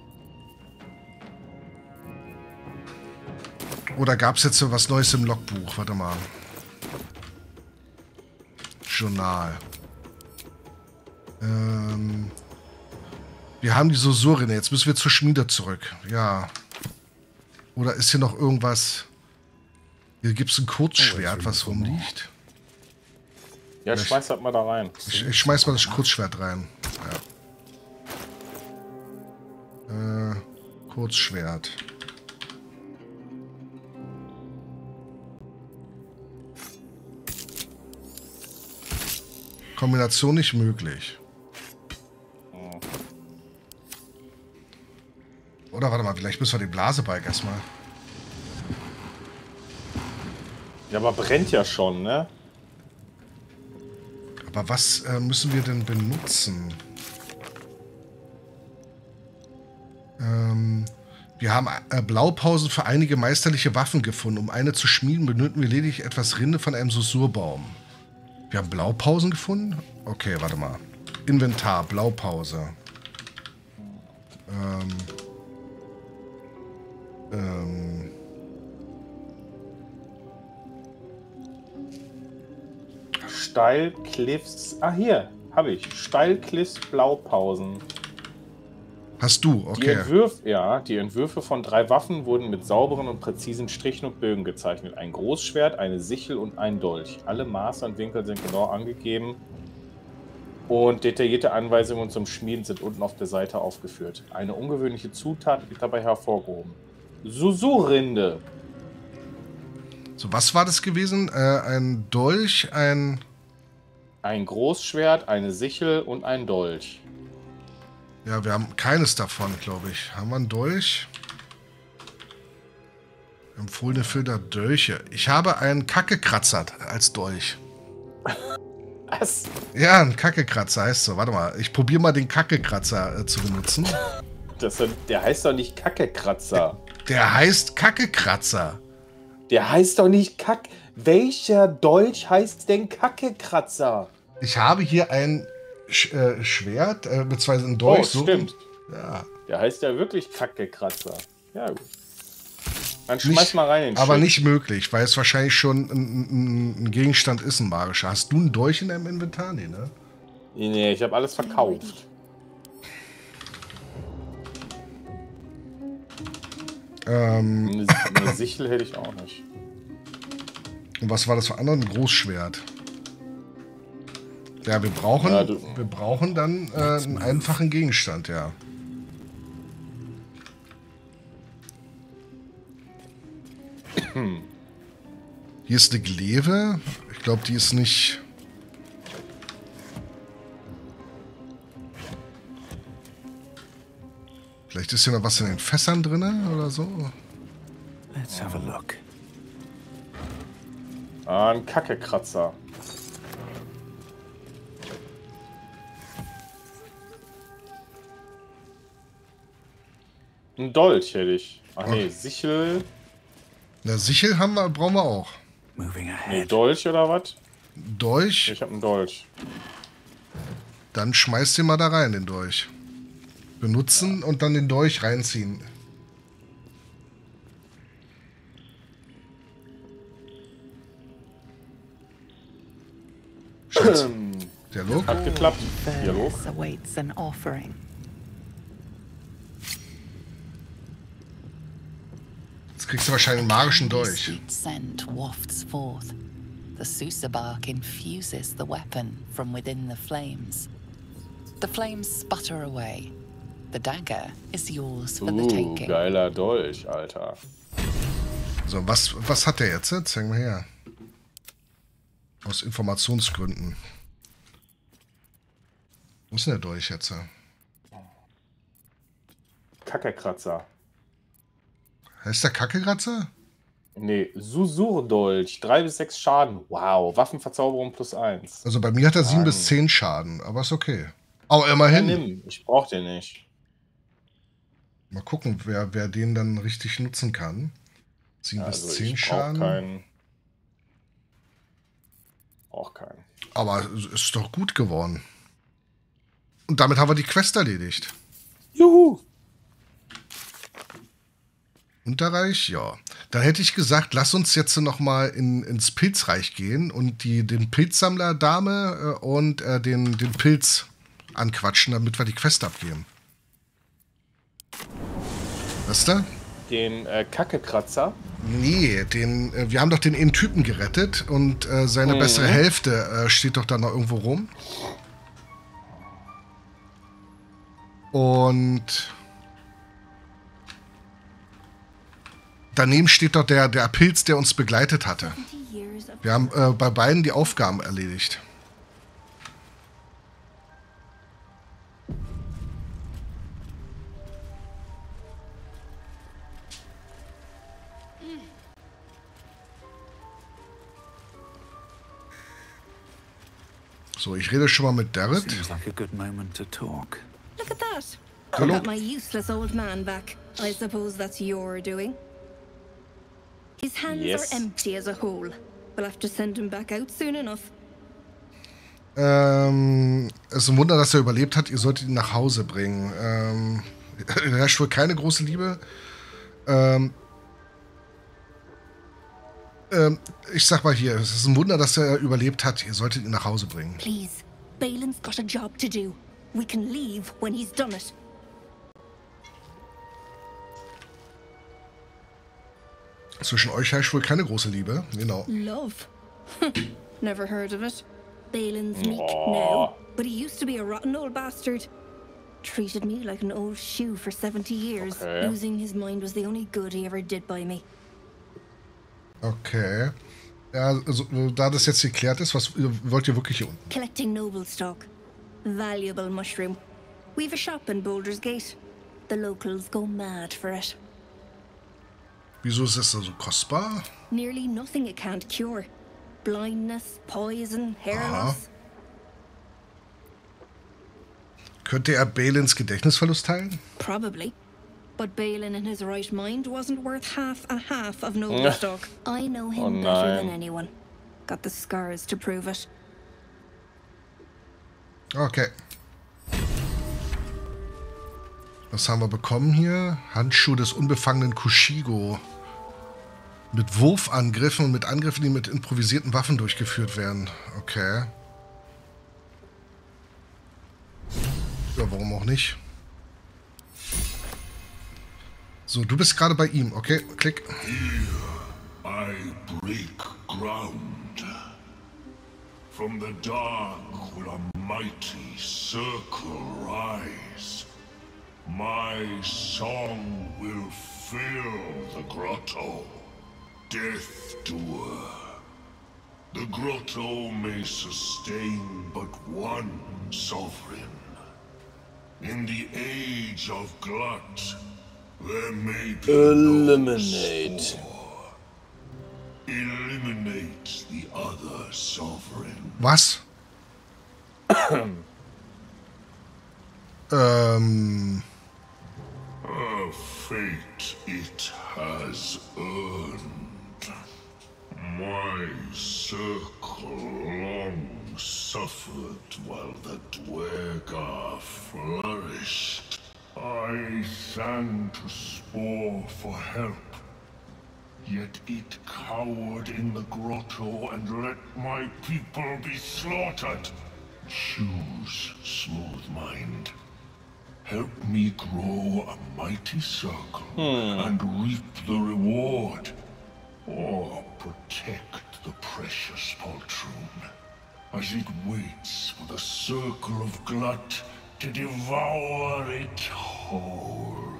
Oder gab es jetzt so was Neues im Logbuch? Warte mal. Journal. Ähm... Wir haben die Susurine. Jetzt müssen wir zur Schmiede zurück. Ja. Oder ist hier noch irgendwas? Hier gibt es ein Kurzschwert, was rumliegt. Ja, ich schmeiß das mal da rein. Ich, ich schmeiß mal das Kurzschwert rein. Ja. Äh, Kurzschwert. Kombination nicht möglich. Oder warte mal, vielleicht müssen wir die Blasebalg erstmal. Ja, aber brennt ja schon, ne? Aber was äh, müssen wir denn benutzen? Ähm, wir haben äh, Blaupausen für einige meisterliche Waffen gefunden. Um eine zu schmieden, benötigen wir lediglich etwas Rinde von einem Susurbaum. Wir haben Blaupausen gefunden? Okay, warte mal. Inventar, Blaupause. Ähm... Ähm... Steilcliffs. Ah, hier, habe ich. Steilcliffs Blaupausen. Hast du, okay. Die Entwürfe, ja, die Entwürfe von drei Waffen wurden mit sauberen und präzisen Strichen und Bögen gezeichnet. Ein Großschwert, eine Sichel und ein Dolch. Alle Maße und Winkel sind genau angegeben. Und detaillierte Anweisungen zum Schmieden sind unten auf der Seite aufgeführt. Eine ungewöhnliche Zutat wird dabei hervorgehoben. Susurinde. So, was war das gewesen? Äh, ein Dolch, ein... Ein Großschwert, eine Sichel und ein Dolch. Ja, wir haben keines davon, glaube ich. Haben wir einen Dolch? Empfohlene Filter Dolche. Ich habe einen Kackekratzer als Dolch. Was? Ja, ein Kackekratzer heißt so. Warte mal, ich probiere mal den Kackekratzer äh, zu benutzen. Das, der heißt doch nicht Kackekratzer. Der, der heißt Kackekratzer. Der heißt doch nicht Kack... Welcher Dolch heißt denn Kackekratzer? Ich habe hier ein Sch äh, Schwert, äh, beziehungsweise ein Dolch. Oh, so. stimmt. Ja. Der heißt ja wirklich Kackekratzer. Ja, gut. Dann schmeiß Nicht, mal rein den aber Shit. nicht möglich, weil es wahrscheinlich schon ein, ein, ein Gegenstand ist, ein magischer. Hast du einen Dolch in deinem Inventar? Nee, ne? Nee, ich habe alles verkauft. Ähm, eine, eine Sichel hätte ich auch nicht. Und was war das für andere? Ein Großschwert. Ja, wir brauchen, Ja, du- wir brauchen dann äh, einen einfachen Gegenstand, ja. Hier ist eine Gleve. Ich glaube, die ist nicht... Vielleicht ist hier noch was in den Fässern drin oder so. Let's have a look. Ah, ein Kackekratzer. Ein Dolch hätte ich. Ach nee, Sichel. Eine Sichel haben wir, brauchen wir auch. Nee, Dolch oder was? Dolch? Ich habe einen Dolch. Dann schmeißt den mal da rein, den Dolch. Benutzen und dann den Dolch reinziehen. Scheiße. Dialog? Hat geklappt. Dialog. Furnace awaits an offering. Jetzt kriegst du wahrscheinlich einen magischen Dolch. Sweet scent wafts forth. The Susa bark infuses the weapon from within the flames. The flames sputter away. The dagger is yours for the Uh, taking. geiler Dolch, Alter. So, was, was hat der jetzt? Zeig mal her. Aus Informationsgründen. Wo ist denn der Dolch jetzt? Kackekratzer. Heißt der Kackegratzer? Nee, Susurdolch. drei bis sechs Schaden. Wow. Waffenverzauberung plus eins. Also bei mir hat er sieben Mann. bis zehn Schaden, aber ist okay. Aber Ja, immerhin. nimm. Ich brauch den nicht. Mal gucken, wer, wer den dann richtig nutzen kann. sieben Also bis zehn ich brauch Schaden. keinen. Brauch keinen. Aber es ist doch gut geworden. Und damit haben wir die Quest erledigt. Juhu! Unterreich, ja. Dann hätte ich gesagt, lass uns jetzt noch mal in, ins Pilzreich gehen und die, den Pilzsammler-Dame äh, und äh, den, den Pilz anquatschen, damit wir die Quest abgeben. Was ist da? Den äh, Kackekratzer. Nee, den, äh, wir haben doch den einen Typen gerettet und äh, seine Mhm. bessere Hälfte äh, steht doch da noch irgendwo rum. Und daneben steht doch der, der Pilz, der uns begleitet hatte. Wir haben äh, bei beiden die Aufgaben erledigt. So, ich rede schon mal mit Darrett. Seems like a good moment to talk. Look at that. I Hello. got my useless old man back. I suppose that's your doing. His hands Yes. are empty as a whole. We'll have to send him back out soon enough. Ähm, es ist ein Wunder, dass er überlebt hat. Ihr solltet ihn nach Hause bringen. Ähm, er herrscht wohl keine große Liebe. Ähm, ähm, ich sag mal hier, es ist ein Wunder, dass er überlebt hat. Ihr solltet ihn nach Hause bringen. Please, Balin's got a job to do. We can leave when he's done it. Zwischen euch herrscht wohl keine große Liebe. Genau. Love? Never heard of it. Balin's meek Aw. now, but he used to be a rotten old bastard. Treated me like an old shoe for seventy years. Okay. Losing his mind was the only good he ever did by me. Okay. Ja, also, da das jetzt geklärt ist, was wollt ihr wirklich hier unten? Collecting noble stock. Valuable mushroom. We've a shop in Boulder's Gate. The locals go mad for it. Wieso ist es so kostbar? Nearly nothing it can't cure. Blindness, poison, hair Aha. loss. Könnte er Balins Gedächtnisverlust heilen? Probably. But Balin in his right mind wasn't worth half a half of noble stock. I know him Oh better than nein. anyone. Got the scars to prove it. Okay. Was haben wir bekommen hier? Handschuh des unbefangenen Kushigo. Mit Wurfangriffen und mit Angriffen, die mit improvisierten Waffen durchgeführt werden. Okay. Ja, warum auch nicht? So, du bist gerade bei ihm, okay? Klick. I break ground. From the dark will a mighty circle rise. My song will fill the grotto. Death Doer. The grotto may sustain but one sovereign. In the age of glut, there may be Eliminate. no sword. Eliminate the other sovereign. Was? ähm. A fate it has earned. My circle long suffered while the Dwergar flourished. I sang to Spore for help. Yet it cowered in the grotto and let my people be slaughtered. Choose, smooth mind. Help me grow a mighty circle and reap the reward. Or protect the precious poltroon as it waits for the circle of glut to devour it whole.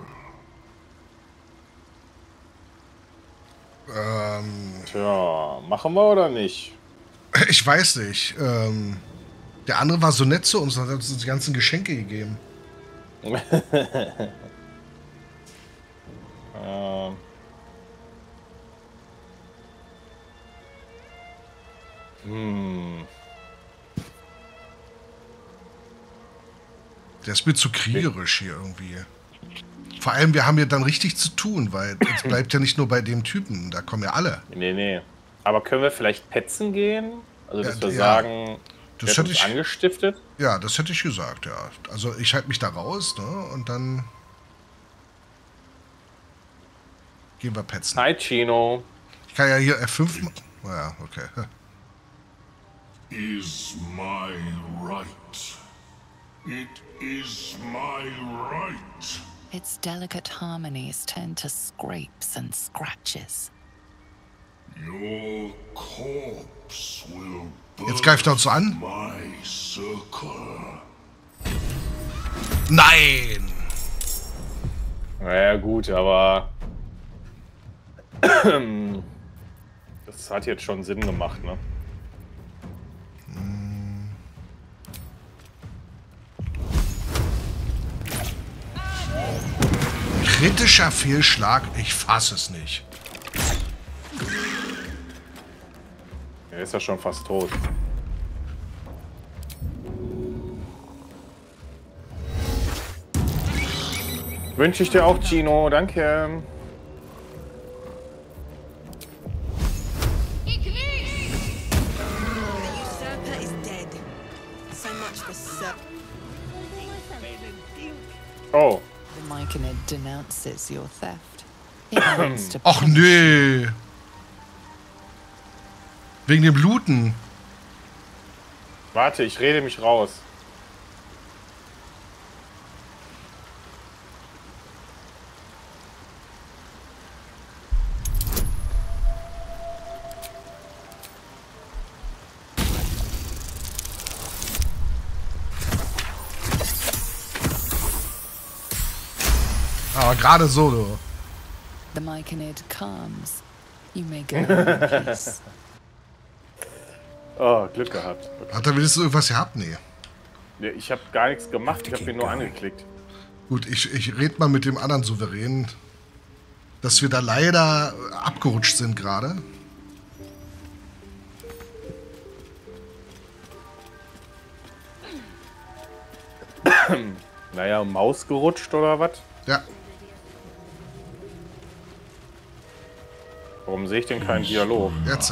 Ähm. Tja, machen wir oder nicht? Ich weiß nicht. Ähm. Der andere war so nett zu uns und hat uns die ganzen Geschenke gegeben. ähm, Hm. Der ist mir zu kriegerisch hier irgendwie. Vor allem, wir haben hier dann richtig zu tun, weil es bleibt ja nicht nur bei dem Typen, da kommen ja alle. Nee, nee. Aber können wir vielleicht petzen gehen? Also, dass Ja, wir ja. sagen, Das der hat hätte uns ich- angestiftet? Ja, das hätte ich gesagt, ja. Also ich halte mich da raus, ne? Und dann gehen wir petzen. Hi, Chino. Ich kann ja hier F fünf machen. Ja, okay. Is my right. It is my right. Its delicate harmonies turn to scrapes and scratches. Your corpse will Jetzt greift er uns so an. my circle. Nein! Naja, gut, aber das hat jetzt schon Sinn gemacht, ne? Kritischer Fehlschlag, ich fasse es nicht. Er ist ja schon fast tot. Wünsche ich dir auch, Chino. Danke. The usurper is dead. So much for sir. Oh. The Myconid denounces your theft. It wants to Och nee. Wegen dem Bluten. Warte, ich rede mich raus. Aber gerade so, du. The Myconid calms. You may go in peace. Oh, Glück gehabt. Hat er wenigstens irgendwas gehabt? Nee. Nee, ich habe gar nichts gemacht, ich habe ihn nur angeklickt. Gut, ich, ich rede mal mit dem anderen Souverän, dass wir da leider abgerutscht sind gerade. Naja, Maus gerutscht oder was? Ja. Warum sehe ich denn keinen Dialog? Jetzt.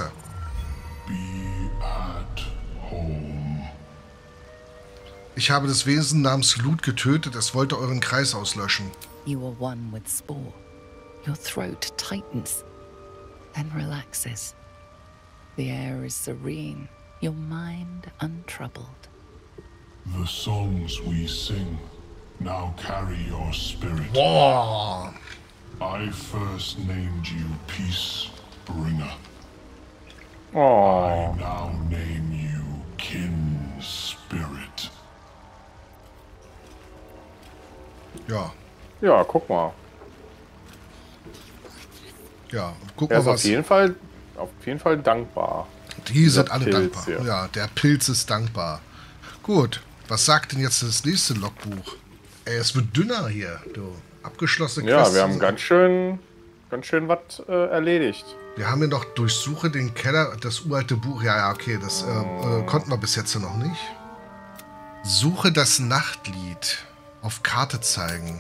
Ich habe das Wesen namens Loot getötet, es wollte euren Kreis auslöschen. You are one with Spore. Your throat tightens, then relaxes. The air is serene, your mind untroubled. The songs we sing now carry your spirit. Boah. I first named you Peace Bringer. Oh. I now name you Kin Spirit. Ja. Ja, guck mal. Ja, guck Er mal ist auf was. jeden Fall, auf jeden Fall dankbar. Die sind Dieser alle Pilz dankbar. hier. Ja, der Pilz ist dankbar. Gut, was sagt denn jetzt das nächste Logbuch? Ey, es wird dünner hier, du. Abgeschlossene Ja, Quests. wir haben ganz schön, ganz schön was äh, erledigt. Wir haben ja noch Durchsuche den Keller, das uralte Buch. Ja, ja, okay, das äh, äh, konnten wir bis jetzt noch nicht. Suche das Nachtlied. Auf Karte zeigen.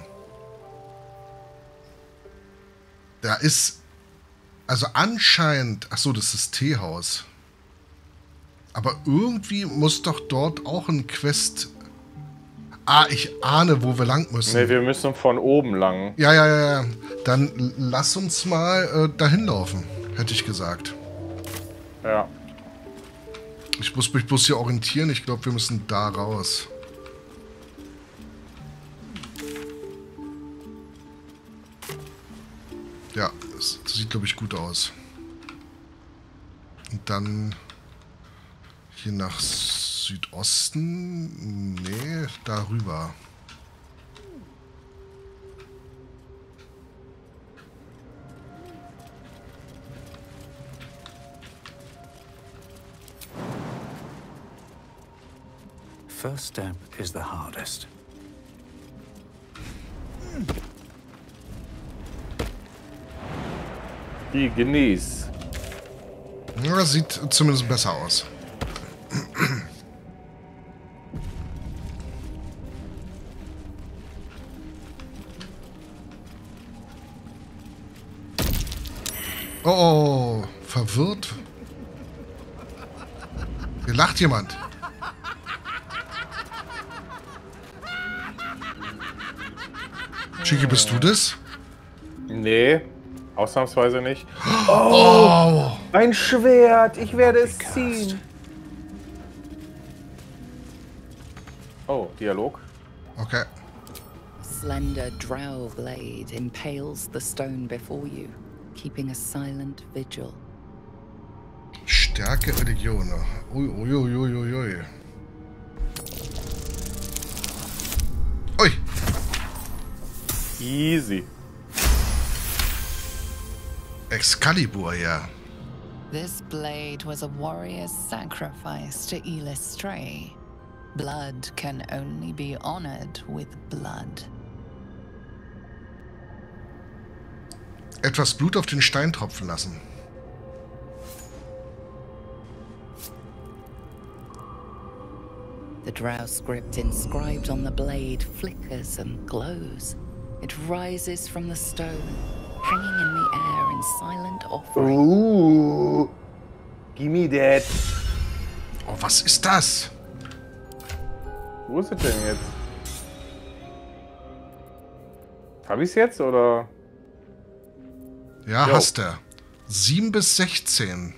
Da ist, also anscheinend, ach so, das ist das Teehaus. Aber irgendwie muss doch dort auch ein Quest. Ah, ich ahne, wo wir lang müssen. Ne, wir müssen von oben lang. Ja, ja, ja, ja. Dann lass uns mal äh, dahin laufen, hätte ich gesagt. Ja. Ich muss mich bloß hier orientieren. Ich glaube, wir müssen da raus. Ja, das sieht, glaube ich, gut aus. Und dann hier nach Südosten. Nee, darüber. First step is the hardest. Die genieß. Ja, das sieht zumindest besser aus. Oh, oh, verwirrt. Hier lacht jemand. Chiki, bist du das? Nee, ausnahmsweise nicht. Oh, oh. Ein Schwert. Ich werde es ziehen. Oh, Dialog. Okay. Slender drow blade impales the stone before you, keeping a silent vigil. Stärke Religion. Ui, ui, ui, ui, ui, ui. Ui. Easy. Excalibur, ja. This blade was a warrior's sacrifice to Illustray. Blood can only be honored with blood. Etwas Blut auf den Stein tropfen lassen. The drow script inscribed on the blade flickers and glows. It rises from the stone, hanging in the air in silent offering. Ooh, gimme that. Oh, was ist das? Wo ist es denn jetzt? Hab ich's jetzt, oder? Ja, Jo. hast du. sieben bis sechzehn.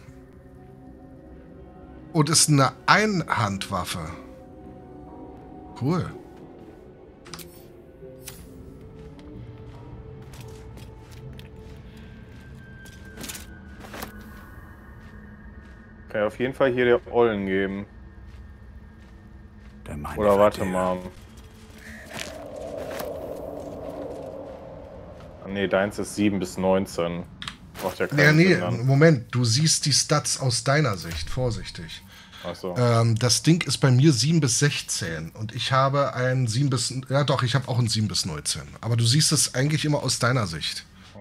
Und ist eine Einhandwaffe. Cool. Kann ja auf jeden Fall hier der Ollen geben. Oder warte mal. Ah, nee, deins ist sieben bis neunzehn. Macht ja keinen Ja, nee, Sinn dann. Moment. Du siehst die Stats aus deiner Sicht. Vorsichtig. Ach so. Ähm, das Ding ist bei mir sieben bis sechzehn. Und ich habe ein sieben bis... Ja doch, ich habe auch ein sieben bis neunzehn. Aber du siehst es eigentlich immer aus deiner Sicht.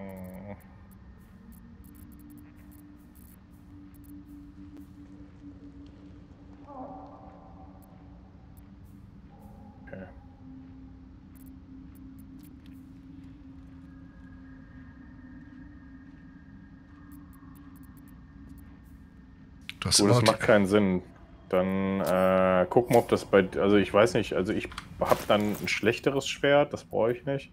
Das, Gut, das macht keinen Sinn. Dann äh, gucken, ob das bei... Also ich weiß nicht, also ich habe dann ein schlechteres Schwert, das brauche ich nicht.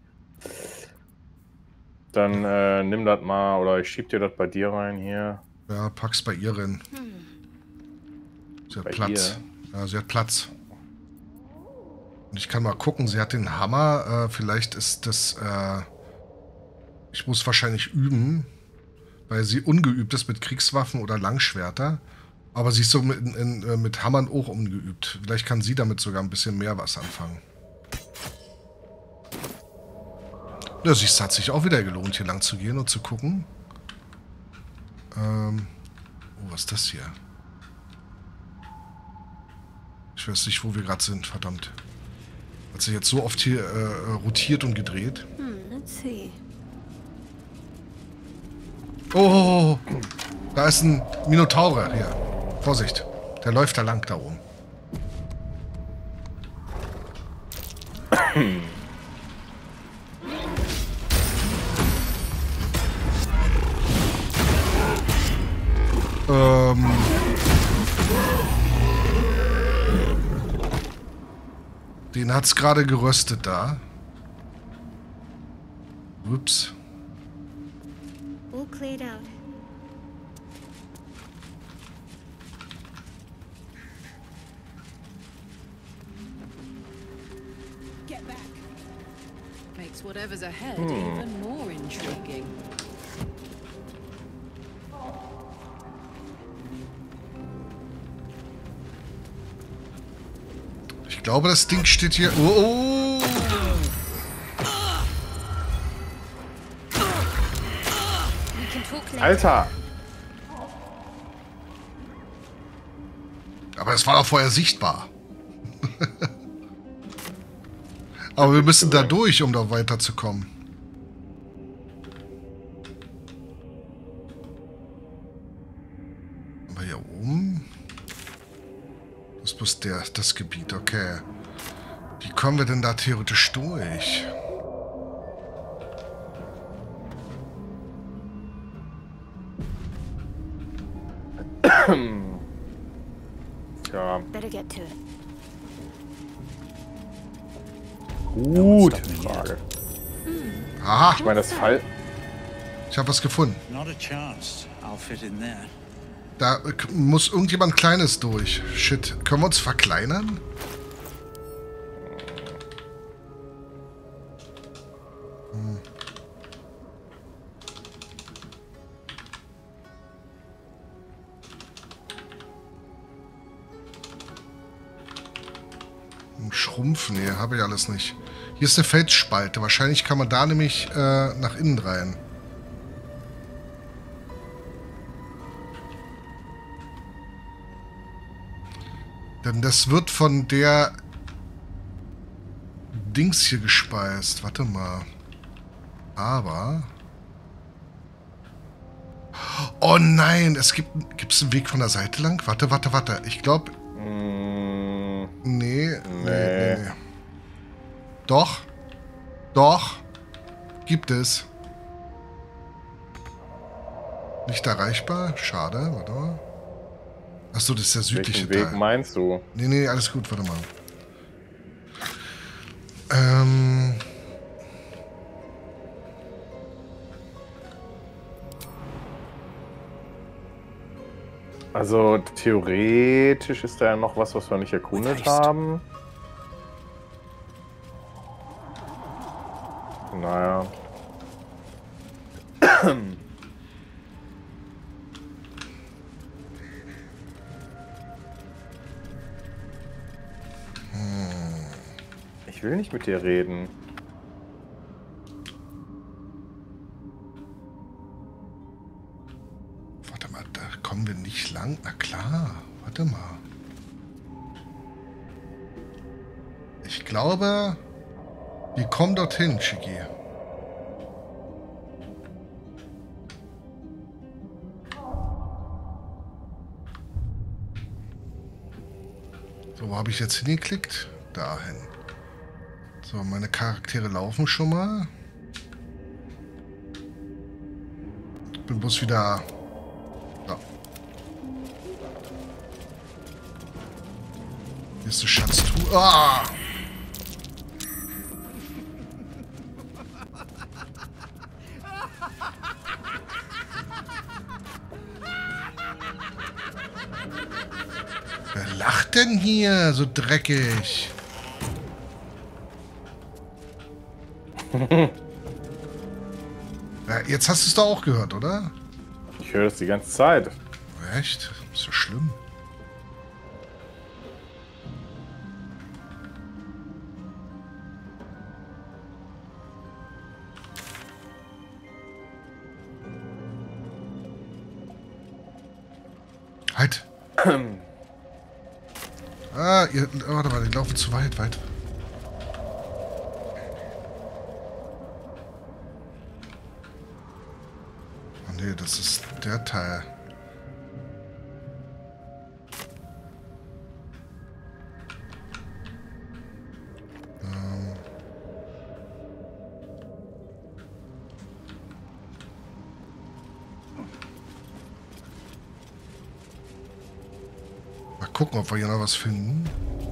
Dann äh, nimm das mal, oder ich schieb dir das bei dir rein hier. Ja, pack's bei ihr rein. Sie hat Bei Platz. Ja, sie hat Platz. Und ich kann mal gucken, sie hat den Hammer. Äh, vielleicht ist das... Äh, ich muss wahrscheinlich üben, weil sie ungeübt ist mit Kriegswaffen oder Langschwerter. Aber sie ist so mit, in, in, mit Hammern auch ungeübt. Vielleicht kann sie damit sogar ein bisschen mehr was anfangen. Ja, siehst, hat sich auch wieder gelohnt, hier lang zu gehen und zu gucken. Ähm, oh, was ist das hier? Ich weiß nicht, wo wir gerade sind, verdammt. Hat sich jetzt so oft hier äh, rotiert und gedreht. Hmm, let's see. Oh, da ist ein Minotaur hier. Vorsicht, der läuft da lang da oben. ähm. Den hat's gerade geröstet da. Ups. All cleared out. Get back. Makes whatever's ahead Hmm. even more intriguing. Ich glaube, das Ding steht hier... Oh, oh. We can talk later. Alter! Aber es war doch vorher sichtbar. Aber wir müssen da durch, um da weiterzukommen. Aber hier oben... Das ist bloß der, das Gebiet, okay. Wie kommen wir denn da theoretisch durch? Tja. Better get to it. Gute Frage. Aha. Ich meine, das Fall. Ich habe was gefunden. Not a chance. I'll fit in there. Da äh, muss irgendjemand Kleines durch. Shit. Können wir uns verkleinern? Hm. Schrumpfen, nee, habe ich alles nicht. Hier ist eine Felsspalte. Wahrscheinlich kann man da nämlich äh, nach innen rein. Denn das wird von der Dings hier gespeist. Warte mal. Aber... Oh nein, es gibt... Gibt es einen Weg von der Seite lang? Warte, warte, warte. Ich glaube... Mm, nee, nee, nee. nee, nee. Doch. Doch. Gibt es. Nicht erreichbar? Schade, warte mal. Achso, das ist der südliche Welchen Weg Teil. meinst du? Nee, nee, alles gut, warte mal. Ähm... Also theoretisch ist da ja noch was, was wir nicht erkundet haben. Naja. Ich will nicht mit dir reden. Warte mal, da kommen wir nicht lang. Na klar, warte mal. Ich glaube, wir kommen dorthin, Shiki. So, wo habe ich jetzt hingeklickt? Dahin. So, meine Charaktere laufen schon mal. Bin bloß wieder... Ja. Hier ist eine Schatztruhe. Ah! Wer lacht denn hier so dreckig? Ja, jetzt hast du es doch auch gehört, oder? Ich höre das die ganze Zeit. Echt? Ist ja schlimm. Halt! Ah, ihr, warte mal, die laufen zu weit, weit. Oh nee, das ist der Teil. Ähm. Mal gucken, ob wir hier noch was finden.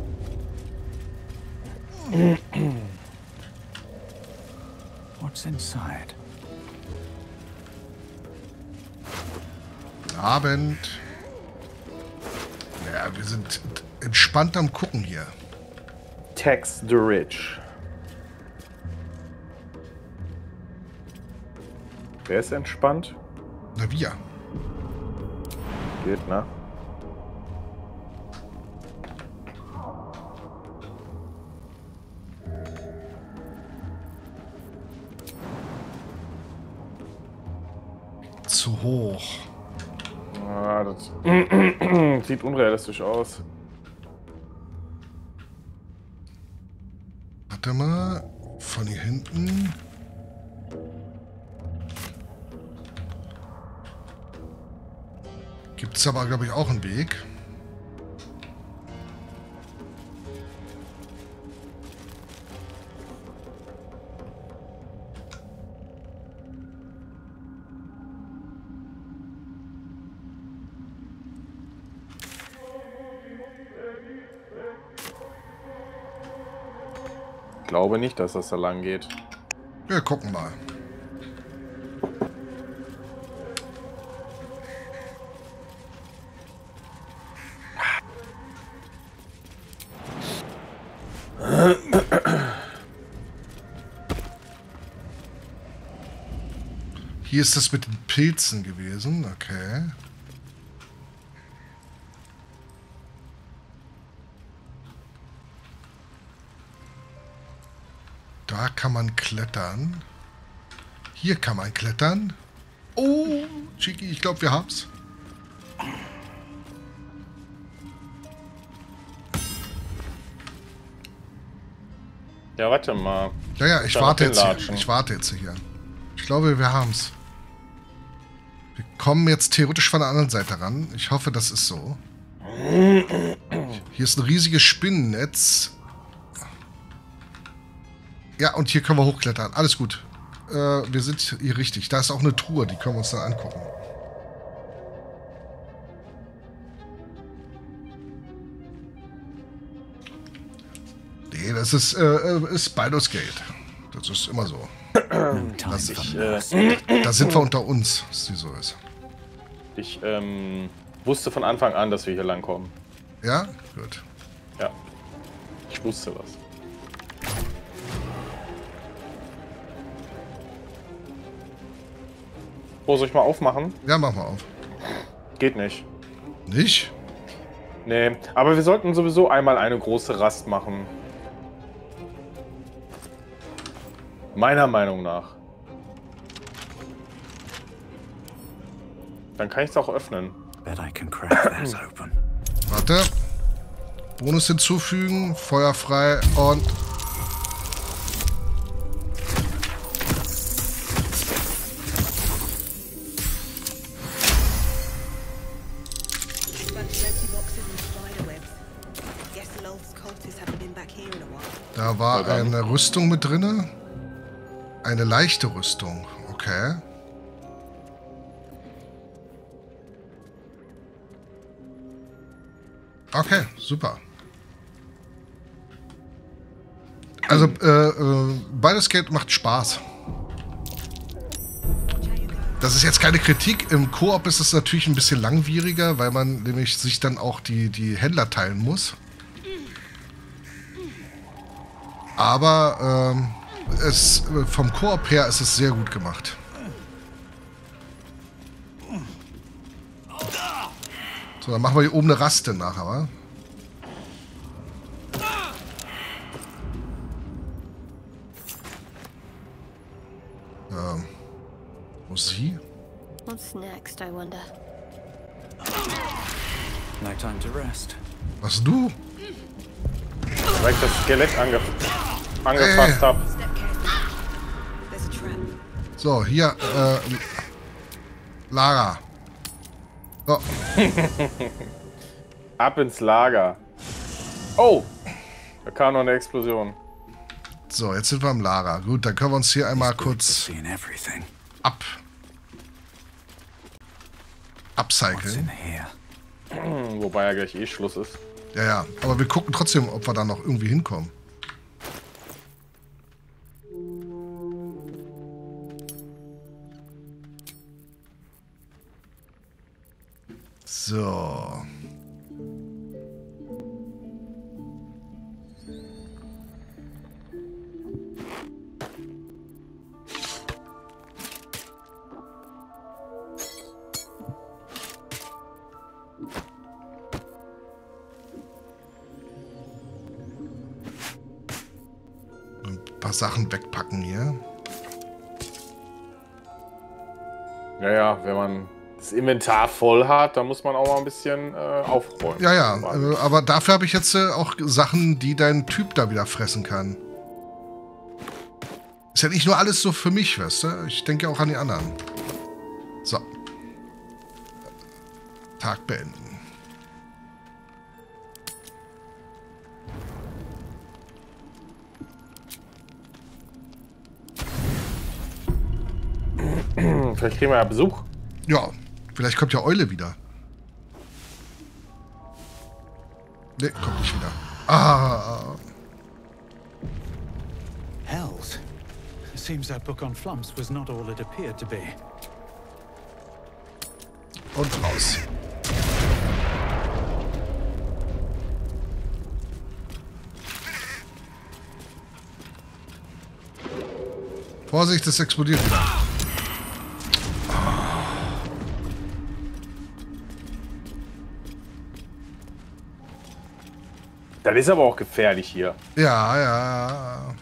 What's inside? Abend. Ja, wir sind entspannt am Gucken hier. Tax the Rich. Wer ist entspannt? Na, wir. Geht, ne? Zu hoch. Ah, das sieht unrealistisch aus. Warte mal. Von hier hinten. Gibt es aber, glaube ich, auch einen Weg. glaube nicht, dass das da lang geht. Wir gucken mal. Hier ist das mit den Pilzen gewesen. Okay. Da kann man klettern. Hier kann man klettern. Oh, Chiki, ich glaube, wir haben's. Ja, warte mal. Ja, ja, ich Da warte noch jetzt hier. hinlatschen. Ich warte jetzt hier. Ich glaube, wir haben's. Wir kommen jetzt theoretisch von der anderen Seite ran. Ich hoffe, das ist so. Hier ist ein riesiges Spinnennetz. Ja, und hier können wir hochklettern. Alles gut. Äh, wir sind hier richtig. Da ist auch eine Truhe, die können wir uns dann angucken. Nee, das ist, äh, ist Baldur's Gate. Das ist immer so. Das, Ich, äh, da sind wir unter uns, dass die so ist. Ich ähm, wusste von Anfang an, dass wir hier lang kommen. Ja? Gut. Ja. Ich wusste was. Oh, soll ich mal aufmachen? Ja, mach mal auf. Geht nicht. Nicht? Nee, aber wir sollten sowieso einmal eine große Rast machen. Meiner Meinung nach. Dann kann ich es auch öffnen. Bet I can crack this open. Warte. Bonus hinzufügen, Feuer frei und... Da war eine Rüstung mit drinne. Eine leichte Rüstung. Okay. Okay, super. Also, äh, äh, Baldur's Gate macht Spaß. Das ist jetzt keine Kritik. Im Koop ist es natürlich ein bisschen langwieriger, weil man nämlich sich dann auch die, die Händler teilen muss. Aber ähm, es, vom Koop her ist es sehr gut gemacht. So, dann machen wir hier oben eine Raste nachher, wa? Ähm, wo ist sie? What's next, I wonder? No time to rest. Was du? Weil ich das Skelett angef angefasst Ey. habe. So, hier, äh, Lara. So. Ab ins Lager. Oh! Da kam noch eine Explosion. So, jetzt sind wir im Lager. Gut, dann können wir uns hier einmal kurz ab upcyclen. Wobei ja gleich eh Schluss ist. Ja, ja, aber wir gucken trotzdem, ob wir da noch irgendwie hinkommen. So. Ein paar Sachen wegpacken hier. Ja, ja, wenn man das Inventar voll hat, dann muss man auch mal ein bisschen äh, aufräumen. Ja, ja, äh, aber dafür habe ich jetzt äh, auch Sachen, die dein Typ da wieder fressen kann. Ist ja nicht nur alles so für mich, weißt du? Ich denke auch an die anderen. So. Tag beenden. Vielleicht kriegen wir ja Besuch. Ja, vielleicht kommt ja Eule wieder. Ne, kommt nicht wieder. Ah. Seems that book on Flumps was not all it appeared to be. Und raus. Vorsicht, das explodiert wieder. Das ist aber auch gefährlich hier. Ja, ja.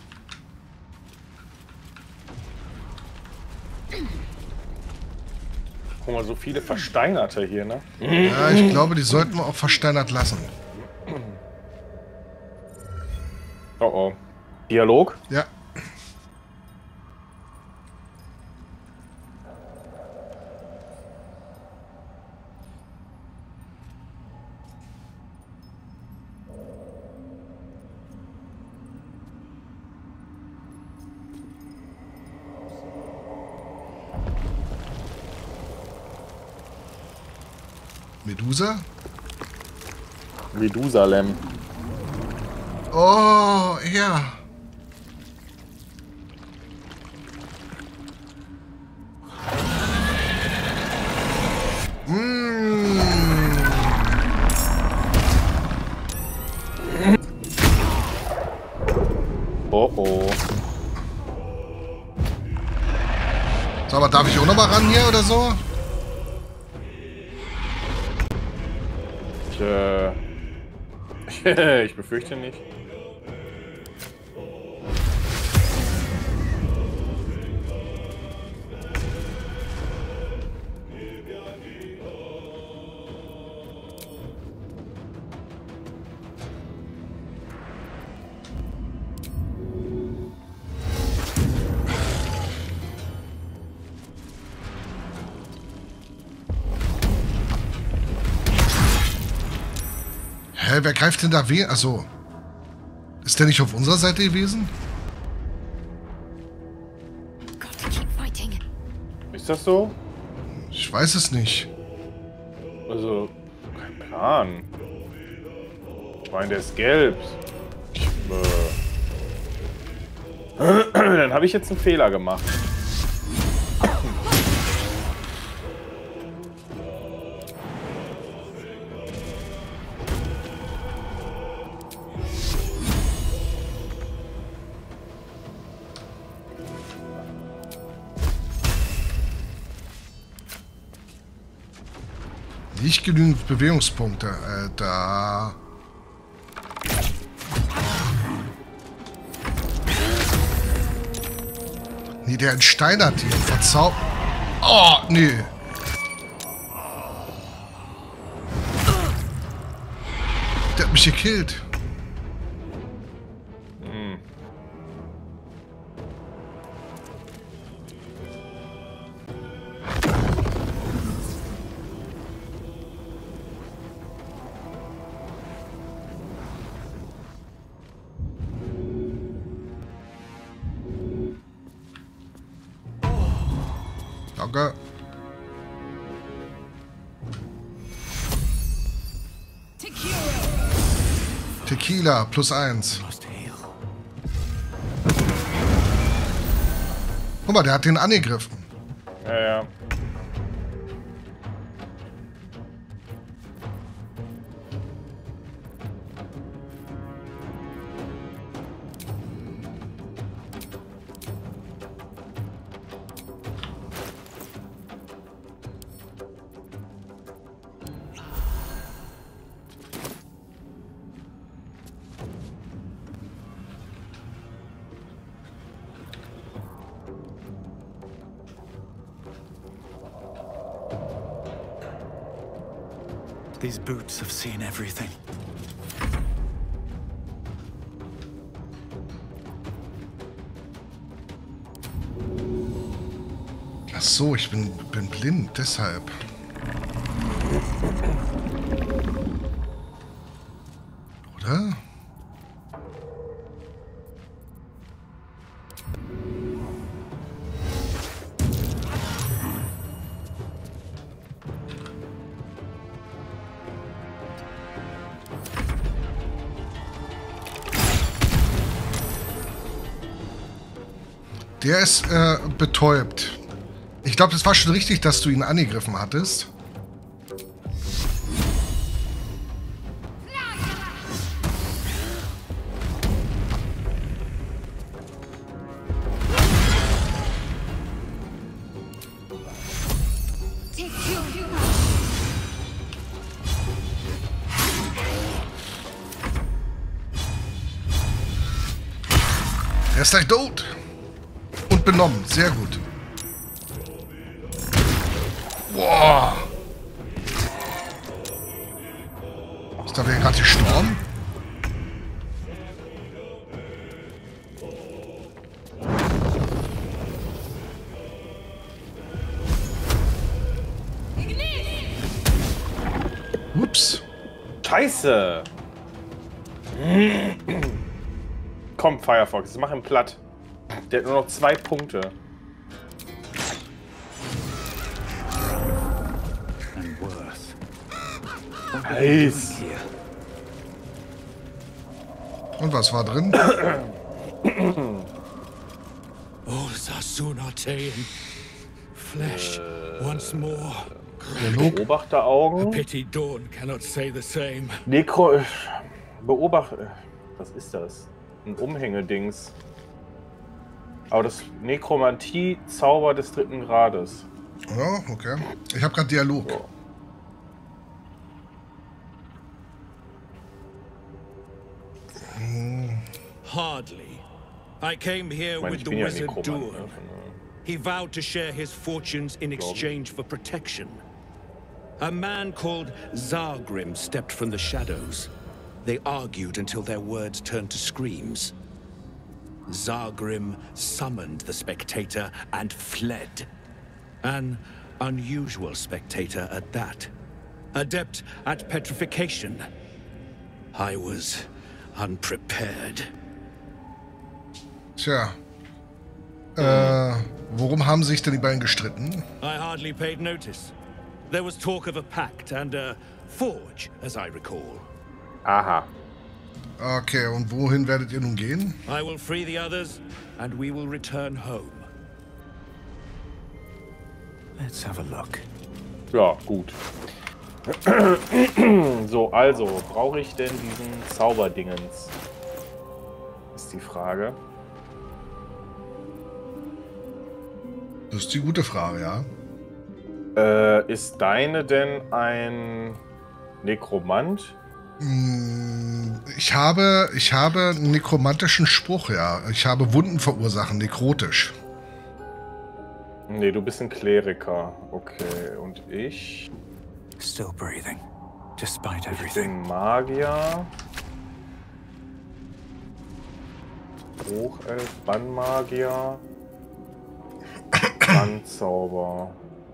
Guck mal, so viele Versteinerte hier, ne? Ja, ich glaube, die sollten wir auch versteinert lassen. Oh oh. Dialog? Ja. Medusa? Medusalem. Oh, ja. Mm. Oh oh. So, aber darf ich auch noch mal ran hier oder so? Ich, äh, ich befürchte nicht. Hä, wer greift denn da wen? Achso. Ist der nicht auf unserer Seite gewesen? Ist das so? Ich weiß es nicht. Also, kein Plan. Ich meine, der ist gelb. Ich, äh Dann habe ich jetzt einen Fehler gemacht. Nicht genügend Bewegungspunkte. Äh, da. Nee, der entsteinert hier. Verzau. Oh, nee. Der hat mich gekillt. Hm. Danke. Tequila plus eins. Guck mal, der hat den angegriffen. Ja, ja. These boots have seen everything. Ach so, ich bin, bin blind, deshalb. Oder? Der ist äh, betäubt. Ich glaube, das war schon richtig, dass du ihn angegriffen hattest. Er ist gleich tot. Und benommen. Sehr gut. Boah. Ist da wer gerade gestorben? Ups. Scheiße. Komm, Firefox, mach ihn platt. Der hat nur noch zwei Punkte. Nice. Und was war drin? Oh, Sasunatein. Flesh once more. Beobachteraugen. Pity dawn cannot say the same. Nekro. Beobachter. Was ist das? Ein Umhängedings. Aber das Nekromantie-Zauber des dritten Grades. Ja, okay. Ich habe gerade Dialog. So. Hardly. I came here Ich meine, with ich the bin ja wizard Nekromant, Dur. ne? He vowed to share his fortunes in exchange for protection. A man called Zargrim stepped from the shadows. They argued until their words turned to screams. Zargrim summoned the spectator and fled. An unusual spectator at that. Adept at petrification. I was unprepared. Tja. Äh, worum haben sich denn die beiden gestritten? I hardly paid notice. There was talk of a pact and a forge, as I recall. Aha. Okay, und wohin werdet ihr nun gehen? I will free the others, and we will return home. Let's have a look. Ja, gut. So, also, brauche ich denn diesen Zauberdingens? Ist die Frage. Das ist die gute Frage, ja. Äh, ist deine denn ein Nekromant? Ich habe, ich habe einen nekromantischen Spruch, ja. Ich habe Wunden verursachen, nekrotisch. Nee, du bist ein Kleriker. Okay, und ich? Still breathing, despite Ich everything. bin Magier. Hochelf, Bannmagier. Bandzauber.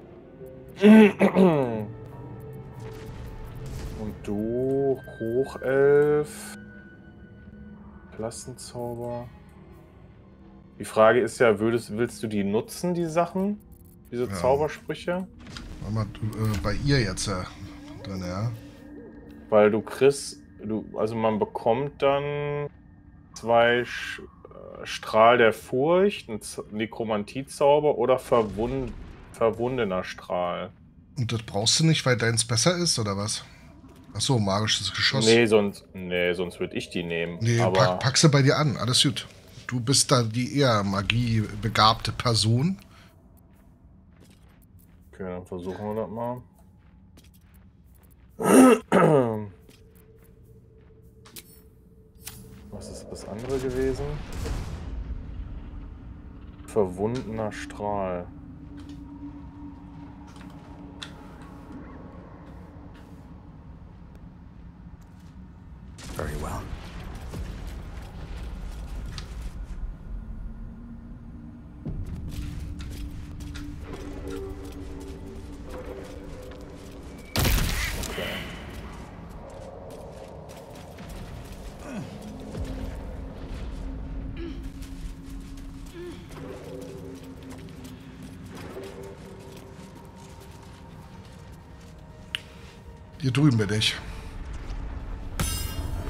Und du, Hochelf. Klassenzauber. Die Frage ist ja, würdest, willst du die nutzen, die Sachen? Diese Ja. Zaubersprüche? Warte mal, du, äh, bei ihr jetzt äh, drin, ja. Weil du kriegst, du, also man bekommt dann zwei Sch, äh, Strahl der Furcht, ein Z- Nekromantiezauber oder Verwund, verwundener Strahl. Und das brauchst du nicht, weil deins besser ist, oder was? Achso, magisches Geschoss. Nee, sonst, nee, sonst würde ich die nehmen. Nee, aber pack, pack sie bei dir an, alles gut. Du bist da die eher magiebegabte Person. okay, dann versuchen wir das mal. Was ist das andere gewesen? Verwundener Strahl. Very well. Hier drüben bin ich.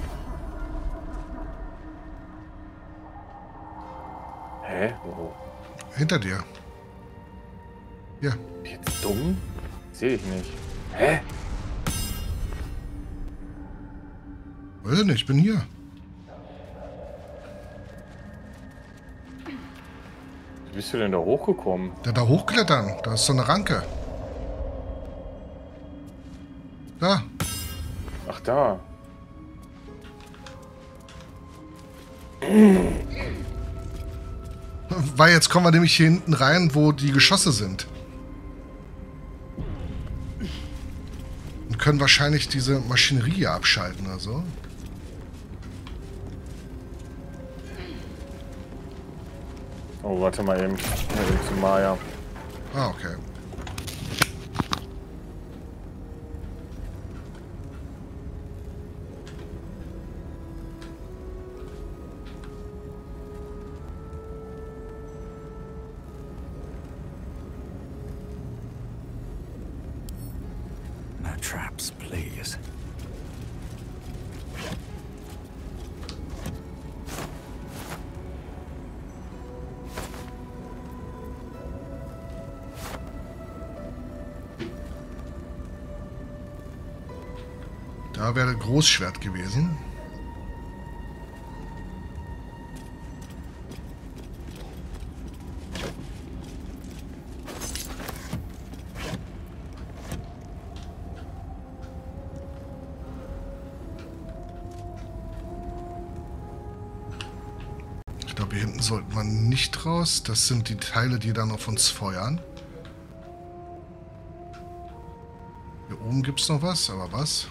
Hä? Wo? Hinter dir. Ja. Jetzt dumm? Sehe ich nicht. Hä? Weiß ich nicht, ich bin hier. Wie bist du denn da hochgekommen? Da da hochklettern. Da ist so eine Ranke. Da. Ach, da. Weil jetzt kommen wir nämlich hier hinten rein, wo die Geschosse sind. Und können wahrscheinlich diese Maschinerie hier abschalten oder so. Oh, warte mal eben. Ja, zu Maya. Ah, okay. No traps, please. Da wäre Großschwert gewesen. Ich glaube, hier hinten sollten wir nicht raus. Das sind die Teile, die dann auf uns feuern. Hier oben gibt es noch was, aber was?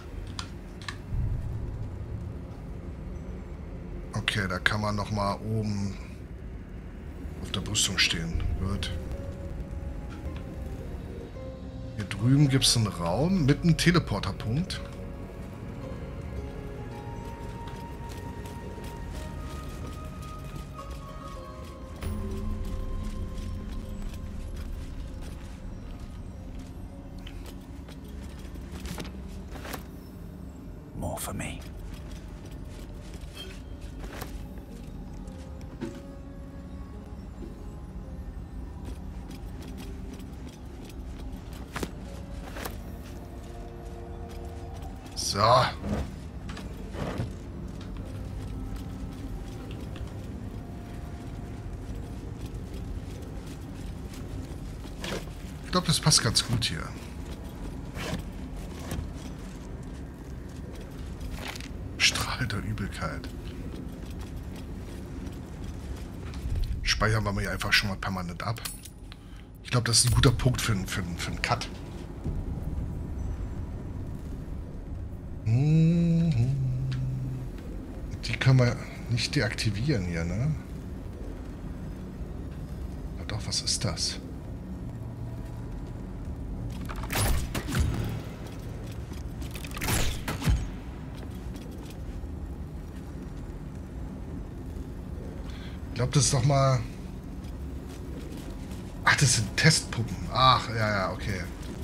Okay, da kann man noch mal oben auf der Brüstung stehen. Gut. Hier drüben gibt es einen Raum mit einem Teleporterpunkt. More for me. So. Ich glaube, das passt ganz gut hier. Strahl der Übelkeit. Speichern wir mal hier einfach schon mal permanent ab. Ich glaube, das ist ein guter Punkt für, für, für einen Cut. Die können wir nicht deaktivieren hier, ne? Ja doch, was ist das? Ich glaube, das ist doch mal... Ach, das sind Testpuppen. Ach, ja, ja, okay.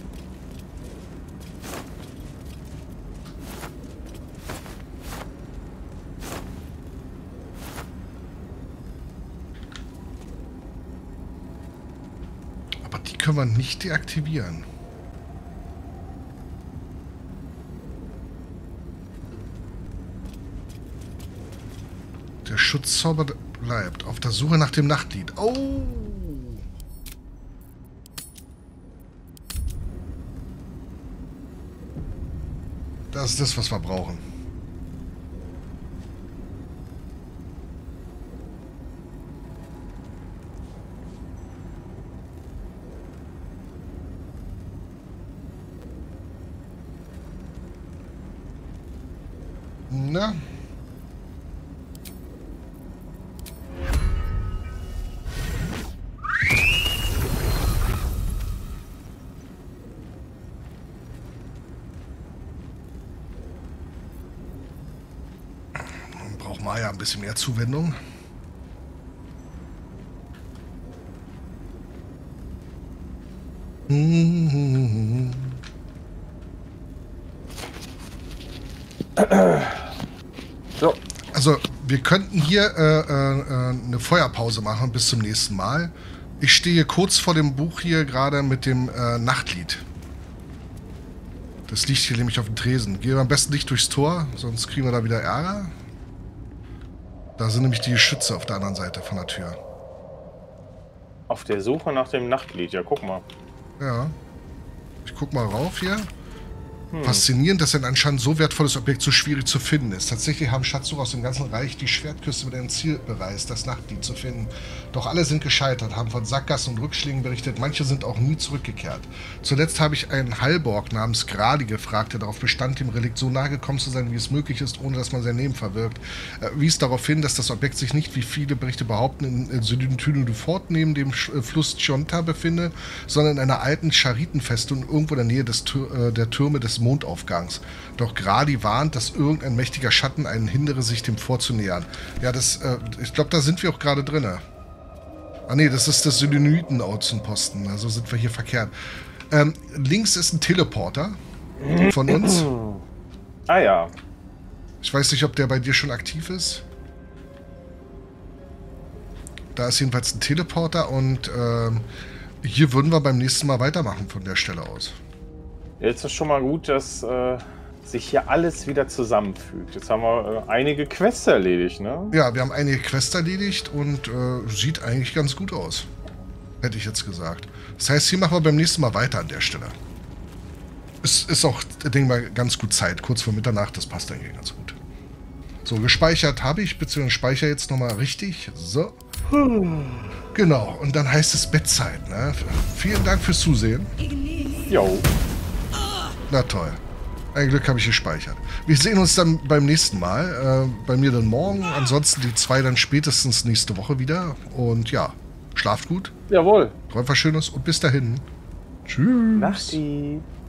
Können wir nicht deaktivieren. Der Schutzzauber bleibt auf der Suche nach dem Nachtlied. Oh! Das ist das, was wir brauchen. Na? Dann braucht Maya ein bisschen mehr Zuwendung. So. Also, wir könnten hier äh, äh, eine Feuerpause machen bis zum nächsten Mal. Ich stehe kurz vor dem Buch hier gerade mit dem äh, Nachtlied. Das liegt hier nämlich auf dem Tresen. Gehen wir am besten nicht durchs Tor, sonst kriegen wir da wieder Ärger. Da sind nämlich die Geschütze auf der anderen Seite von der Tür. Auf der Suche nach dem Nachtlied, ja, guck mal. Ja. Ich guck mal rauf hier. Hm. Faszinierend, dass ein anscheinend so wertvolles Objekt so schwierig zu finden ist. Tatsächlich haben Schatzsucher aus dem ganzen Reich die Schwertküste mit einem Ziel bereist, das Nachtlied zu finden. Doch alle sind gescheitert, haben von Sackgassen und Rückschlägen berichtet. Manche sind auch nie zurückgekehrt. Zuletzt habe ich einen Hallborg namens Gradi gefragt, der darauf bestand, dem Relikt so nahe gekommen zu sein, wie es möglich ist, ohne dass man sein Leben verwirkt. Er wies darauf hin, dass das Objekt sich nicht, wie viele Berichte behaupten, in, in Sydney-Fort neben dem Fluss Chonta befinde, sondern in einer alten Charitenfestung irgendwo in der Nähe des, äh, der Türme des Mondaufgangs. Doch Gradi warnt, dass irgendein mächtiger Schatten einen hindere, sich dem vorzunähern. Ja, das, äh, ich glaube, da sind wir auch gerade drin. Ah nee, das ist das Syloniten-Außenposten. Also sind wir hier verkehrt. Ähm, links ist ein Teleporter von uns. Ah ja. Ich weiß nicht, ob der bei dir schon aktiv ist. Da ist jedenfalls ein Teleporter und ähm, hier würden wir beim nächsten Mal weitermachen von der Stelle aus. Jetzt ist schon mal gut, dass äh, sich hier alles wieder zusammenfügt. Jetzt haben wir äh, einige Quests erledigt, ne? Ja, wir haben einige Quests erledigt und äh, sieht eigentlich ganz gut aus. Hätte ich jetzt gesagt. Das heißt, hier machen wir beim nächsten Mal weiter an der Stelle. Es ist auch, denke ich mal, ganz gut Zeit. Kurz vor Mitternacht, das passt eigentlich ganz gut. So, gespeichert habe ich, beziehungsweise speichere jetzt nochmal richtig. So. Genau, und dann heißt es Bettzeit, ne? Vielen Dank fürs Zusehen. Jo. Na toll. Ein Glück habe ich gespeichert. Wir sehen uns dann beim nächsten Mal. Äh, bei mir dann morgen. Ansonsten die zwei dann spätestens nächste Woche wieder. Und ja, schlaft gut. Jawohl. Träumt was Schönes und bis dahin. Tschüss. Nachti.